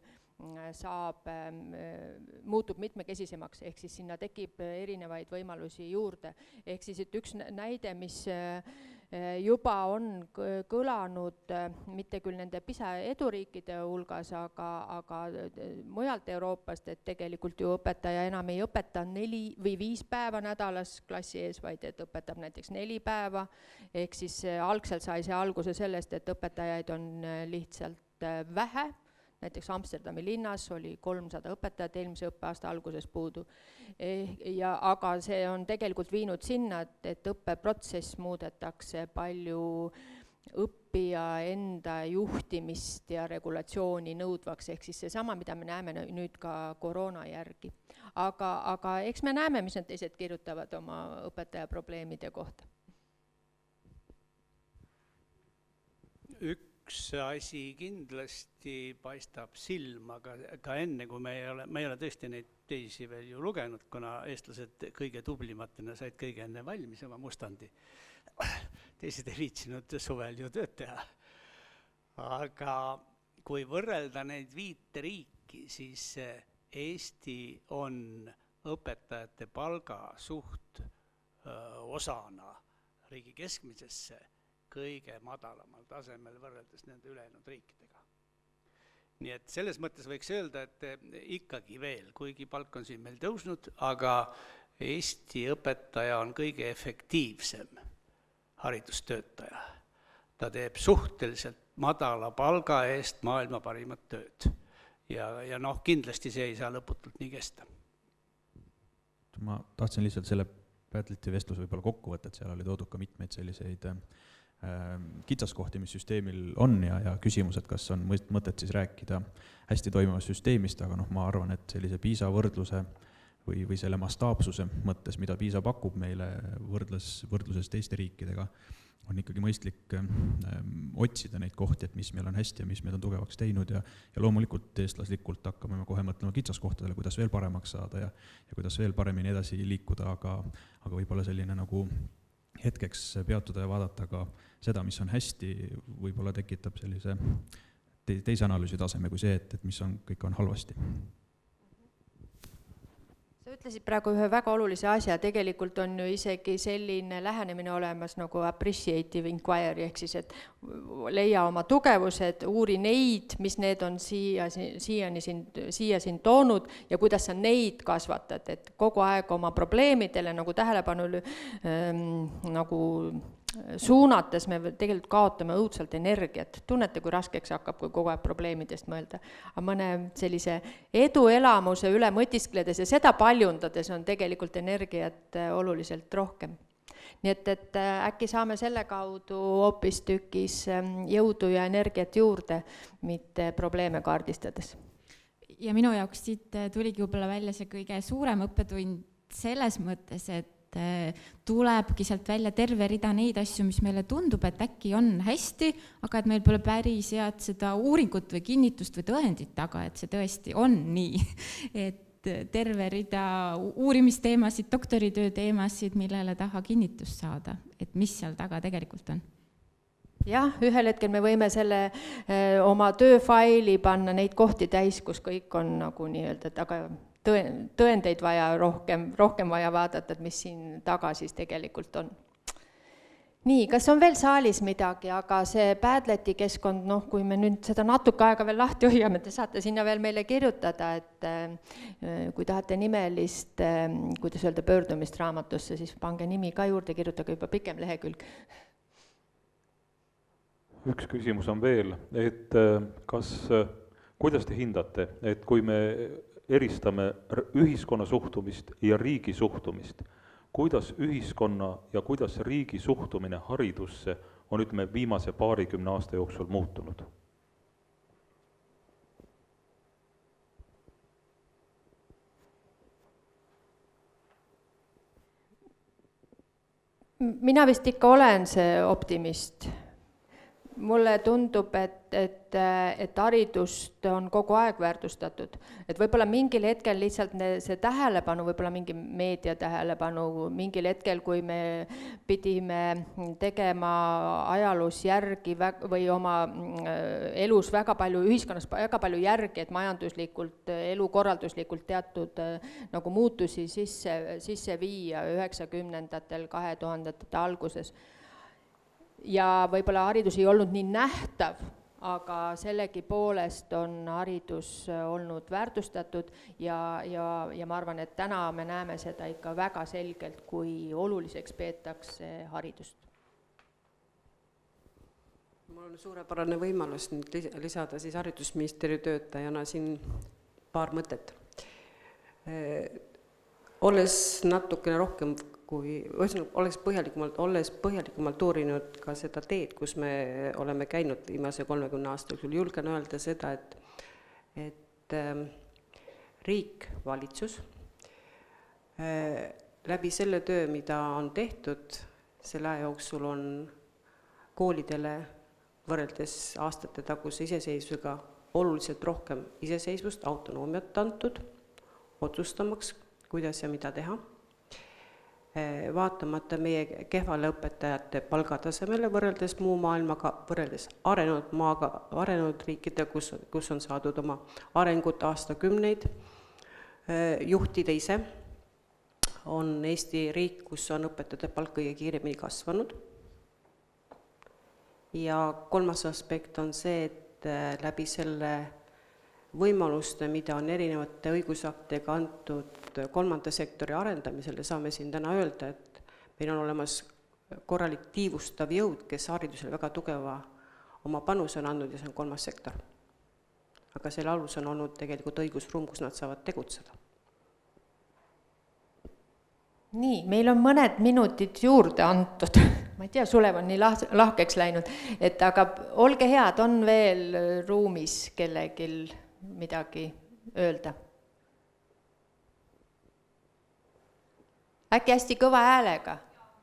muutub mitmekesisemaks, ehk siis sinna tekib erinevaid võimalusi juurde. Ehk siis, et üks näide, mis juba on kõlanud, mitte küll nende PISA eduriikide hulgas, aga mujalt Euroopast, et tegelikult ju õpetaja enam ei õpeta 4 või 5 päeva nädalas klassi ees, vaid et õpetab näiteks 4 päeva, ehk siis algselt sai see alguse sellest, et õpetajaid on lihtsalt vähe. Näiteks Amsterdami linnas oli 300 õpetajat eelmise õppeaasta alguses puudu. Aga see on tegelikult viinud sinna, et õppeprotsess muudetakse palju õppija enda juhtimist ja regulatsiooni nõudvaks, ehk siis seesama, mida me näeme nüüd ka koroona järgi. Aga eks me näeme, mis need teised kirjutavad oma õpetaja probleemide kohta. Üks asi kindlasti paistab silma, ka enne, kui me ei ole tõesti neid teisi veel ju lugenud, kuna eestlased kõige tublimatena said kõige enne valmis oma mustandi. Teised ei viitsinud suvel ju tööd teha. Aga kui võrrelda neid 5 riiki, siis Eesti on õpetajate palga suht osana riigi keskmisesse kõige madalamal tasemel võrreldes nende ülejäänud riikidega. Nii et selles mõttes võiks öelda, et ikkagi veel, kuigi palk on siin meil tõusnud, aga Eesti õpetaja on kõige efektiivsem haridustöötaja. Ta teeb suhteliselt madala palga eest maailma parimat tööd. Ja noh, kindlasti see ei saa lõputult nii kesta. Ma tahtsin lihtsalt selle Pätliti vestluse võib-olla kokku võtta, et seal oli toodud ka mitmeid selliseid kitsaskohti, mis süsteemil on ja küsimus, et kas on mõtet siis rääkida hästi toimivast süsteemist, aga ma arvan, et sellise PISA võrdluse või selle mastaapsuse mõttes, mida PISA pakub meile võrdluses teiste riikidega, on ikkagi mõistlik otsida neid kohti, et mis meil on hästi ja mis meil on tugevaks teinud ja loomulikult eestlaslikult hakkame kohe mõtlema kitsaskohtadele, kuidas veel paremaks saada ja kuidas veel paremini edasi liikuda, aga võib-olla selline nagu hetkeks peatuda ja vaadata ka seda, mis on hästi, võib-olla tekitab sellise teise analüüsi taseme kui see, et mis kõik on halvasti. Sa ütlesid praegu ühe väga olulise asja, tegelikult on ju isegi selline lähenemine olemas nagu appreciative inquiry, ehk siis, et leia oma tugevused, uuri neid, mis need on siia siin toonud ja kuidas sa neid kasvatad, et kogu aeg oma probleemidele nagu tähelepanu nagu suunates me tegelikult kaotame õudselt energiat. Tunnete, kui raskeks hakkab, kui kogu aeg probleemidest mõelda. Aga mõne sellise eduelamuse üle mõtiskledes ja seda paljundades on tegelikult energiat oluliselt rohkem. nii et äkki saame selle kaudu hoopistükkis jõudu ja energiat juurde, mitte probleeme kaardistades. Ja minu jaoks siit tuligi võib-olla välja see kõige suurem õppetund selles mõttes, et tulebki sealt välja terve rida neid asju, mis meile tundub, et äkki on hästi, aga et meil pole päris head seda uuringut või kinnitust või tõendit taga, et see tõesti on nii. Et terve rida uurimisteemasid, doktoritöö teemasid, millele taha kinnitust saada, et mis seal taga tegelikult on. Jah, ühel hetkel me võime selle oma tööfaili panna neid kohti täis, kus kõik on nagu nii-öelda taga tõendeid vaja rohkem vaja vaadata, et mis siin taga siis tegelikult on. Nii, kas on veel saalis midagi, aga see Padleti keskkond, kui me nüüd seda natuke aega veel lahti hoiame, te saate sinna veel meile kirjutada, et kui tahate nimelist, kuidas öelda, pöördumist raamatusse, siis pange nimi ka juurde, kirjutage juba pikem lehekülg. Üks küsimus on veel, et kuidas te hindate, et kui me eristame ühiskonna suhtumist ja riigi suhtumist, kuidas ühiskonna ja kuidas riigi suhtumine haridusse on viimase 20 aasta jooksul muutunud? Mina vist ikka olen see optimist. Mulle tundub, et haridust on kogu aeg väärtustatud. Et võib-olla mingil hetkel lihtsalt see tähelepanu, võib-olla mingi meedia tähelepanu, mingil hetkel, kui me pidime tegema ajaloos järgi või oma elus väga palju, ühiskonnas väga palju järgi, et majanduslikult, elukorralduslikult teatud nagu muutusi sisse viia 90-ndatel, 2000-ndate alguses. Ja võib-olla haridus ei olnud nii nähtav, aga sellegi poolest on haridus olnud väärtustatud ja ma arvan, et täna me näeme seda ikka väga selgelt, kui oluliseks peetakse haridust. Mul on suurepärane võimalus nüüd lisada siis haridusministeeriumi töötajana siin paar mõtet. Olles natukene rohkem olles põhjalikumalt uurinud ka seda teed, kus me oleme käinud viimase 30 aasta jooksul, julgen öelda seda, et riik, valitsus, läbi selle töö, mida on tehtud, selle aja jooksul on koolidele võrreldes aastate taguse iseseisvusega oluliselt rohkem iseseisvust, autonoomiat antud, otsustamaks, kuidas ja mida teha. Vaatamata meie kehvale õpetajate palgatasemele võrreldes muu maailmaga, võrreldes arenenud riikide, kus on saadud oma arengut aastakümneid, juhtida ise, on Eesti riik, kus on õpetajate palk kõige kiiremini kasvanud. Ja kolmas aspekt on see, et läbi selle võimaluste, mida on erinevate õigusaktega antud kolmanda sektori arendamisele, saame siin täna öelda, et meil on olemas korralik tiivustav jõud, kes haridusele väga tugeva oma panuse on andnud ja see on kolmas sektor. Aga selle alus on olnud tegelikult õigusruum, kus nad saavad tegutseda. Nii, meil on mõned minutid juurde antud. Ma ei tea, Sulev on nii lahkeks läinud, et aga olge head, on veel ruumis kellegil midagi öelda. Äkki hästi kõva häälega?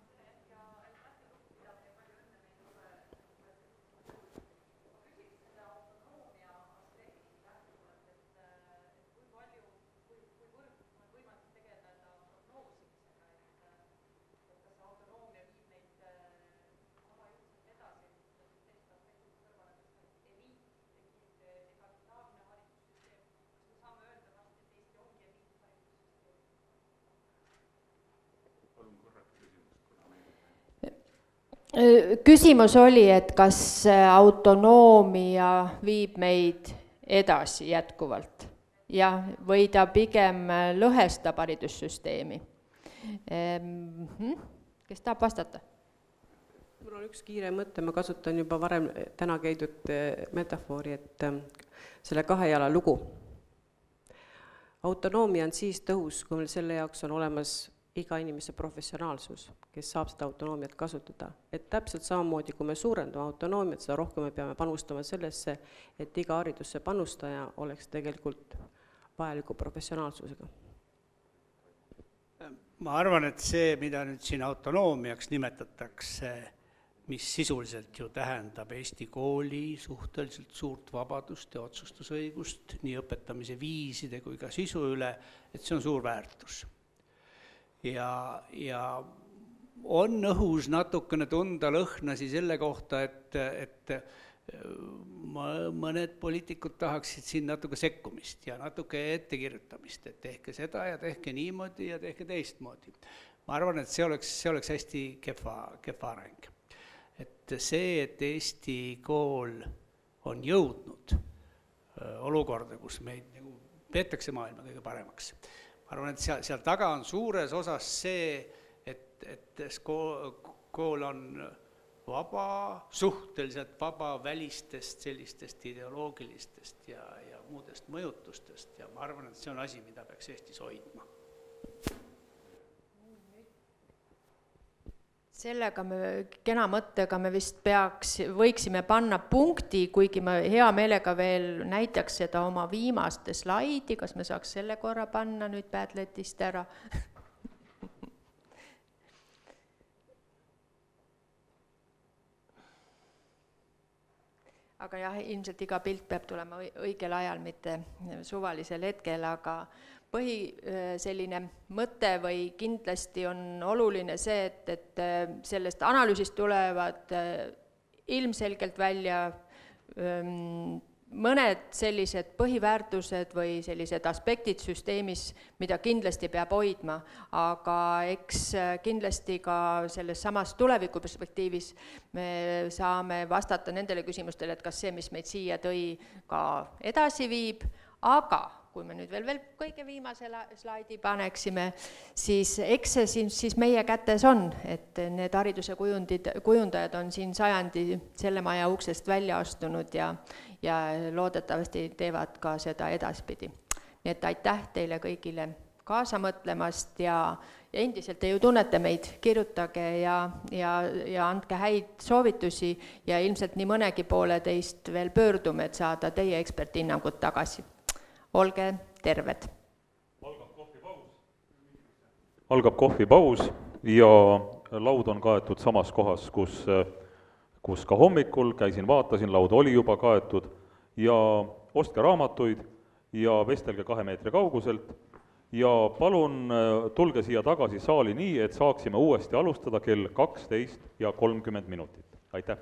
Küsimus oli, et kas autonoomia viib meid edasi jätkuvalt ja või ta pigem lõhestab haridussüsteemi. Kes tahab vastata? Mul on üks kiire mõte, ma kasutan juba varem täna käidud metafoori, et selle kahe jala lugu. Autonoomia on siis tõhus, kui meil selle jaoks on olemas iga inimese professionaalsus, kes saab seda autonoomiat kasutada. Et täpselt samamoodi, kui me suurendame autonoomiat, seda rohkem me peame panustama sellesse, et iga haridusse panustaja oleks tegelikult vajaliku professionaalsusega. Ma arvan, et see, mida nüüd siin autonoomiaks nimetatakse, mis sisuliselt ju tähendab Eesti kooli suhteliselt suurt vabadust ja otsustusõigust, nii õpetamise viiside kui ka sisu üle, et see on suur väärtus. Ja on õhus natukene tunda lõhnasi selle kohta, et mõned poliitikud tahaksid siin natuke sekkumist ja natuke ettekirjutamist, et tehke seda ja tehke niimoodi ja tehke teistmoodi. Ma arvan, et see oleks hästi kehva areng. Et see, et Eesti kool on jõudnud olukorda, kus meid nagu peetakse maailma kõige paremaks. Ma arvan, et seal taga on suures osas see, et kool on vaba, suhteliselt vaba välistest sellistest ideoloogilistest ja muudest mõjutustest ja ma arvan, et see on asi, mida peaks Eestis hoidma. Sellega kena mõttega me vist võiksime panna punkti, kuigi ma hea meelega veel näitaks seda oma viimaste slaidi, kas me saaks selle korra panna nüüd Padletist ära. Aga jah, ilmselt iga pilt peab tulema õigel ajal, mitte suvalisel hetkel, aga selline mõte või kindlasti on oluline see, et sellest analüüsist tulevad ilmselgelt välja mõned sellised põhiväärtused või sellised aspektid süsteemis, mida kindlasti peab hoidma, aga eks kindlasti ka selles samas tulevikuperspektiivis me saame vastata nendele küsimustele, et kas see, mis meid siia tõi, ka edasi viib, aga kui me nüüd veel kõige viimase slaidi paneksime, siis eks see siis meie kätes on, et need hariduse kujundajad on siin sajandi selle maja uksest välja astunud ja loodetavasti teevad ka seda edaspidi. Nii et aitäh teile kõigile kaasa mõtlemast ja endiselt te ju tunnete meid, kirjutage ja andke häid soovitusi ja ilmselt nii mõnegi poole teist veel pöördume, et saada teie eksperthinnangut tagasi. Olge terved. Algab kohvipaus ja laud on kaetud samas kohas, kus ka hommikul käisin, vaatasin, laud oli juba kaetud ja ostke raamatuid ja vestelge 2 meetri kauguselt ja palun tulge siia tagasi saali nii, et saaksime uuesti alustada kell 12:30. Aitäh!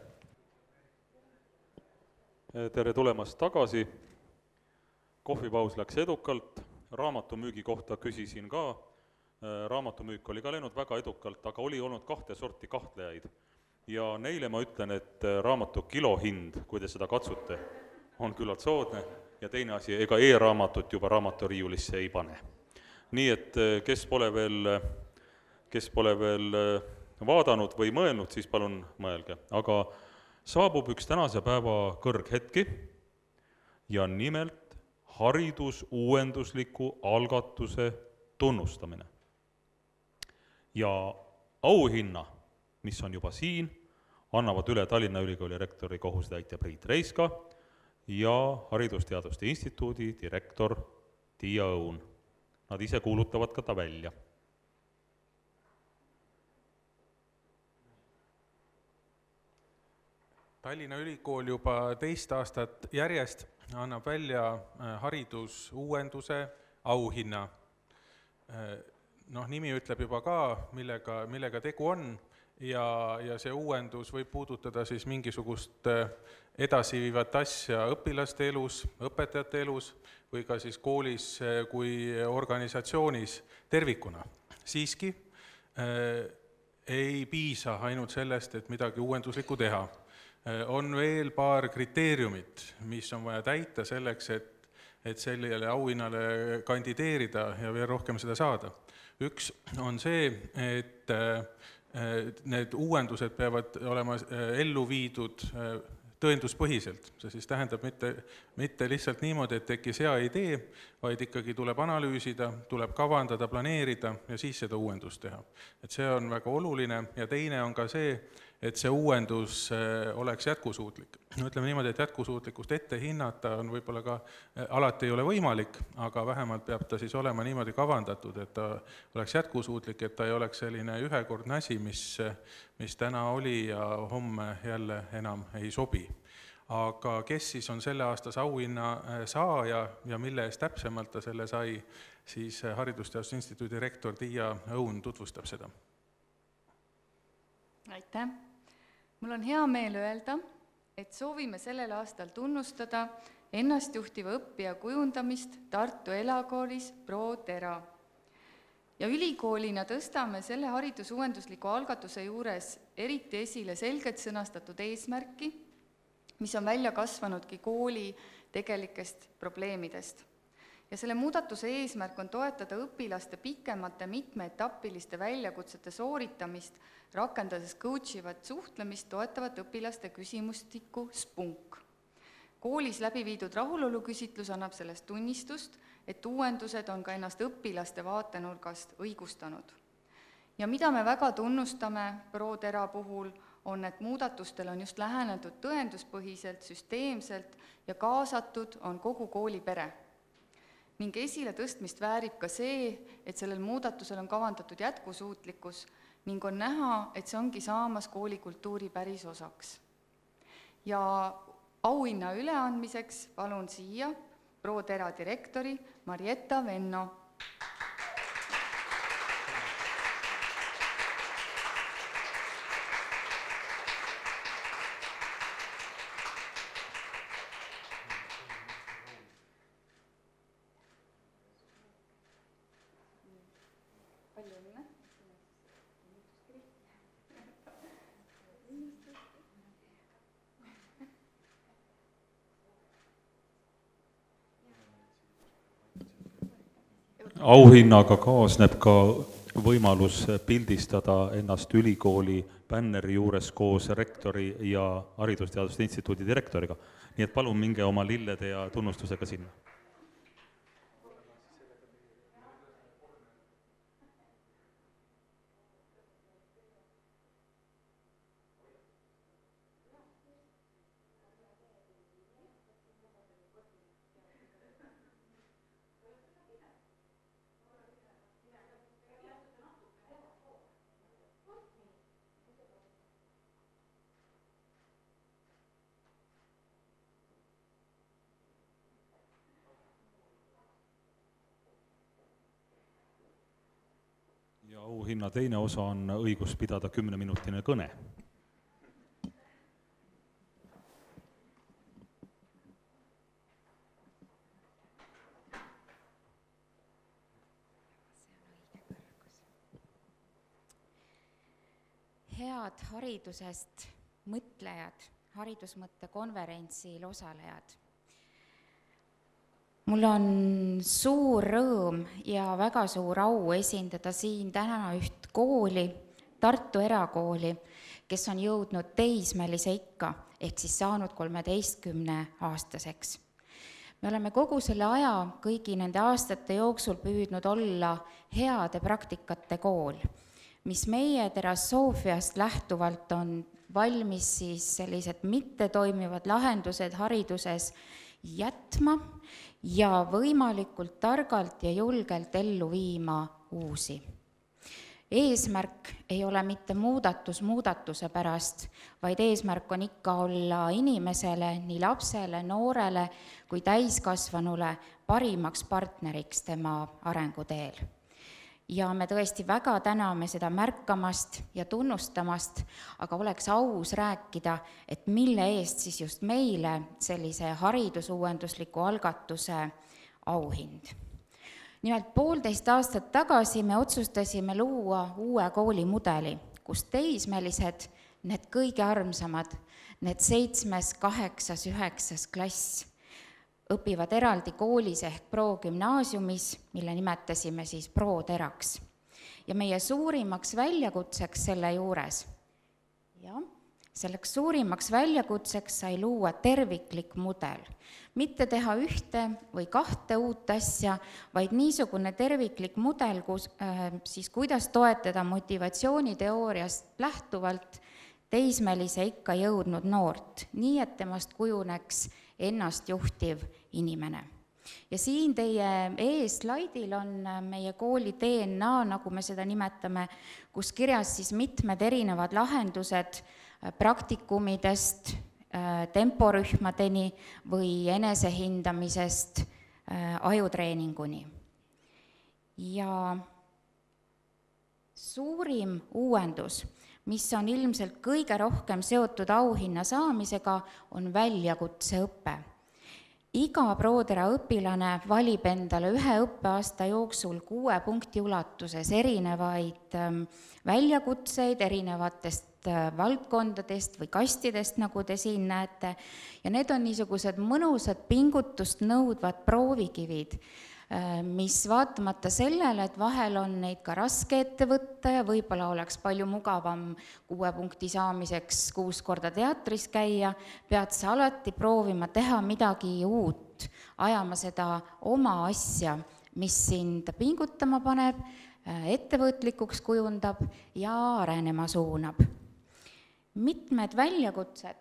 Tere tulemast tagasi! Kohvipaus läks edukalt, raamatumüügi kohta küsisin ka, raamatumüük oli ka läinud väga edukalt, aga oli olnud 2 sorti kahtlejaid. Ja neile ma ütlen, et raamatu kilohind, kui te seda katsute, on küllalt soodne ja teine asi, ega e-raamatut juba raamaturiiulisse ei pane. Nii et kes pole veel vaadanud või mõelnud, siis palun mõelge. Aga saabub üks tänase päeva kõrghetki ja nimelt haridusuuendusliku algatuse tunnustamine. Ja auhinna, mis on juba siin, annavad üle Tallinna Ülikooli rektori kohusetäitja Priit Reiska ja Haridusteaduste Instituudi direktor Tiia Õun. Nad ise kuulutavad ka ta välja. Tallinna Ülikool juba 2 aastat järjest annab välja haridusuuenduse auhinna. Nimi ütleb juba ka, millega tegu on ja see uuendus võib puudutada siis mingisugust edasiviivat asja õpilaste elus, õpetajate elus või ka siis koolis kui organisatsioonis tervikuna. Siiski ei piisa ainult sellest, et midagi uuenduslikku teha. On veel paar kriteeriumit, mis on vaja täita selleks, et sellele auhinnale kandideerida ja veel rohkem seda saada. Üks on see, et need uuendused peavad olema ellu viidud tõenduspõhiselt, see siis tähendab mitte lihtsalt niimoodi, et tekkis hea idee, vaid ikkagi tuleb analüüsida, tuleb kavandada, planeerida ja siis seda uuendust teha. Et see on väga oluline ja teine on ka see, et see uuendus oleks jätkusuutlik. Ütleme niimoodi, et jätkusuutlikkust ette hinnata on võib-olla ka alati ei ole võimalik, aga vähemalt peab ta siis olema niimoodi kavandatud, et ta oleks jätkusuutlik, et ta ei oleks selline ühekordne asi, mis täna oli ja homme jälle enam ei sobi. Aga kes siis on selle aastas auhinna saaja ja mille eest täpsemalt ta selle sai, siis Haridusteaduste Instituudi rektor Tiia Õun tutvustab seda. Aitäh! Mul on hea meel öelda, et soovime sellel aastal tunnustada ennastjuhtiva õppija kujundamist Tartu Elakoolis ProTera. Ja ülikoolina tõstame selle haridusuuendusliku algatuse juures eriti esile selgelt sõnastatud eesmärki, mis on välja kasvanudki kooli tegelikest probleemidest. Ja selle muudatuse eesmärk on toetada õpilaste pikemate mitmeetapiliste väljakutsete sooritamist, rakendades coachivat suhtlemist toetavat õpilaste küsimustikku SPUNK. Koolis läbi viidud rahuloluküsitlus annab sellest tunnistust, et uuendused on ka ennast õpilaste vaatenurgast õigustanud. Ja mida me väga tunnustame ProTera puhul, on, et muudatustel on just lähenetud tõenduspõhiselt, süsteemselt ja kaasatud on kogu kooli pere. Ning esile tõstmist väärib ka see, et sellel muudatusel on kavandatud jätkusuutlikkus ning on näha, et see ongi saamas koolikultuuri päris osaks. Ja auhinna üleandmiseks palun siia ProTera direktori Marietta Venno. Auhinnaga kaasneb ka võimalus pildistada ennast ülikooli bänneri juures koos rektori ja Haridusteaduste Instituudi direktoriga. Nii et palun minge oma lillede ja tunnustusega sinna. Ja auhinna teine osa on õigus pidada 10-minutine kõne. Head haridusest mõtlejad, haridusmõtte konverentsil osalejad. Mul on suur rõõm ja väga suur au esindada siin täna üht kooli, Tartu Erakooli, kes on jõudnud teismelise ikka, ehk siis saanud 13-aastaseks. Me oleme kogu selle aja, kõigi nende aastate jooksul püüdnud olla heade praktikate kool, mis meie terasoofiast lähtuvalt on valmis siis sellised mittetoimivad lahendused hariduses jätma ja võimalikult targalt ja julgelt ellu viima uusi. Eesmärk ei ole mitte muudatus muudatuse pärast, vaid eesmärk on ikka olla inimesele, nii lapsele, noorele kui täiskasvanule parimaks partneriks tema arenguteel. Ja me tõesti väga täname seda märkamast ja tunnustamast, aga oleks aus rääkida, et mille eest siis just meile sellise haridusuuendusliku algatuse auhind. Nimelt 1,5 aastat tagasi me otsustasime luua uue koolimudeli, kus teismelised, need kõige armsamad, need 7., 8., 9. klass, õpivad eraldi koolis ehk progümnaasiumis, mille nimetasime siis ProTeraks. Ja meie suurimaks väljakutseks selle juures Selleks suurimaks väljakutseks sai luua terviklik mudel. Mitte teha ühte või kahte uut asja, vaid niisugune terviklik mudel, siis kuidas toetada motivatsiooniteooriast lähtuvalt teismelise ikka jõudnud noort, nii et temast kujuneks ennast juhtiv inimene. Ja siin teie ees slaidil on meie kooli DNA, nagu me seda nimetame, kus kirjas siis mitmed erinevad lahendused praktikumidest, temporühmadeni või enesehindamisest ajutreeninguni. Ja suurim uuendus, mis on ilmselt kõige rohkem seotud auhinna saamisega, on väljakutseõpe. Iga Prodera õpilane valib endale ühe õppeaasta jooksul 6 punkti ulatuses erinevaid väljakutseid erinevatest valdkondadest või kastidest, nagu te siin näete, ja need on niisugused mõnusad pingutust nõudvad proovikivid, mis vaatamata sellele, et vahel on neid ka raske ette võtta ja võib-olla oleks palju mugavam 6 punkti saamiseks 6 korda teatris käia, pead sa alati proovima teha midagi uut, ajama seda oma asja, mis sind pingutama paneb, ettevõtlikuks kujundab ja arenema suunab. Mitmed väljakutsed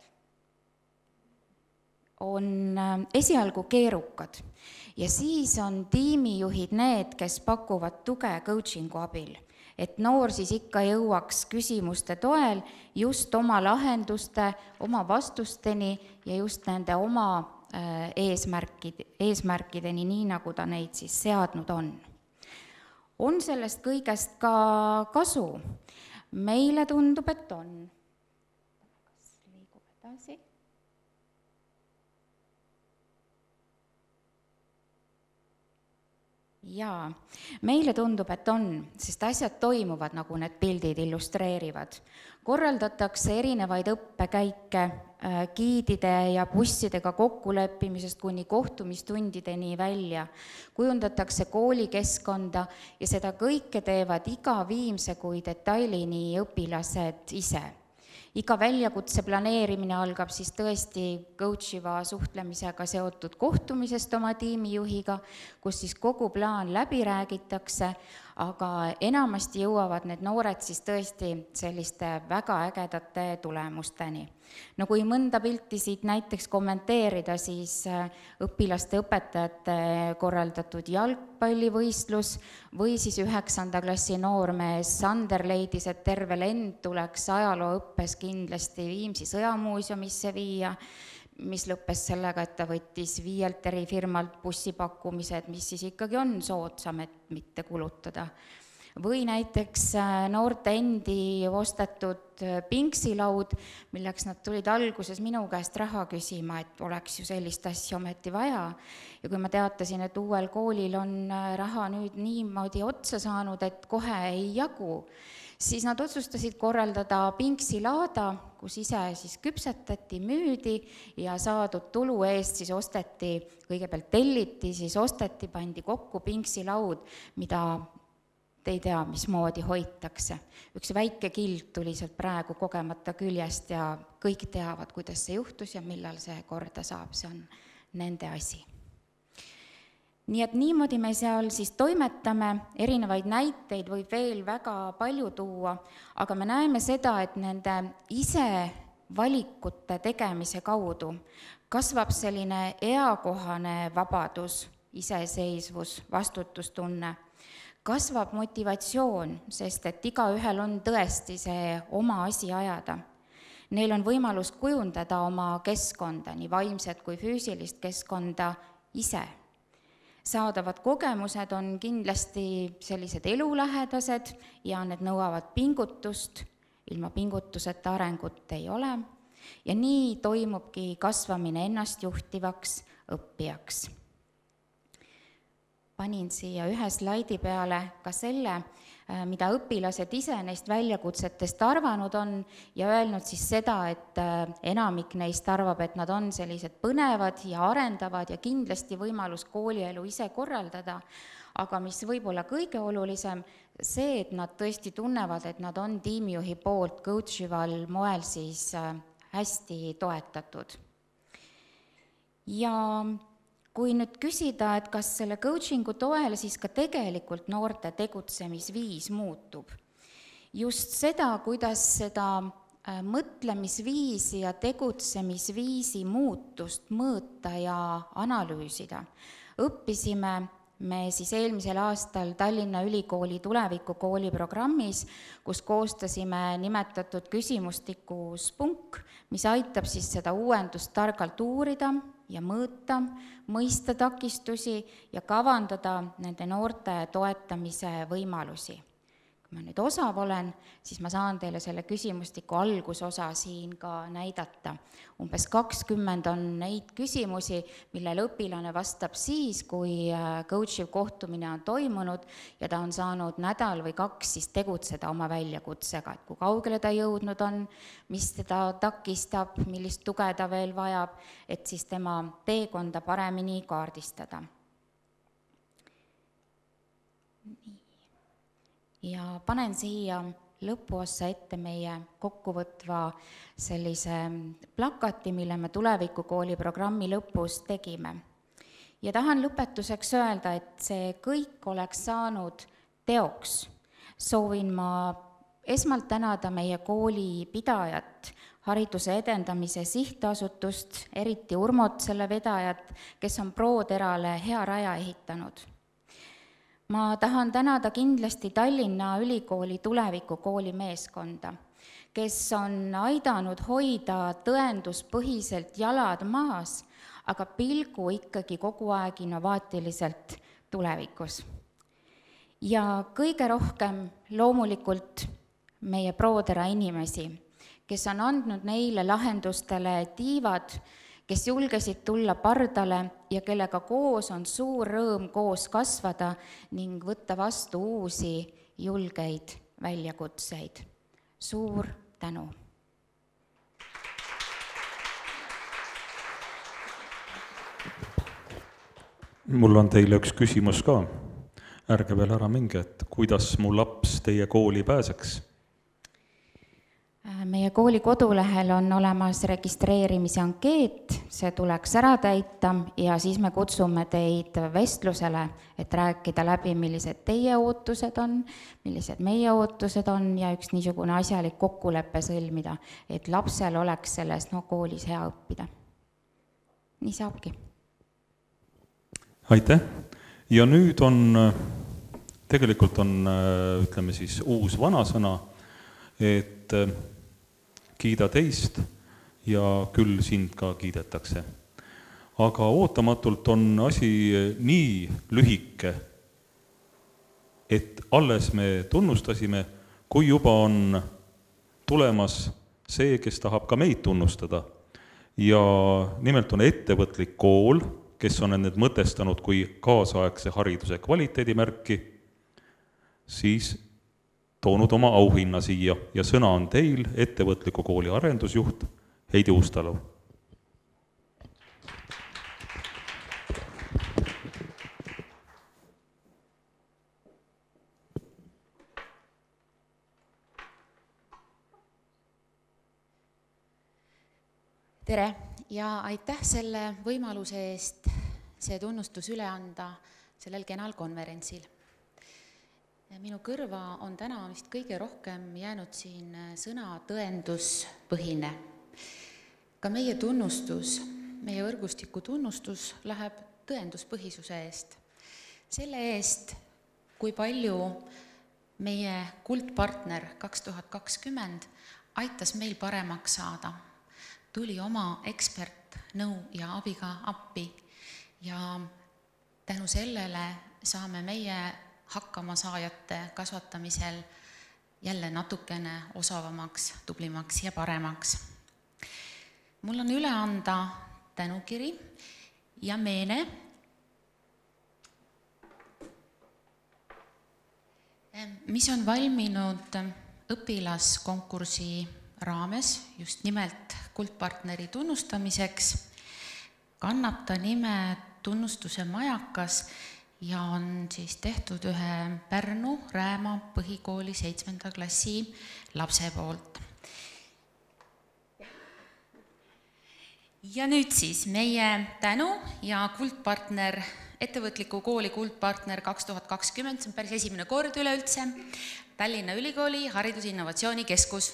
on esialgu keerukad ja siis on tiimijuhid need, kes pakuvad tuge coachingu abil, et noor siis ikka jõuaks küsimuste toel just oma lahenduste, oma vastusteni ja just nende oma eesmärkideni, nii nagu ta neid siis seadnud on. On sellest kõigest ka kasu? Meile tundub, et on. Kas liigub edasi? Jaa, meile tundub, et on, sest asjad toimuvad, nagu need pildid illustreerivad. Korraldatakse erinevaid õppekäike giidide ja bussidega kokkuleppimisest kuni kohtumistundideni välja. Kujundatakse koolikeskkonda ja seda kõike teevad iga viimse kui detailini õpilased ise. Iga väljakutse planeerimine algab siis tõesti coachiva suhtlemisega seotud kohtumisest oma tiimijuhiga, kus siis kogu plaan läbi räägitakse, aga enamasti jõuavad need noored siis tõesti selliste väga ägedate tulemusteni. No kui mõnda pilti siit näiteks kommenteerida, siis õpilaste õpetajate korraldatud jalgpallivõistlus või siis 9. klassi noormees Sander leidis, et terve lend tuleks ajalooõppes kindlasti Viimsi sõjamuuseumisse viia, mis lõppes sellega, et ta võttis Viielteri firmalt bussipakkumised, mis siis ikkagi on soodsam, et mitte kulutada. Või näiteks noorte endi ostetud pingsilaud, milleks nad tulid alguses minu käest raha küsima, et oleks ju sellist asja ometi vaja. Ja kui ma teatasin, et uuel koolil on raha nüüd niimoodi otsa saanud, et kohe ei jagu, siis nad otsustasid korraldada pingsilaada, kus ise siis küpsetati, müüdi ja saadud tulu eest siis osteti, kõigepealt telliti, siis osteti, pandi kokku pingsilaud, mida te ei tea, mismoodi hoitakse. Üks väike kild tuli sealt praegu kogemata küljest ja kõik teavad, kuidas see juhtus ja millal see korda saab, see on nende asi. Nii et niimoodi me seal siis toimetame, erinevaid näiteid võib veel väga palju tuua, aga me näeme seda, et nende ise valikute tegemise kaudu kasvab selline eakohane vabadus, iseseisvus, vastutustunne, kasvab motivatsioon, sest et igaühel on tõesti see oma asi ajada. Neil on võimalus kujundada oma keskkonda, nii vaimset kui füüsilist keskkonda ise. Saadavad kogemused on kindlasti sellised elulähedased ja need nõuavad pingutust, ilma pingutuseta arengut ei ole. Ja nii toimubki kasvamine ennast juhtivaks õppijaks. Panin siia ühe slaidi peale ka selle, mida õpilased ise neist väljakutsetest arvanud on ja öelnud siis seda, et enamik neist arvab, et nad on sellised põnevad ja arendavad ja kindlasti võimalus koolielu ise korraldada, aga mis võib-olla kõige olulisem, see, et nad tõesti tunnevad, et nad on tiimijuhi poolt coach ival moel siis hästi toetatud. Ja kui nüüd küsida, et kas selle coachingu toel siis ka tegelikult noorte tegutsemisviis muutub, just seda, kuidas seda mõtlemisviisi ja tegutsemisviisi muutust mõõta ja analüüsida, õppisime me siis eelmisel aastal Tallinna Ülikooli tulevikukooli programmis, kus koostasime nimetatud küsimustiku Spunk, mis aitab siis seda uuendust targalt uurida ja mõõta, mõista takistusi ja kavandada nende noorte toetamise võimalusi. Kui ma nüüd osav olen, siis ma saan teile selle küsimustiku algusosa siin ka näidata. Umbes 20 on neid küsimusi, millele õpilane vastab siis, kui coachiv kohtumine on toimunud ja ta on saanud nädal või 2 siis tegutseda oma väljakutsega, et kui kaugele ta jõudnud on, mis teda takistab, millist tuge ta veel vajab, et siis tema teekonda paremini kaardistada. Ja panen siia lõpuossa ette meie kokkuvõtva sellise plakati, mille me tulevikukooli programmi lõpus tegime. Ja tahan lõpetuseks öelda, et see kõik oleks saanud teoks. Soovin ma esmalt tänada meie kooli pidajat, Hariduse Edendamise Sihtasutust, eriti Urmot, selle vedajat, kes on ProTerale hea raja ehitanud. Ma tahan tänada kindlasti Tallinna Ülikooli tulevikukooli meeskonda, kes on aidanud hoida tõenduspõhiselt jalad maas, aga pilgu ikkagi kogu aeg innovaatiliselt tulevikus. Ja kõige rohkem loomulikult meie ProTera inimesi, kes on andnud neile lahendustele tiivad, kes julgesid tulla pardale ja kellega koos on suur rõõm koos kasvada ning võtta vastu uusi julgeid väljakutseid. Suur tänu! Mul on teile üks küsimus ka. Ärge veel ära minge, et kuidas mu laps teie kooli pääseks? Meie kooli kodulehel on olemas registreerimise ankeet, see tuleks ära täita ja siis me kutsume teid vestlusele, et rääkida läbi, millised teie ootused on, millised meie ootused on ja üks niisugune asjalik kokkuleppe sõlmida, et lapsel oleks selles koolis hea õppida. Nii saabki. Aitäh! Ja nüüd tegelikult on, ütleme siis, uus vanasõna, et kiida teist ja küll sind ka kiidetakse. Aga ootamatult on asi nii lühike, et alles me tunnustasime, kui juba on tulemas see, kes tahab ka meid tunnustada. Ja nimelt on ettevõtlik kool, kes on need mõtestanud kui kaasaegse hariduse kvaliteedimärki, siis toonud oma auhinna siia ja sõna on teil, ettevõtliku kooli arendusjuht Heidi Uustalov. Tere ja aitäh selle võimaluse eest see tunnustus üle anda sellel kenal konverentsil. Minu kõrva on täna vist kõige rohkem jäänud siin sõna tõenduspõhine. Ka meie tunnustus, meie võrgustiku tunnustus läheb tõenduspõhisuse eest. Selle eest, kui palju meie kuldpartner 2020 aitas meil paremaks saada. Tuli oma ekspertnõu ja abiga appi ja tänu sellele saame meie hakkamasaajate kasvatamisel jälle natukene osavamaks, tublimaks ja paremaks. Mul on üle anda tänukiri ja meene, mis on valminud õpilaskonkursi raames just nimelt kuldpartneri tunnustamiseks. Kannab ta nime Tunnustuse majakas ja on siis tehtud ühe Pärnu Rääma põhikooli 7. klassi lapse poolt. Ja nüüd siis meie tänu ja kuldpartner, ettevõtliku kooli kuldpartner 2020, see on päris esimene kord üleüldse, Tallinna Ülikooli Haridusinnovatsiooni Keskus.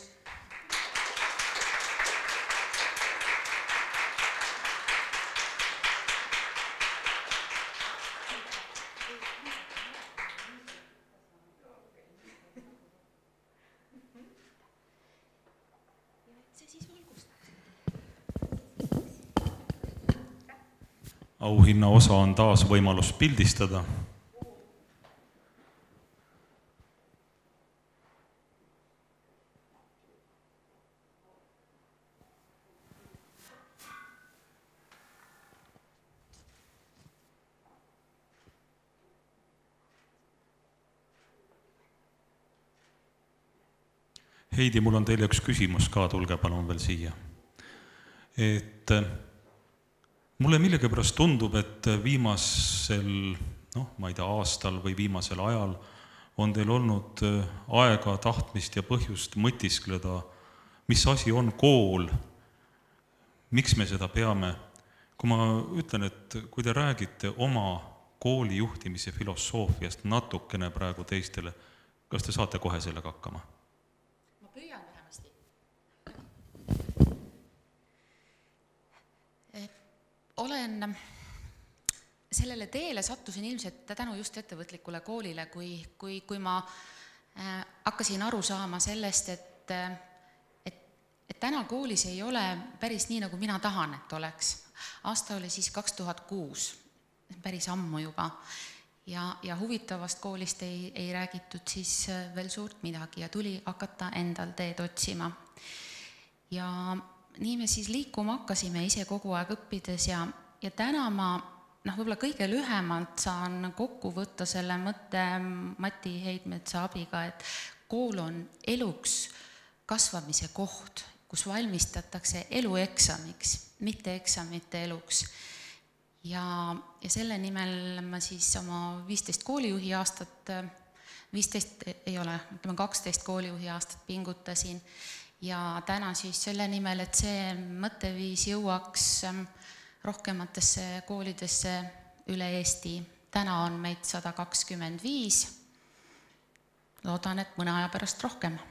Auhinna osa on taas võimalus pildistada. Heidi, mul on teile üks küsimus ka, tulge palun veel siia. Mulle millegipärast tundub, et viimasel, ma ei tea, aastal või viimasel ajal on teil olnud aega, tahtmist ja põhjust mõtiskleda, mis asi on kool, miks me seda peame. Kui ma ütlen, et kui te räägite oma kooli juhtimise filosoofiast natukene praegu teistele, kas te saate kohe sellega hakkama? Ma püüan vähemasti. Olen sellele teele sattusin ilmselt tänu just ettevõtlikule koolile, kui ma hakkasin aru saama sellest, et täna koolis ei ole päris nii, nagu mina tahan, et oleks. Aasta oli siis 2006, päris ammu juba, ja huvitavast koolist ei räägitud siis veel suurt midagi ja tuli hakata endal teed otsima. Ja nii me siis liikuma hakkasime ise kogu aeg õppides ja täna ma võib-olla kõige lühemalt saan kokku võtta selle mõtte Mati Heidmetsa abiga, et kool on eluks kasvamise koht, kus valmistatakse elueksamiks, mitte eksamite eluks. Ja selle nimel ma siis oma 15 koolijuhi aastat, 15 ei ole, 12 koolijuhi aastat pingutasin. Ja täna siis selle nimel, et see mõtteviis jõuaks rohkematesse koolidesse üle Eesti. Täna on meid 125. Loodan, et mõne aja pärast rohkem.